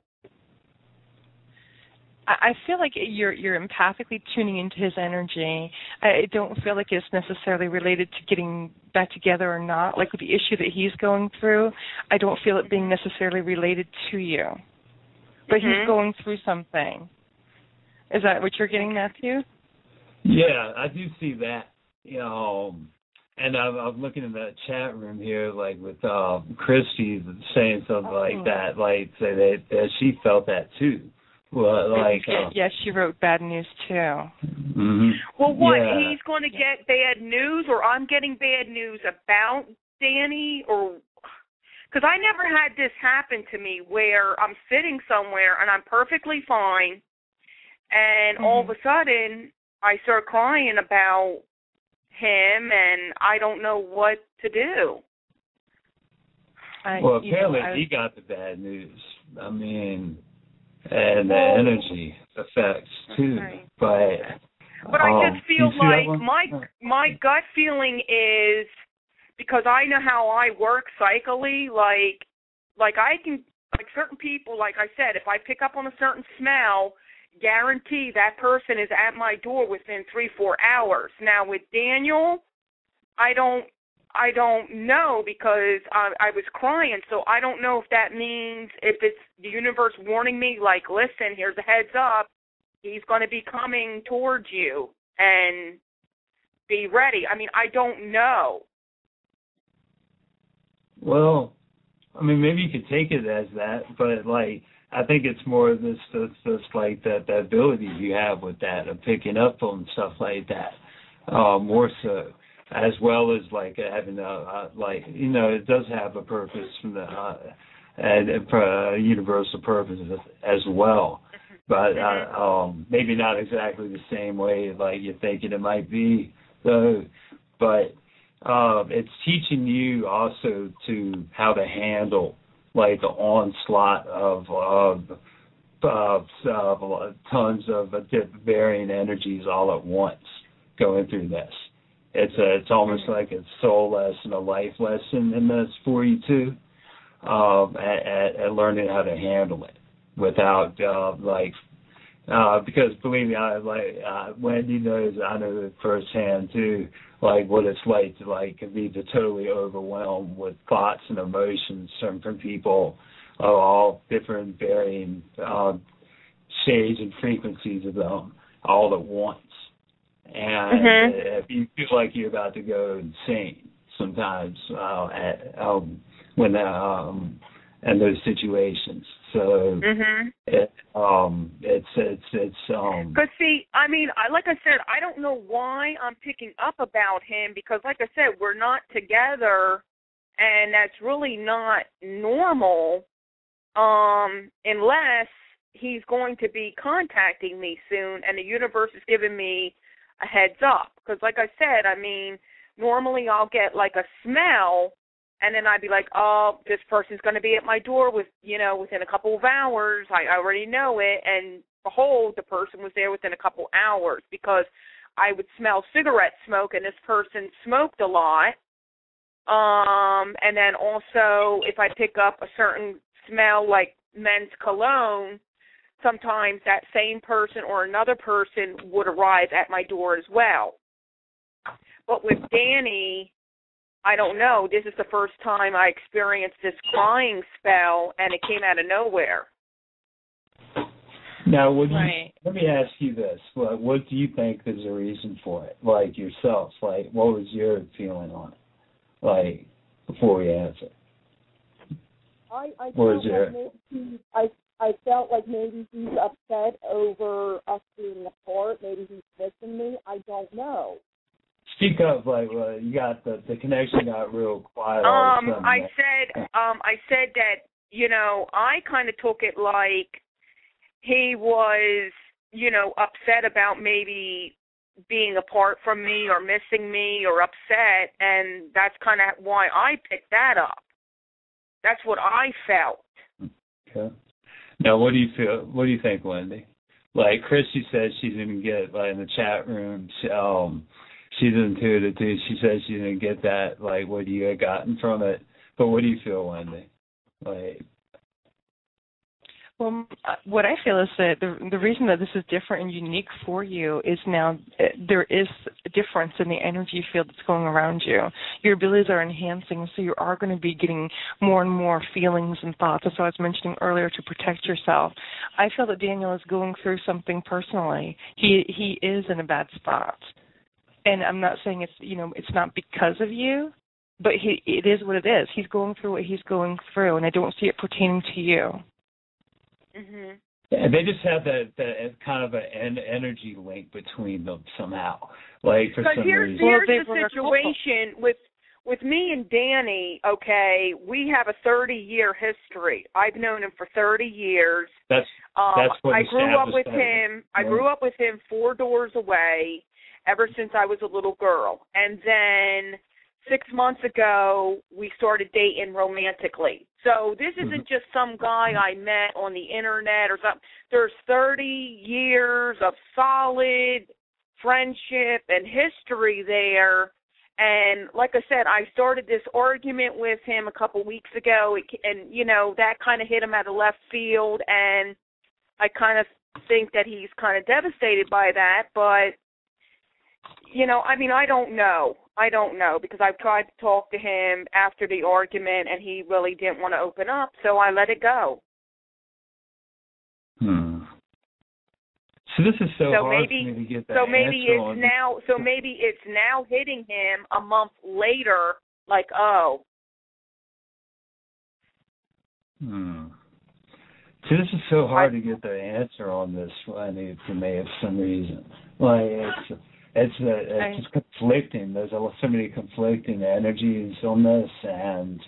I feel like you're empathically tuning into his energy. I don't feel like it's necessarily related to getting back together or not. Like with the issue that he's going through, I don't feel it being necessarily related to you. But he's going through something. Is that what you're getting, Matthew? Yeah, I do see that. You know, and I'm looking in that chat room here, like with Christy saying something like that, like say that she felt that too. Well, like yes, she wrote bad news too. Mm-hmm. Well, what he's going to get bad news, or I'm getting bad news about Danny, or? Because I never had this happen to me where I'm sitting somewhere and I'm perfectly fine, and all of a sudden I start crying about him, and I don't know what to do. Well, apparently he got the bad news. I mean, and the energy effects too. Okay. But I just feel like my gut feeling is, because I know how I work psychically, like I can, like certain people, like I said, if I pick up on a certain smell, guarantee that person is at my door within 3-4 hours. Now with Daniel, I don't know, because I was crying, so I don't know if that means if it's the universe warning me, like, listen, here's a heads up, he's going to be coming towards you, and be ready. I mean, I don't know. Well, I mean, maybe you could take it as that, but like I think it's more of this like that ability you have with that of picking up on stuff like that, more so, as well as like having like, you know, it does have a purpose from the and a universal purpose as well, but maybe not exactly the same way like you're thinking it might be, though, but. It's teaching you also to how to handle like the onslaught of tons of varying energies all at once going through this. It's almost like a soul lesson, a life lesson in this for you too, at learning how to handle it without because believe me, Wendy knows, I know it firsthand too, like what it's like to be totally overwhelmed with thoughts and emotions from people of all different varying shades and frequencies of them all at once. And if you feel like you're about to go insane sometimes when in those situations. So it's because see, I mean, like I said, I don't know why I'm picking up about him, because like I said, we're not together, and that's really not normal unless he's going to be contacting me soon, and the universe is giving me a heads up. Because like I said, I mean, normally I'll get like a smell, and then I'd be like, oh, this person's going to be at my door within a couple of hours. I already know it. And behold, the person was there within a couple hours, because I would smell cigarette smoke, and this person smoked a lot. And then also, if I pick up a certain smell like men's cologne, sometimes that same person or another person would arrive at my door as well. But with Danny, I don't know. This is the first time I experienced this crying spell, and it came out of nowhere. Now, let me ask you this. What do you think is the reason for it? Like yourself, like what was your feeling on it? Like before we answer. I felt like maybe he's upset over us being apart. Maybe he's missing me. I don't know. Speak up, you got the connection got real quiet. I said that, I kind of took it like he was, upset about maybe being apart from me or missing me or upset, and that's kind of why I picked that up. That's what I felt. Okay. Now, what do you feel? What do you think, Wendy? Like Christy said, she didn't get in the chat room. She's intuitive too. She says she didn't get that, like what you had gotten from it. But what do you feel, Wendy? Well, what I feel is that the reason that this is different and unique for you is now there is a difference in the energy field that's going around you. Your abilities are enhancing, so you are going to be getting more and more feelings and thoughts. That's what I was mentioning earlier, to protect yourself. I feel that Daniel is going through something personally. He is in a bad spot. And I'm not saying it's not because of you, but it is what it is. He's going through what he's going through, and I don't see it pertaining to you. Yeah, they just have that kind of an energy link between them somehow. Like for some reason. Here's the situation with me and Danny. Okay, we have a 30-year history. I've known him for 30 years. That's what I grew up with him. I grew up with him 4 doors away ever since I was a little girl. And then 6 months ago, we started dating romantically. So this isn't just some guy I met on the internet or something. There's 30 years of solid friendship and history there. And like I said, I started this argument with him a couple weeks ago, and, that kind of hit him out of left field. And I kind of think that he's kind of devastated by that. But I don't know, because I've tried to talk to him after the argument, and he really didn't want to open up, so I let it go. So this is so hard for me to get that answer on. So maybe it's now hitting him a month later, like, oh. So this is so hard to get the answer on this, I need for me, for some reason. It's just conflicting. There's so many conflicting energies on this, and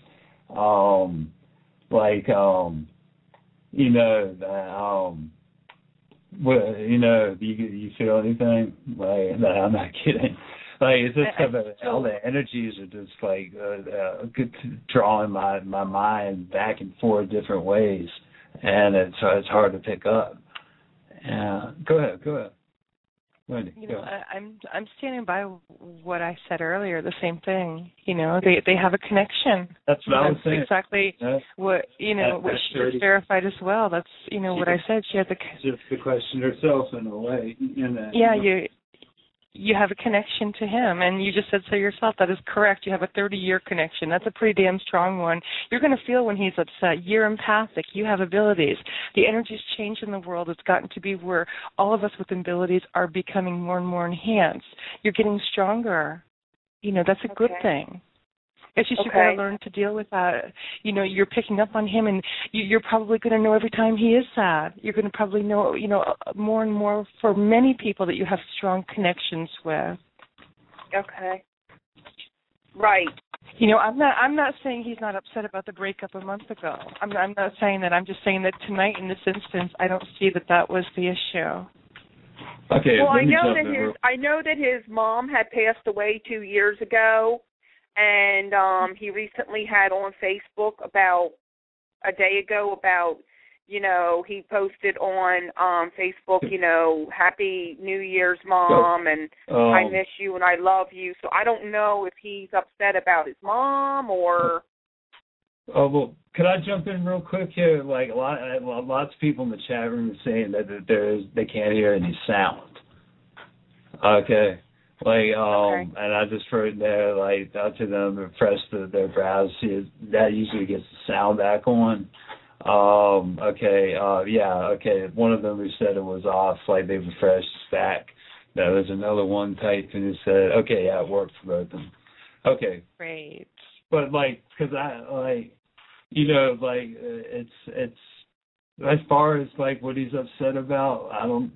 you feel anything? I'm not kidding. It's just all the energies are just good drawing my mind back and forth different ways, and it's hard to pick up. Go ahead. Wendy, you know, I'm standing by what I said earlier. The same thing. You know, they have a connection. That's what I was saying. Exactly what what she just verified as well. That's what I said. She had just the question herself in a way. You have a connection to him, and you just said so yourself. That is correct. You have a 30-year connection. That's a pretty damn strong one. You're going to feel when he's upset. You're empathic. You have abilities. The energy's changed in the world. It's gotten to be where all of us with abilities are becoming more and more enhanced. You're getting stronger. That's a good thing. It's just you've got to learn to deal with that. You're picking up on him, and you're probably going to know every time he is sad. You're going to probably know, more and more for many people that you have strong connections with. Okay. Right. I'm not saying he's not upset about the breakup a month ago. I'm not saying that. I'm just saying that tonight in this instance, I don't see that was the issue. Okay. Well, I know that his mom had passed away 2 years ago. And he recently had on Facebook about a day ago about, he posted on Facebook, Happy New Year's, Mom, and I miss you and I love you. So I don't know if he's upset about his mom or... Oh, well, could I jump in real quick here? Like, lots of people in the chat room are saying that they can't hear any sound. Okay. And I just heard there, to them, refresh their browser. That usually gets the sound back on. One of them who said it was off, they refreshed back. There was another one typed and who said, okay, yeah, it worked for both of them. Okay. Great. But, because it's, as far as, what he's upset about, I don't,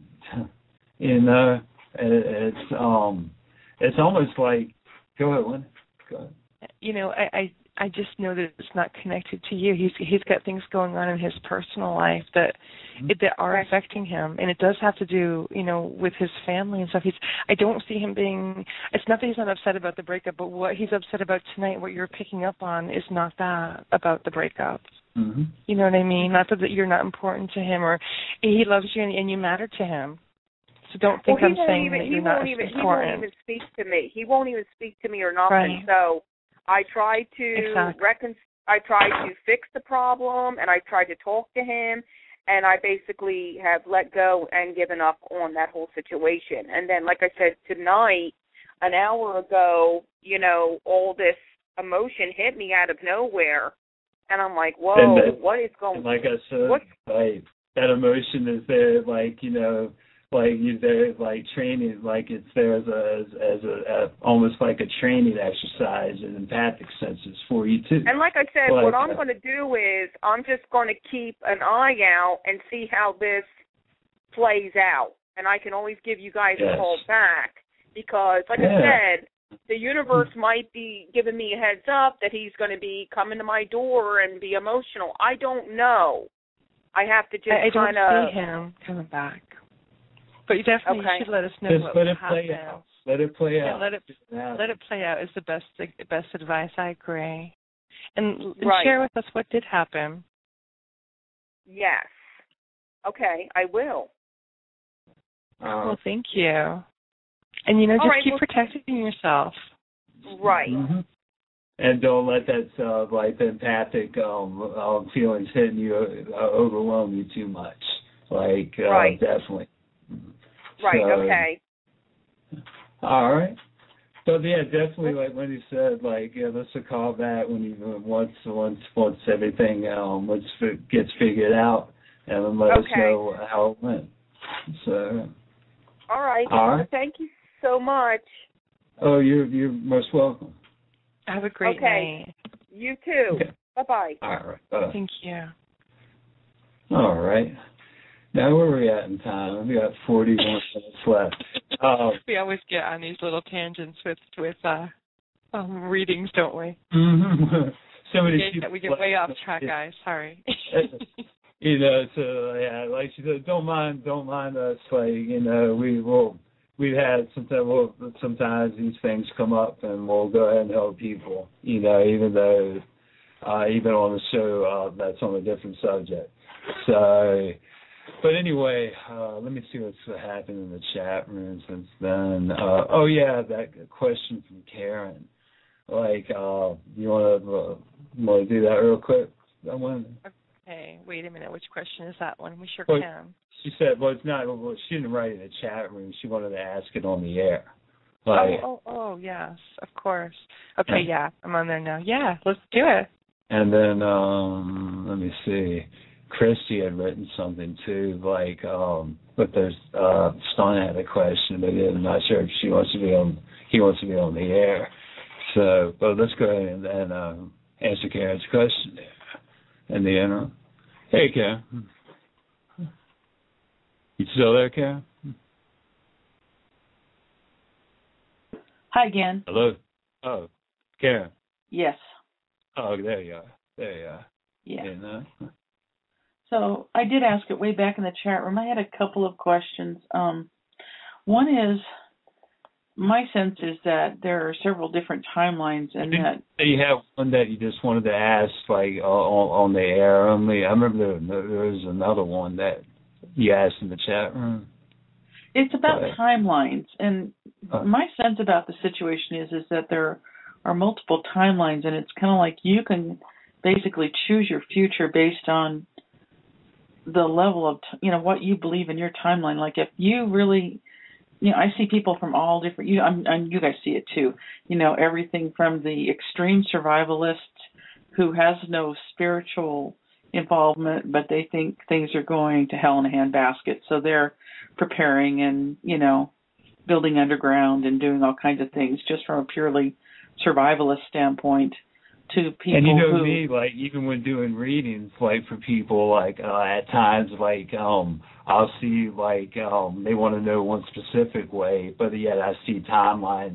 it's almost like, go ahead, Lynn. Go ahead. I just know that it's not connected to you. He's got things going on in his personal life that are affecting him, and it does have to do, with his family and stuff. I don't see him being. It's not that he's not upset about the breakup, but what he's upset about tonight, what you're picking up on, is not that about the breakup. Mm-hmm. You know what I mean? Not that you're not important to him, or he loves you and you matter to him. So don't think I'm saying that you're not important. He won't even speak to me. He won't even speak to me or nothing. Right. So I tried to I tried to fix the problem, and I tried to talk to him, and I basically have let go and given up on that whole situation. And then, like I said, tonight, an hour ago, all this emotion hit me out of nowhere, and I'm like, whoa, what is going on? Like I said, that emotion is there, you're there, training, it's there as a almost like a training exercise and empathic senses for you too. And like I said, what I'm going to do is I'm just going to keep an eye out and see how this plays out. And I can always give you guys a call back because, like I said, the universe might be giving me a heads up that he's going to be coming to my door and be emotional. I don't know. I have to just kind of... I don't see him coming back. But you definitely should let us know what will happen. Let it play out. Let it play out is the best advice. I agree. And share with us what did happen. Yes. Okay, I will. Well, thank you. And, keep protecting yourself. Right. Mm-hmm. And don't let that, the empathic feelings hitting you overwhelm you too much. Definitely. Right, okay. All right. So, definitely, like Wendy said, let's call back once everything gets figured out, and then let us know how it went. So. All right. Thank you so much. Oh, you're most welcome. Have a great night. You too. Okay. Bye-bye. All right. Thank you. All right. Now, where are we at in time? We got 41 minutes left. We always get on these little tangents with readings, don't we? Mm-hmm. We get way off track, guys. Sorry. Like she said, don't mind us. We've had sometimes these things come up, and we'll go ahead and help people. Even though even on the show that's on a different subject. So. But anyway, let me see what's happened in the chat room since then. Oh yeah, that question from Karen. Like, you want to do that real quick? That one. Okay, wait a minute. Which question is that one? We sure well, can. She said, well, it's not. Well, she didn't write it in the chat room. She wanted to ask it on the air. Like, oh, yes, of course. Okay, yeah, I'm on there now. Yeah, let's do it. And then, let me see. Christy had written something too, like, but there's, Stone had a question, but I'm not sure if he wants to be on the air. So, but let's go ahead and answer Karen's question there in the interim. Hey, Karen. You still there, Karen? Hi again. Hello. Oh, Karen. Yes. Oh, there you are. Yeah. And, so I did ask it way back in the chat room. I had a couple of questions. One is, my sense is that there are several different timelines, and that you have one that you just wanted to ask, like on the air only. I remember there was another one that you asked in the chat room. It's about timelines, and my sense about the situation is that there are multiple timelines, and it's kind of like you can basically choose your future based on the level of, what you believe in your timeline. Like if you really, I see people from all different, you guys see it too, everything from the extreme survivalist who has no spiritual involvement, but they think things are going to hell in a handbasket, so they're preparing and, building underground and doing all kinds of things just from a purely survivalist standpoint, to people and who, me, like, even when doing readings, like, for people, like, at times, like, I'll see, like, they want to know one specific way, but yet I see timelines,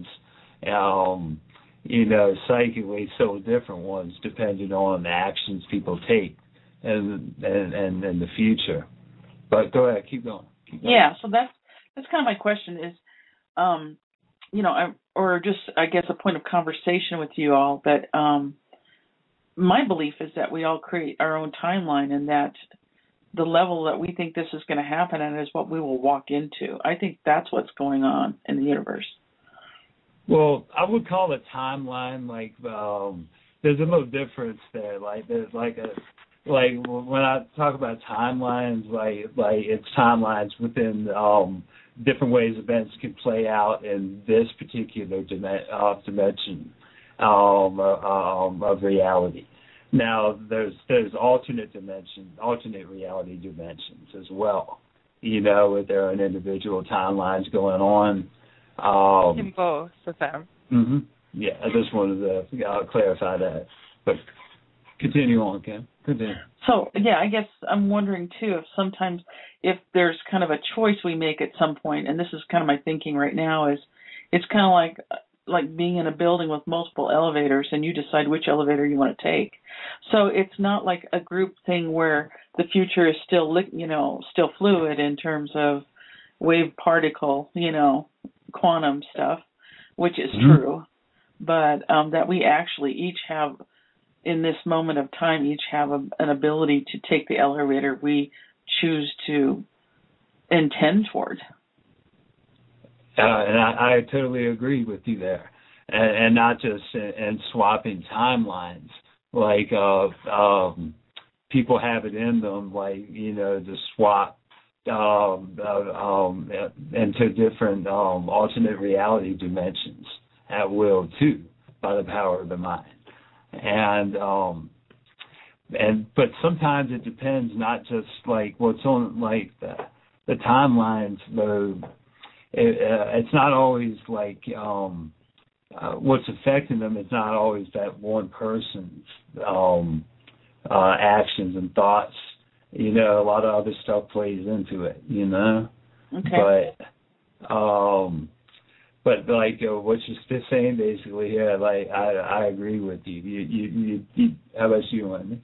psychically, so different ones, depending on the actions people take and the future. But go ahead, keep going. Yeah, so that's kind of my question is, or just, I guess, a point of conversation with you all, that my belief is that we all create our own timeline, and that the level that we think this is going to happen at is what we will walk into. I think that's what's going on in the universe. Well, I would call it timeline, like, there's a little difference there. Like, there's like when I talk about timelines, like it's timelines within different ways events can play out in this particular dimension of reality. Now, there's alternate reality dimensions as well. With their own individual timelines going on. In both of them. Mm-hmm. Yeah, I just wanted to clarify that. But continue on, Kim. Continue. So, yeah, I guess I'm wondering, too, if there's kind of a choice we make at some point, and this is kind of my thinking right now, is it's kind of like being in a building with multiple elevators, and you decide which elevator you want to take. So it's not like a group thing where the future is still, still fluid in terms of wave particle, quantum stuff, which is true, but that we actually each have, in this moment of time, each have an ability to take the elevator we choose to intend toward. And I totally agree with you there. And not just in swapping timelines, like people have it in them, like, to swap into different alternate reality dimensions at will too, by the power of the mind. But sometimes it depends, not just like what's on, like the timelines, though. It's not always like what's affecting them. It's not always that one person's actions and thoughts. A lot of other stuff plays into it. Okay. But like what you're saying, basically, yeah, like I agree with you. You how about you, Wendy?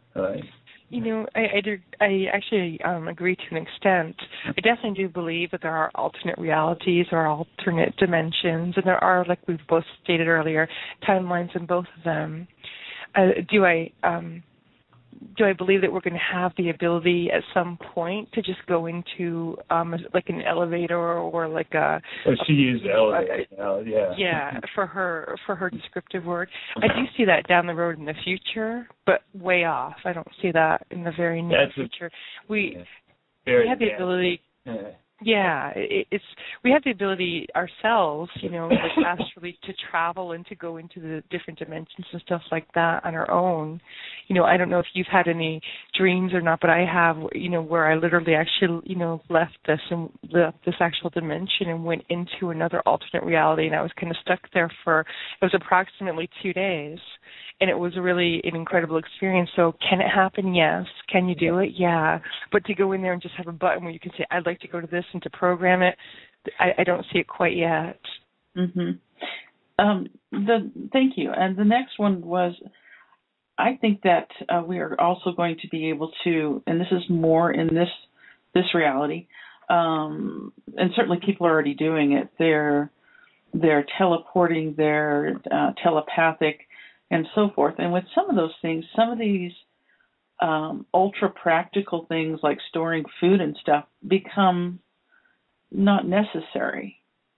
I actually agree to an extent. I definitely do believe that there are alternate realities or alternate dimensions, and there are, like we've both stated earlier, timelines in both of them. Do I do I believe that we're going to have the ability at some point to just go into like an elevator or like a? She used elevator. Yeah, for her descriptive word. I do see that down the road in the future, but way off. I don't see that in the very near future. We have the ability. Yeah, we have the ability ourselves, like astrally, to travel and to go into the different dimensions and stuff like that on our own. I don't know if you've had any dreams or not, but I have, where I literally actually, left this actual dimension and went into another alternate reality, and I was kind of stuck there it was approximately 2 days. And it was really an incredible experience. So can it happen? Yes. Can you do it? Yeah. But to go in there and just have a button where you can say, I'd like to go to this, and to program it, I don't see it quite yet. Mm-hmm. Thank you. And the next one was, I think that we are also going to be able to, and this is more in this reality, and certainly people are already doing it. They're teleporting, they're telepathic, and so forth. And with some of those things, some of these ultra practical things like storing food and stuff become not necessary.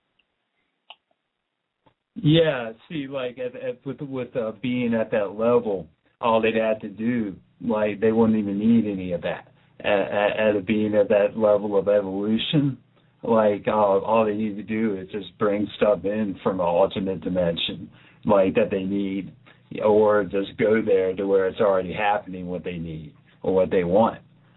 Yeah, see, like with being at that level, all they'd have to do, like they wouldn't even need any of that. At being at that level of evolution, like all they need to do is just bring stuff in from an alternate dimension, like that they need. Or just go there to where it's already happening what they need or what they want.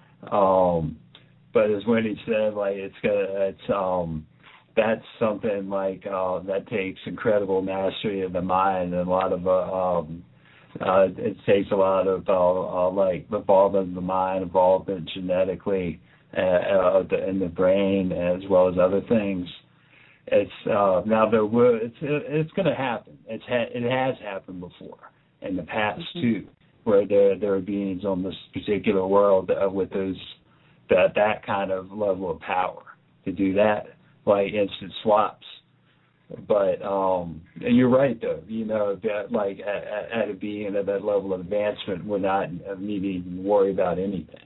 But as Wendy said, like that's something like that takes incredible mastery of the mind, and a lot of it takes a lot of like involvement of the mind, involvement genetically in the brain, as well as other things. It's now it's going to happen. It has happened before in the past too, where there are beings on this particular world with that kind of level of power to do that, like instant swaps. But you're right though. That like at a being at that level of advancement, we're not needing to worry about anything.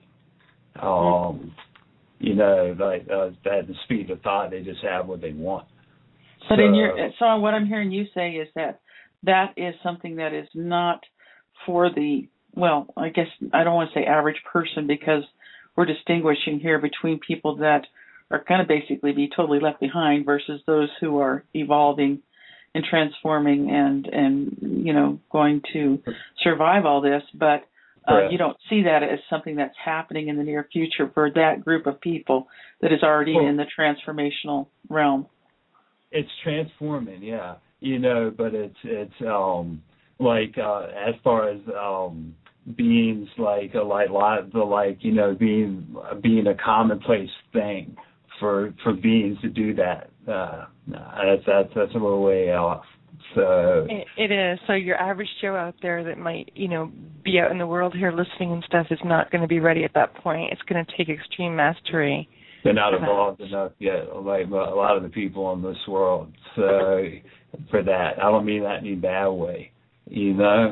Like at the speed of thought, they just have what they want. But so what I'm hearing you say is that is something that is not for the, well, I guess I don't want to say average person, because we're distinguishing here between people that are going to basically be totally left behind versus those who are evolving and transforming and going to survive all this. But you don't see that as something that's happening in the near future for that group of people that is already in the transformational realm. It's transforming, yeah. But it's like as far as beings being a commonplace thing for beings to do that. That's a little way off. So it is. So your average Joe out there that might, be out in the world here listening and stuff is not going to be ready at that point. It's going to take extreme mastery. They're not evolved enough yet, like a lot of the people in this world. So for that, I don't mean that in a bad way, either.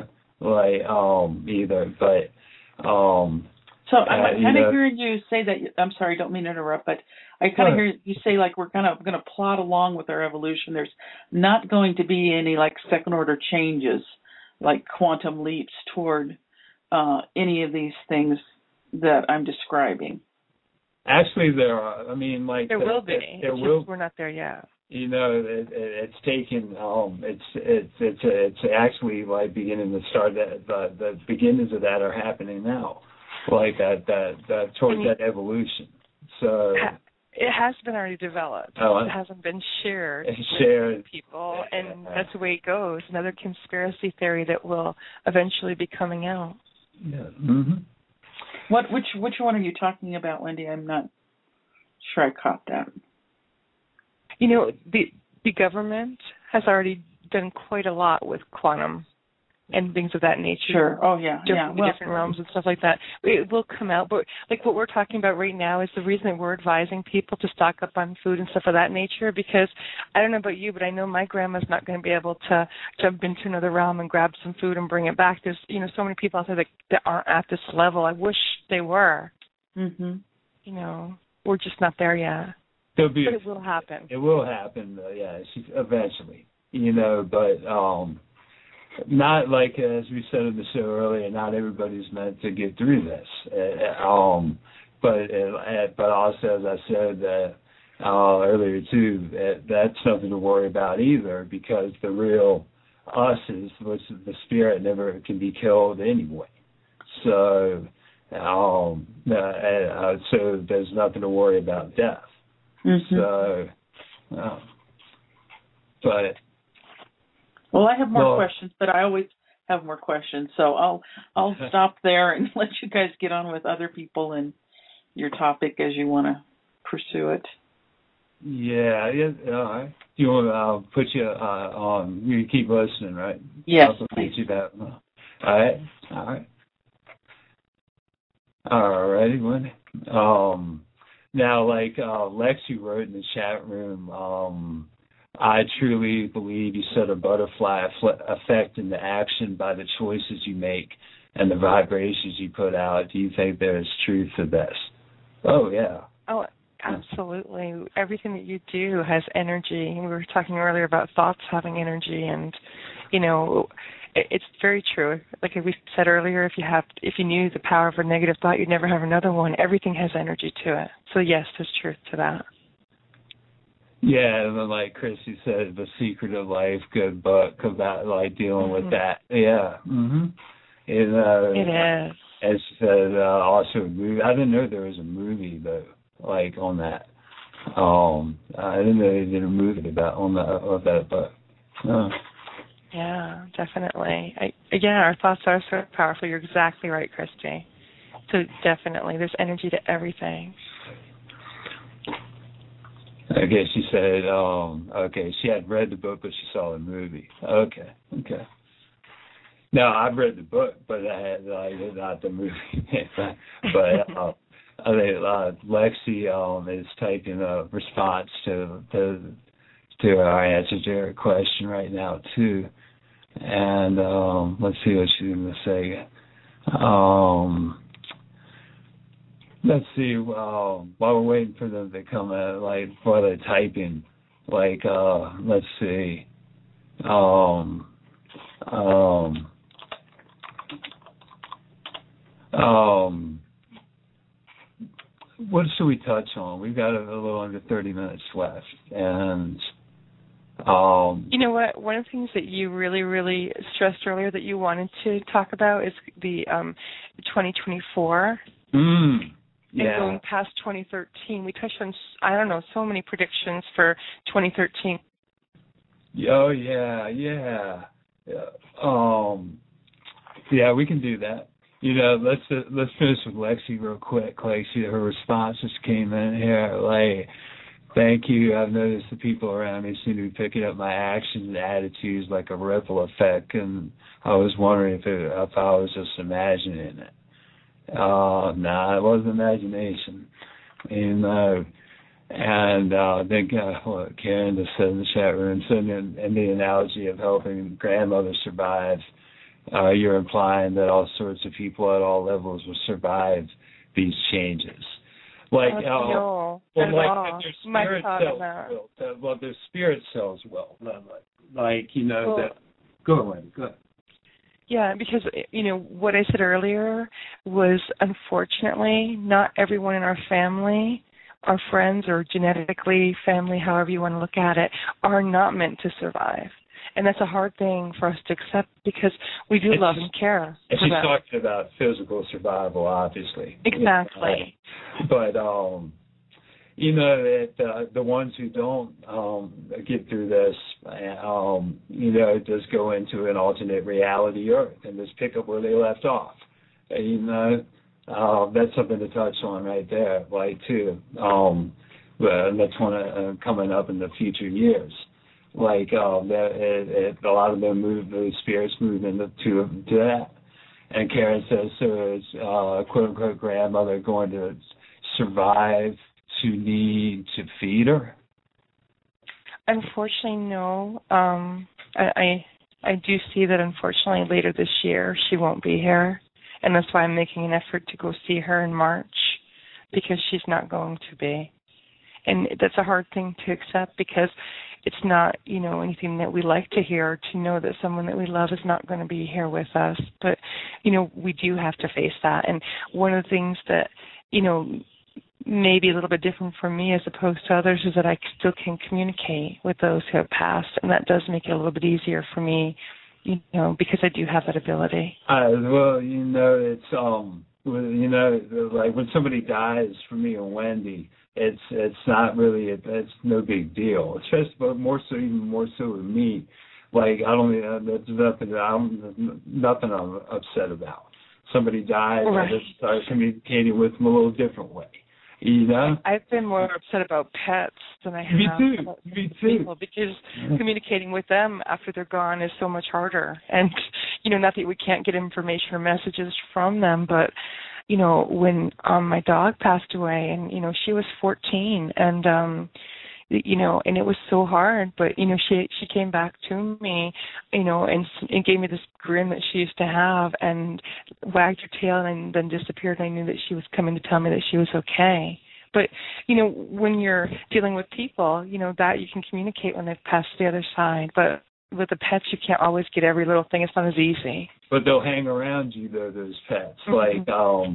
But so I'm kind of hearing you say that. I'm sorry, don't mean to interrupt, but I kind of hear you say like we're kind of going to plod along with our evolution. There's not going to be any like second order changes, like quantum leaps toward any of these things that I'm describing. Actually, there are. I mean, like there will be. We're not there yet. It's taken. It's actually like beginning to start. The beginnings of that are happening now, like that towards that evolution. So it has been already developed. It hasn't been shared with people, and that's the way it goes. Another conspiracy theory that will eventually be coming out. Yeah. Mm-hmm. Which one are you talking about, Wendy? I'm not sure I caught that. The government has already done quite a lot with quantum and things of that nature. Sure. Oh, yeah. Different realms and stuff like that. It will come out. But like what we're talking about right now is the reason that we're advising people to stock up on food and stuff of that nature, because I don't know about you, but I know my grandma's not going to be able to jump into another realm and grab some food and bring it back. There's, so many people out there that aren't at this level. I wish they were. Mm-hmm. We're just not there yet. But it will happen. It will happen, eventually. But not like, as we said in the show earlier, not everybody's meant to get through this. But also, as I said earlier too, that's nothing to worry about either, because the real us which is the spirit, never can be killed anyway. So, so there's nothing to worry about death. Mm-hmm. So, but. Well, I have more questions, but I always have more questions, so I'll stop there and let you guys get on with other people and your topic as you want to pursue it. Yeah. All right. You want? I'll put you on. You keep listening, right? Yes. I'll put you back. All right. All righty, Wendy. Now, like Lexi wrote in the chat room, I truly believe you set a butterfly effect into action by the choices you make and the vibrations you put out. Do you think there is truth to this? Oh, yeah. Oh, absolutely. Everything that you do has energy. We were talking earlier about thoughts having energy, and, it's very true. Like we said earlier, if you knew the power of a negative thought, you'd never have another one. Everything has energy to it. So, yes, there's truth to that. Yeah, and then like Chrissy said, The Secret of Life, good book about like dealing with that. Yeah. Mm-hmm. It is. As she said, also a movie. I didn't know there was a movie though, like on that. I didn't know they did a movie about that book. Yeah, definitely. Our thoughts are so powerful. You're exactly right, Christy. So definitely, there's energy to everything. Okay, she said, she had read the book, but she saw the movie. Okay. Now, I've read the book, but I had not the movie. But I think Lexi is typing a response to our answer to her question right now, too. And let's see what she's going to say. Let's see, while we're waiting for them to come out, like, while they're typing, like, let's see, what should we touch on? We've got a little under 30 minutes left, and... you know what? One of the things that you really, really stressed earlier that you wanted to talk about is the 2024. Yeah. And going past 2013, we touched on, so many predictions for 2013. Oh, yeah. Yeah, we can do that. Let's finish with Lexi real quick. Like, her response just came in here, like, thank you. I've noticed the people around me seem to be picking up my actions and attitudes like a ripple effect, and I was wondering if I was just imagining it. It wasn't imagination. And I think what Karen just said in the chat room, in the analogy of helping grandmothers survive, you're implying that all sorts of people at all levels will survive these changes. Like, their spirit cells will. Well, their spirit cells will. That. Go ahead. Yeah, because, what I said earlier was, unfortunately, not everyone in our family, our friends, or genetically family, however you want to look at it, are not meant to survive. And that's a hard thing for us to accept, because we do love and care. And she's talking about physical survival, obviously. Exactly. But, the ones who don't get through this, just go into an alternate reality Earth and just pick up where they left off. That's something to touch on right there, like, too. That's one coming up in the future years. Like a lot of them the spirits move into that. And Karen says, so is quote unquote grandmother going to survive to need to feed her? Unfortunately, no. I do see that unfortunately later this year she won't be here, and that's why I'm making an effort to go see her in March, because she's not going to be. And that's a hard thing to accept, because it's not, anything that we like to hear, to know that someone that we love is not going to be here with us. But, we do have to face that. And one of the things that, maybe a little bit different for me as opposed to others is that I still can communicate with those who have passed, and that does make it a little bit easier for me, because I do have that ability. Well, it's like when somebody dies, for me and Wendy, it's not really it's no big deal. Especially, but even more so with me. Like there's nothing I'm upset about. Somebody dies, right. I just start communicating with them a little different way. I've been more upset about pets than I have about people, because communicating with them after they're gone is so much harder. And, not that we can't get information or messages from them, but, when my dog passed away, and, she was 14, and, and it was so hard, but, she came back to me, and gave me this grin that she used to have, and wagged her tail and then disappeared, and I knew that she was coming to tell me that she was okay. But, when you're dealing with people, that you can communicate when they've passed to the other side. But with the pets, you can't always get every little thing. It's not as easy. But they'll hang around you, though, those pets. Mm-hmm.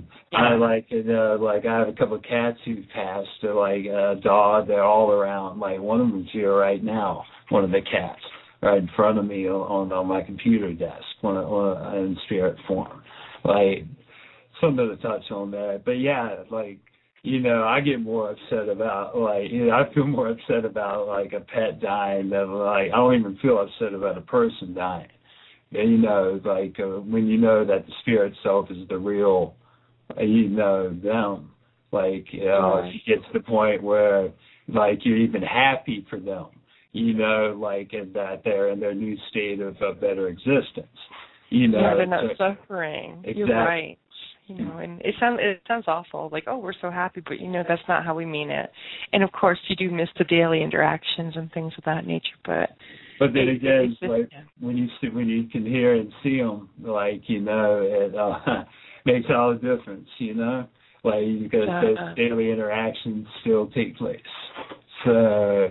I have a couple of cats who've passed. They're like a dog. They're all around. Like one of them's here right now, one of the cats, right in front of me on my computer desk, in spirit form. Like, something to touch on that. But, yeah, I get more upset about, I feel more upset about, a pet dying than, I don't even feel upset about a person dying. And, when you know that the spirit self is the real, them, if you get to the point where, you're even happy for them, and that they're in their new state of better existence. They're not suffering. Exactly. You're right. And it sounds awful, we're so happy, but that's not how we mean it. And of course, you do miss the daily interactions and things of that nature. But then again, when you can hear and see them, it makes all the difference, because those daily interactions still take place. So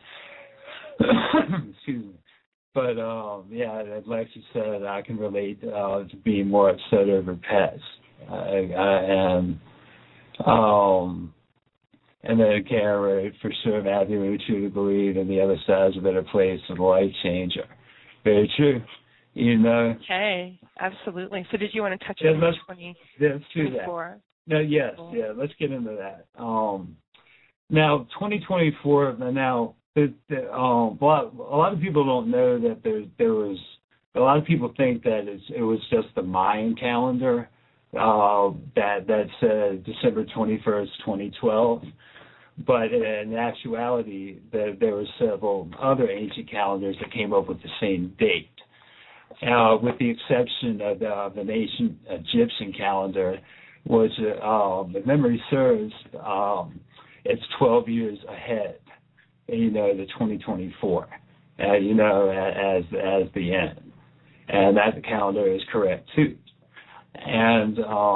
excuse me. But as Lexi said, I can relate to being more upset over pets. And then Karen wrote, for sure, Matthew, we truly believe in the other side is a better place and a life changer. Very true. Okay, absolutely. So did you want to touch on 2024? No, yes, cool. Yeah, let's get into that. Now, 2024, now, a lot of people don't know that there was, a lot of people think that it was just the Mayan calendar that said December 21st, 2012. But in actuality, there were several other ancient calendars that came up with the same date. With the exception of the ancient Egyptian calendar, which, if memory serves, it's 12 years ahead, the 2024, as the end. And that calendar is correct, too. And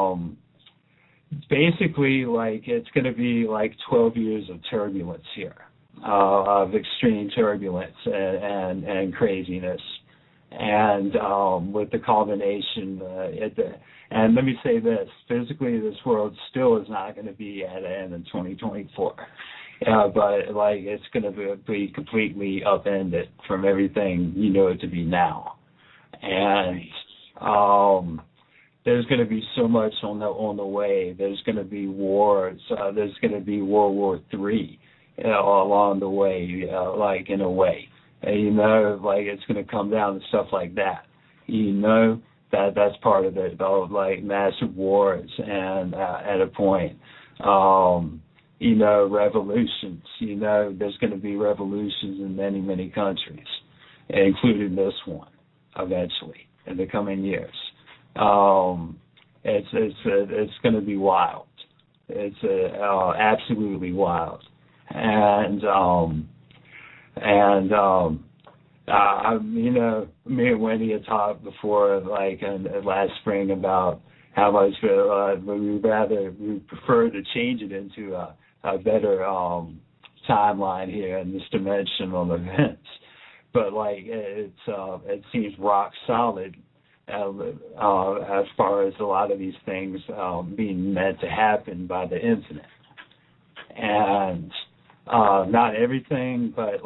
basically, it's going to be 12 years of turbulence here, of extreme turbulence and craziness. And with the culmination, and let me say this, physically this world still is not going to be at an end in 2024. But it's going to be completely upended from everything you know it to be now. And there's going to be so much on the way. There's going to be wars. There's going to be World War III along the way, in a way. It's going to come down to stuff like that. That's part of it, massive wars and at a point. revolutions. There's going to be revolutions in many, many countries, including this one, eventually in the coming years. It's going to be wild. It's absolutely wild, and me and Wendy had talked before, last spring, about how much we prefer to change it into a better timeline here in this dimensional events. But it seems rock solid as far as a lot of these things being meant to happen by the infinite. And not everything, but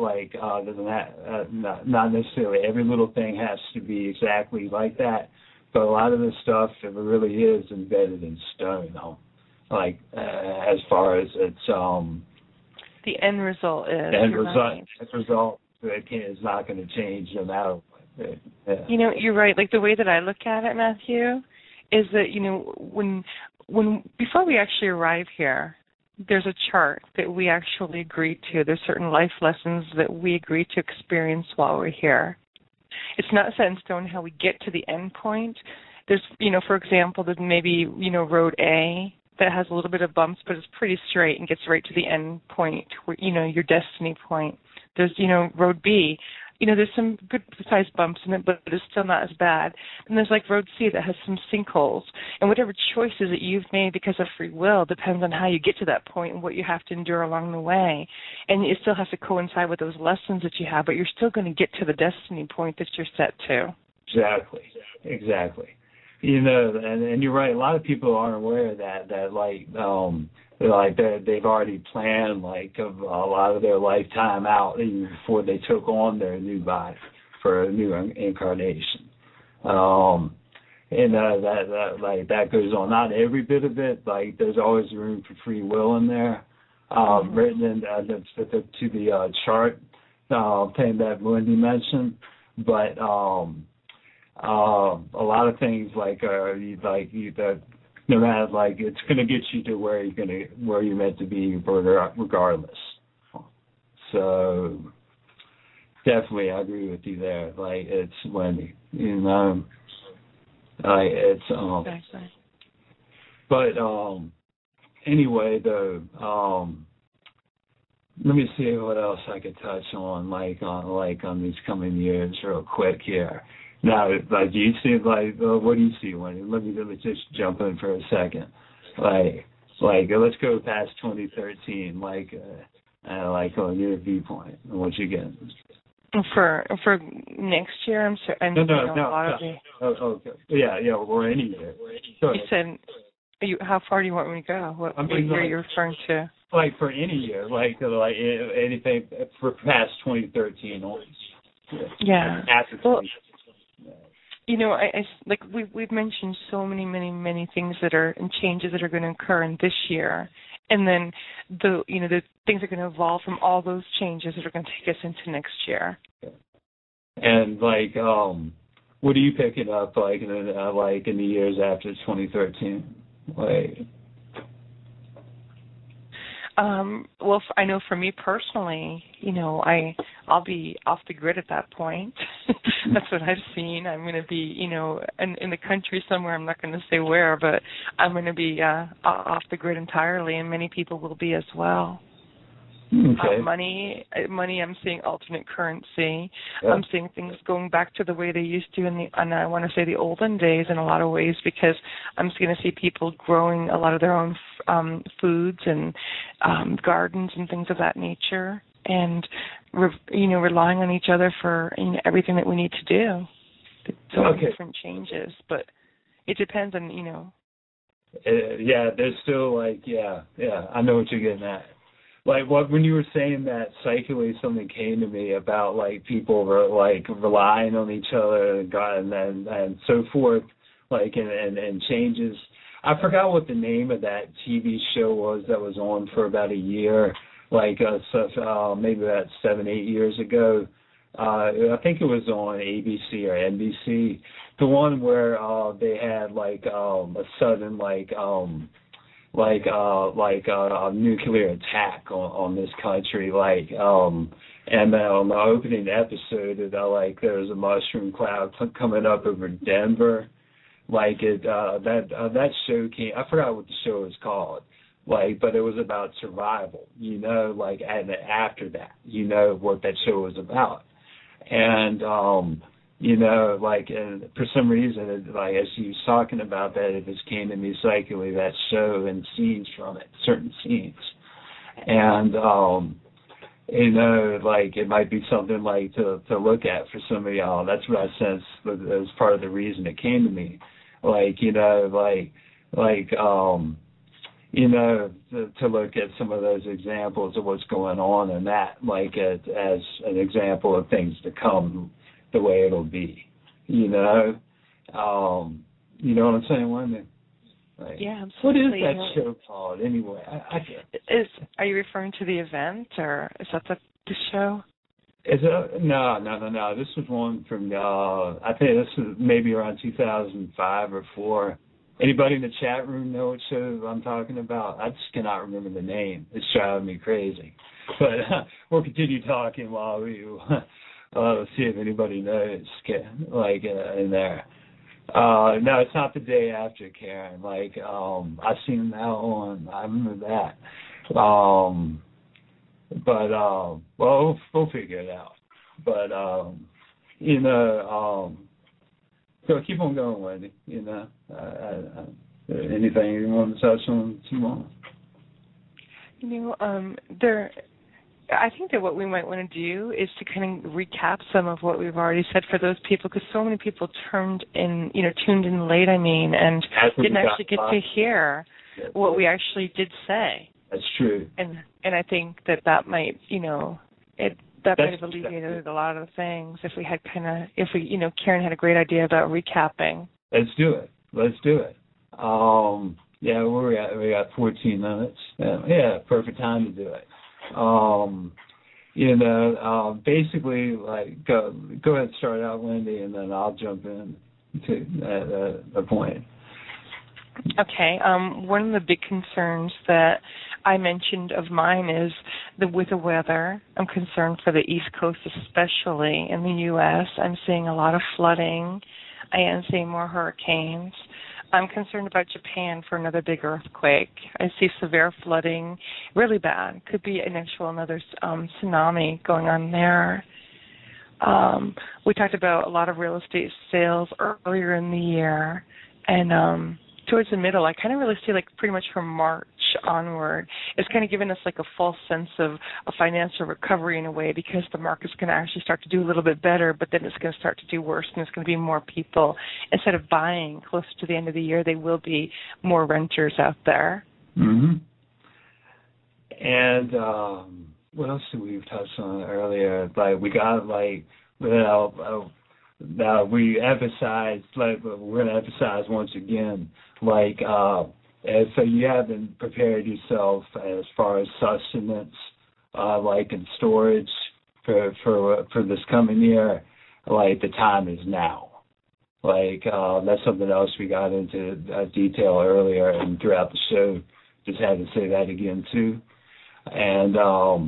not necessarily every little thing has to be exactly like that. But a lot of the stuff, it really is embedded in stone, as far as it's the end result is. The end result is not going to change no matter what. Yeah. You're right. The way that I look at it, Matthew, is that when before we actually arrive here, there's a chart that we actually agree to. There's certain life lessons that we agree to experience while we're here. It's not set in stone how we get to the end point. There's, for example, there's maybe, road A that has a little bit of bumps, but it's pretty straight and gets right to the end point, where, your destiny point. There's, road B. There's some good-sized bumps in it, but it's still not as bad. And there's road C that has some sinkholes. And whatever choices that you've made because of free will depends on how you get to that point and what you have to endure along the way. And it still has to coincide with those lessons that you have, but you're still going to get to the destiny point that you're set to. Exactly. And you're right. A lot of people aren't aware of that they've already planned a lot of their lifetime out even before they took on their new body for a new incarnation. That goes on. Not every bit of it. There's always room for free will in there, written in to the chart thing that Wendy mentioned. But a lot of things no matter it's going to get you to where you're meant to be regardless. So definitely, I agree with you there. It's Wendy, it's exactly. But anyway, though, let me see what else I could touch on, on these coming years, real quick here. Now, do you see, what do you see, Wendy? Let me just jump in for a second. Let's go past 2013, on your viewpoint, and what you get. For next year, I'm sorry. Okay. Yeah, or any year. You said, how far do you want me to go? What year are you referring to? For any year, anything for past 2013 only. Yeah. After 2013. We've mentioned so many things that are and changes that are going to occur in this year, and then the things are going to evolve from all those changes that are going to take us into next year. And what are you picking up in the years after 2013? Well, I know for me personally, I'll be off the grid at that point. That's what I've seen. I'm going to be, in the country somewhere. I'm not going to say where, but I'm going to be off the grid entirely, and many people will be as well. Okay. Money. I'm seeing alternate currency. Yeah. I'm seeing things going back to the way they used to and I want to say the olden days in a lot of ways, because I'm going to see people growing a lot of their own foods and gardens and things of that nature, and relying on each other for everything that we need to do. So many different changes, but it depends on there's still I know what you're getting at. When you were saying that psychically, something came to me about people were relying on each other and God and so forth, and changes. I forgot what the name of that TV show was that was on for about a year, maybe about 7-8 years ago. I think it was on ABC or NBC. The one where they had a sudden a nuclear attack on this country, and then on the opening episode, there was a mushroom cloud coming up over Denver, that show came. I forgot what the show was called, but it was about survival, and after that, what that show was about, and and for some reason, as she was talking about that, it just came to me psychically, that show and scenes from it, certain scenes. And, it might be something to look at for some of y'all. That's what I sensed as part of the reason it came to me. To look at some of those examples of what's going on and that, as an example of things to come, the way it'll be, you know what I'm saying, Wendy? Yeah, absolutely. What is that show called anyway? Are you referring to the event, or is that the show? No. This was one from I think this was maybe around 2005 or 4. Anybody in the chat room know what show I'm talking about? I just cannot remember the name. It's driving me crazy. But we'll continue talking while we let's see if anybody knows, in there. No, it's not The Day After, Karen. I've seen that one. I remember that. We'll figure it out. But, so keep on going, Wendy. Anything you want to touch on, Simone? I think that what we might want to do is to kind of recap some of what we've already said for those people, because so many people tuned in late, and didn't actually get to hear what we actually did say. That's true. And I think that might, that might have alleviated a lot of the things if Karen had a great idea about recapping. Let's do it. Yeah, we got 14 minutes. Yeah, perfect time to do it. Basically, go ahead and start out, Wendy, and then I'll jump in to the point. Okay. One of the big concerns that I mentioned of mine is with the weather. I'm concerned for the East Coast, especially in the U.S. I'm seeing a lot of flooding. I am seeing more hurricanes. I'm concerned about Japan for another big earthquake. I see severe flooding, really bad. Could be another tsunami going on there. We talked about a lot of real estate sales earlier in the year, and towards the middle, I kind of really see pretty much from March onward, it's kind of given us a false sense of a financial recovery in a way, because the market's going to actually start to do a little bit better, but then it's going to start to do worse, and there's going to be more people. Instead of buying closer to the end of the year, there will be more renters out there. Mm-hmm. And what else did we touch on earlier? We got now we emphasized, we're going to emphasize once again, so you haven't prepared yourself as far as sustenance, in storage for this coming year, the time is now. That's something else we got into detail earlier and throughout the show. Just had to say that again too. And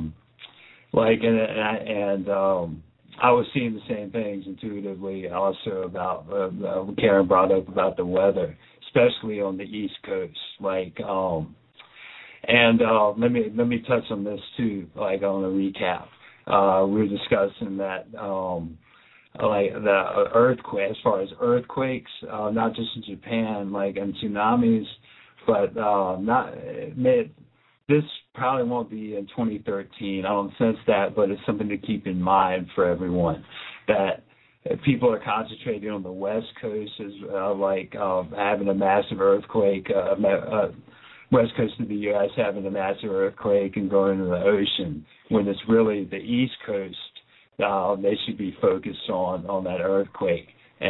I was seeing the same things intuitively also about what Karen brought up about the weather, especially on the East Coast. Let me touch on this too, on a recap. We were discussing that the earthquake, as far as earthquakes, not just in Japan, and tsunamis, but this probably won't be in 2013. I don't sense that, but it's something to keep in mind for everyone, that people are concentrating on the West Coast as having a massive earthquake, West Coast of the U.S. having a massive earthquake and going into the ocean, when it's really the East Coast. They should be focused on that earthquake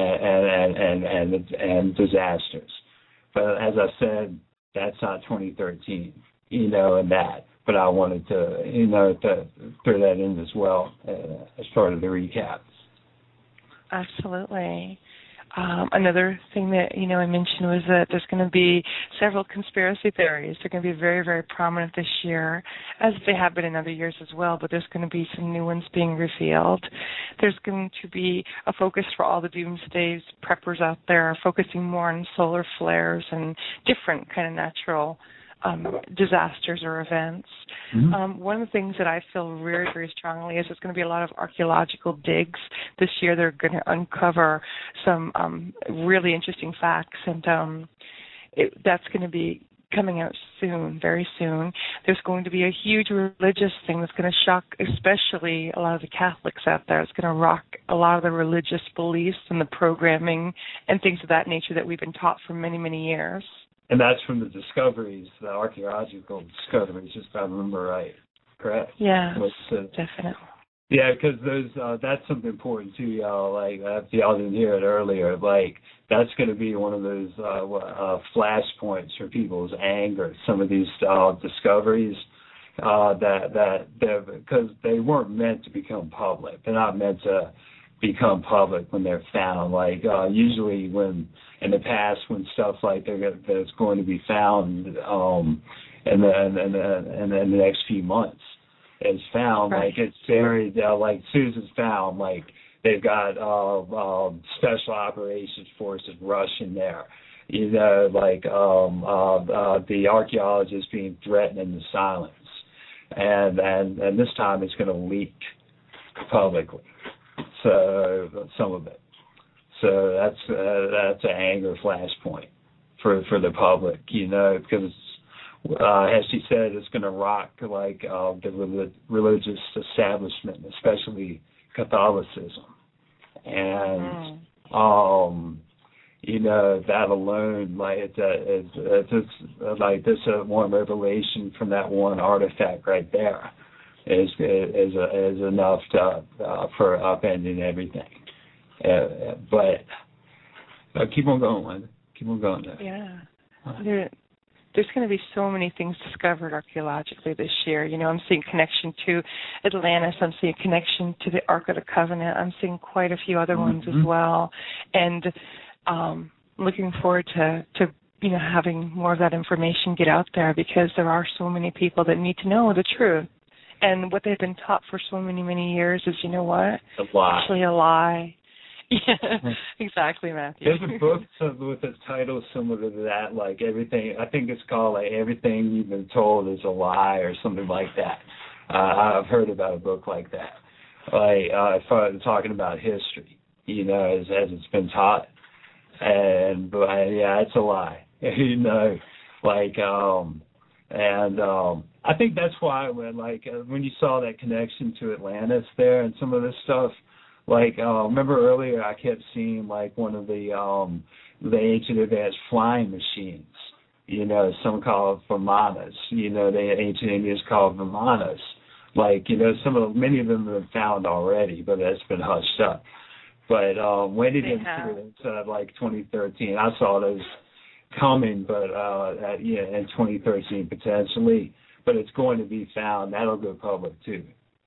and disasters. But as I said, that's not 2013. And that. But I wanted to, to throw that in as well as part of the recap. Absolutely. Another thing that, I mentioned was that there's going to be several conspiracy theories. They're going to be very, very prominent this year, as they have been in other years as well, but there's going to be some new ones being revealed. There's going to be a focus for all the doomsday preppers out there, focusing more on solar flares and different kind of natural disasters or events. Mm-hmm. One of the things that I feel very, very strongly is there's going to be a lot of archaeological digs this year. They're going to uncover some really interesting facts, and that's going to be coming out soon, very soon. There's going to be a huge religious thing that's going to shock especially a lot of the Catholics out there. It's going to rock a lot of the religious beliefs and the programming and things of that nature that we've been taught for many, many years. And that's from the discoveries, the archaeological discoveries, if I remember right. Correct? Yeah, definitely. Yeah, because that's something important too, y'all. Like, if y'all didn't hear it earlier, like, that's going to be one of those flashpoints for people's anger. Some of these discoveries because they weren't meant to become public. They're not meant to become public when they're found. Like, usually when in the past, when stuff like that's going to be found in the next few months is found, right. Like it's buried. Like as soon as it's found, like they've got special operations forces rushing there. Like the archaeologists being threatened into silence, and this time it's going to leak publicly. So some of it. So that's an anger flashpoint for the public, because as she said, it's going to rock like the religious establishment, especially Catholicism, and that alone, like it's like this one revelation from that one artifact right there is enough for upending everything. But keep on going, Wendy. Keep on going there. Yeah. There's going to be so many things discovered archaeologically this year. I'm seeing connection to Atlantis. I'm seeing connection to the Ark of the Covenant. I'm seeing quite a few other ones as well. And looking forward to having more of that information get out there, because there are so many people that need to know the truth. And what they've been taught for so many, many years is, a lie. Actually a lie. Yeah, exactly, Matthew. There's a book with a title similar to that, like everything. I think it's called like Everything You've Been Told Is a Lie or something like that. I've heard about a book like that. Like talking about history, as it's been taught, but it's a lie. I think that's why when you saw that connection to Atlantis there and some of this stuff. Remember earlier I kept seeing like one of the ancient advanced flying machines, some call it Vimanas, the ancient Indians call it Vimanas. Many of them have been found already, but that's been hushed up. But Wendy didn't see it until 2013. I saw those coming, but in 2013 potentially. But it's going to be found. That'll go public too.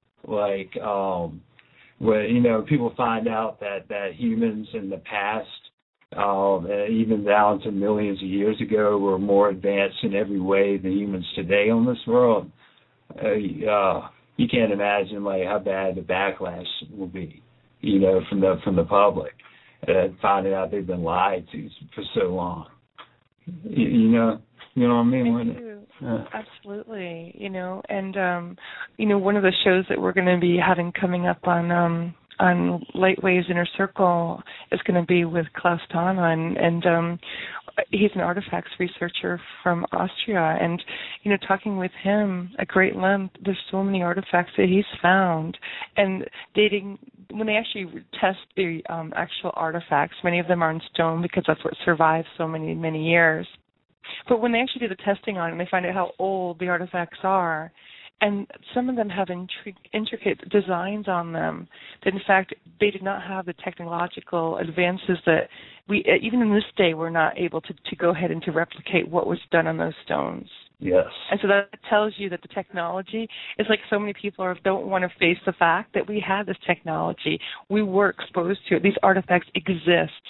Where people find out that humans in the past, even down to millions of years ago, were more advanced in every way than humans today on this world. You can't imagine how bad the backlash will be, from the public, finding out they've been lied to for so long. You know what I mean? Absolutely, and one of the shows that we're going to be having coming up on Lightwaves Inner Circle is going to be with Klaus Dana, and he's an artifacts researcher from Austria, and talking with him at great length, there's so many artifacts that he's found, and dating. When they actually test the actual artifacts, many of them are in stone because that's what survives so many, many years. But when they actually do the testing on it, they find out how old the artifacts are. And some of them have intricate designs on them that, in fact, they did not have the technological advances that we, even in this day, we're not able to go ahead and to replicate what was done on those stones. Yes. And so that tells you that the technology is like so many people don't want to face the fact that we have this technology. We were exposed to it. These artifacts exist.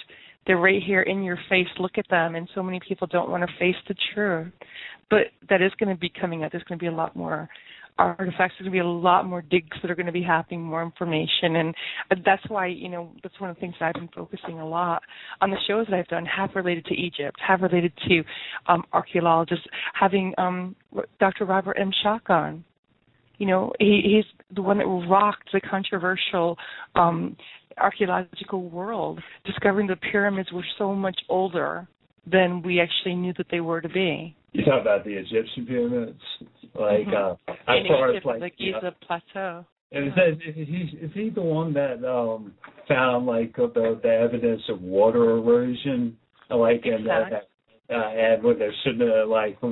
They're right here in your face. Look at them. And so many people don't want to face the truth. But that is going to be coming out. There's going to be a lot more artifacts. There's going to be a lot more digs that are going to be happening, more information. And that's why, that's one of the things that I've been focusing a lot on the shows that I've done, half related to Egypt, half related to archaeologists, having Dr. Robert M. Schoch on. He's the one that rocked the controversial archaeological world, discovering the pyramids were so much older than we actually knew that they were to be. You talk about the Egyptian pyramids, like as far as like Giza Plateau. Is he the one that found the evidence of water erosion, and when there shouldn't have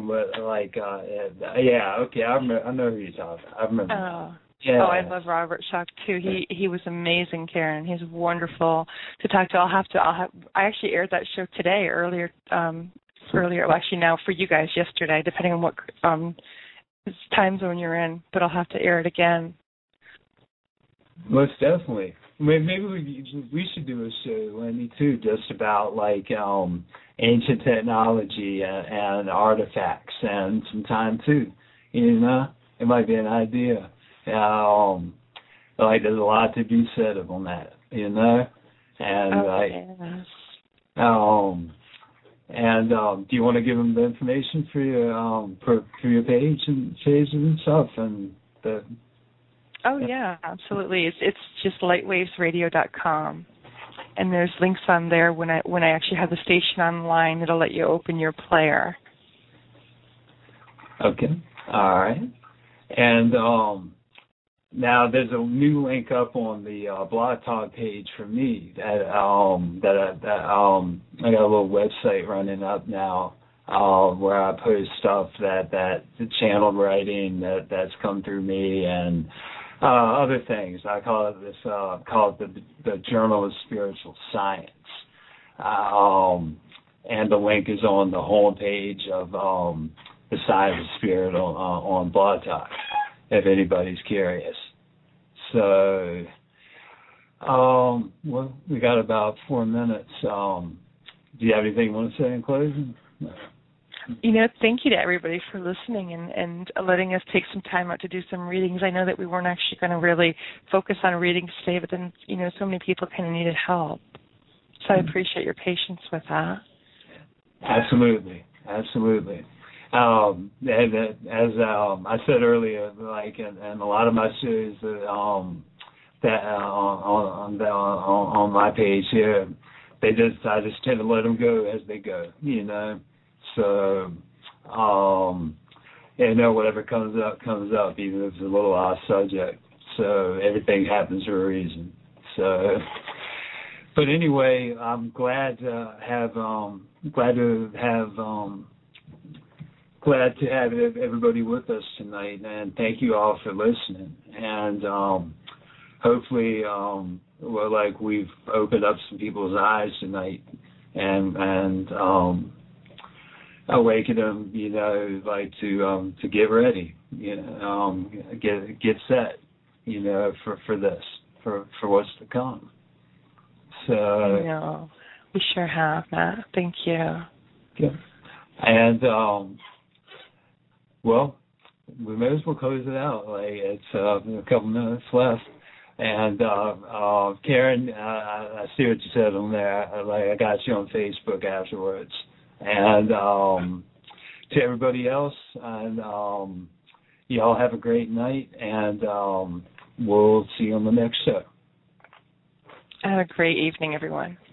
yeah, okay, I know who you're talking about. I remember. Oh. Yeah. Oh, I love Robert Schoch too. He was amazing, Karen. He's wonderful to talk to. I actually aired that show today, earlier. Well, actually now for you guys yesterday, depending on what time zone you're in. But I'll have to air it again. Most definitely. Maybe we should do a show, Wendy, too, just about ancient technology and artifacts, and some time too. It might be an idea. There's a lot to be said on that, and do you want to give them the information for your page and stuff and the? Oh yeah, absolutely. It's just lightwavesradio.com, and there's links on there. When I actually have the station online, it'll let you open your player. Okay, all right, and now there's a new link up on the Blog Talk page for me that I got a little website running up now where I post stuff that the channeled writing that's come through me and other things. I call it the Journal of Spiritual Science, and the link is on the home page of the Science of Spirit on Blog Talk, if anybody's curious. So, well, we got about 4 minutes. Do you have anything you want to say in closing? Thank you to everybody for listening and letting us take some time out to do some readings. I know that we weren't actually going to really focus on readings today, but then, so many people kind of needed help. So I appreciate your patience with that. Absolutely. And as I said earlier, in a lot of my shows that on my page here, I just tend to let them go as they go, So, whatever comes up, even if it's a little off subject. So everything happens for a reason. So, but anyway, I'm glad to have everybody with us tonight, and thank you all for listening. And hopefully, we've opened up some people's eyes tonight, and awaken them, to get ready, get set, for this, for what's to come. So we sure have, Matt. Thank you. Yeah. And well, we may as well close it out. It's a couple minutes left. And Karen, I see what you said on there. I got you on Facebook afterwards. And to everybody else, and y'all have a great night, and we'll see you on the next show. Have a great evening, everyone.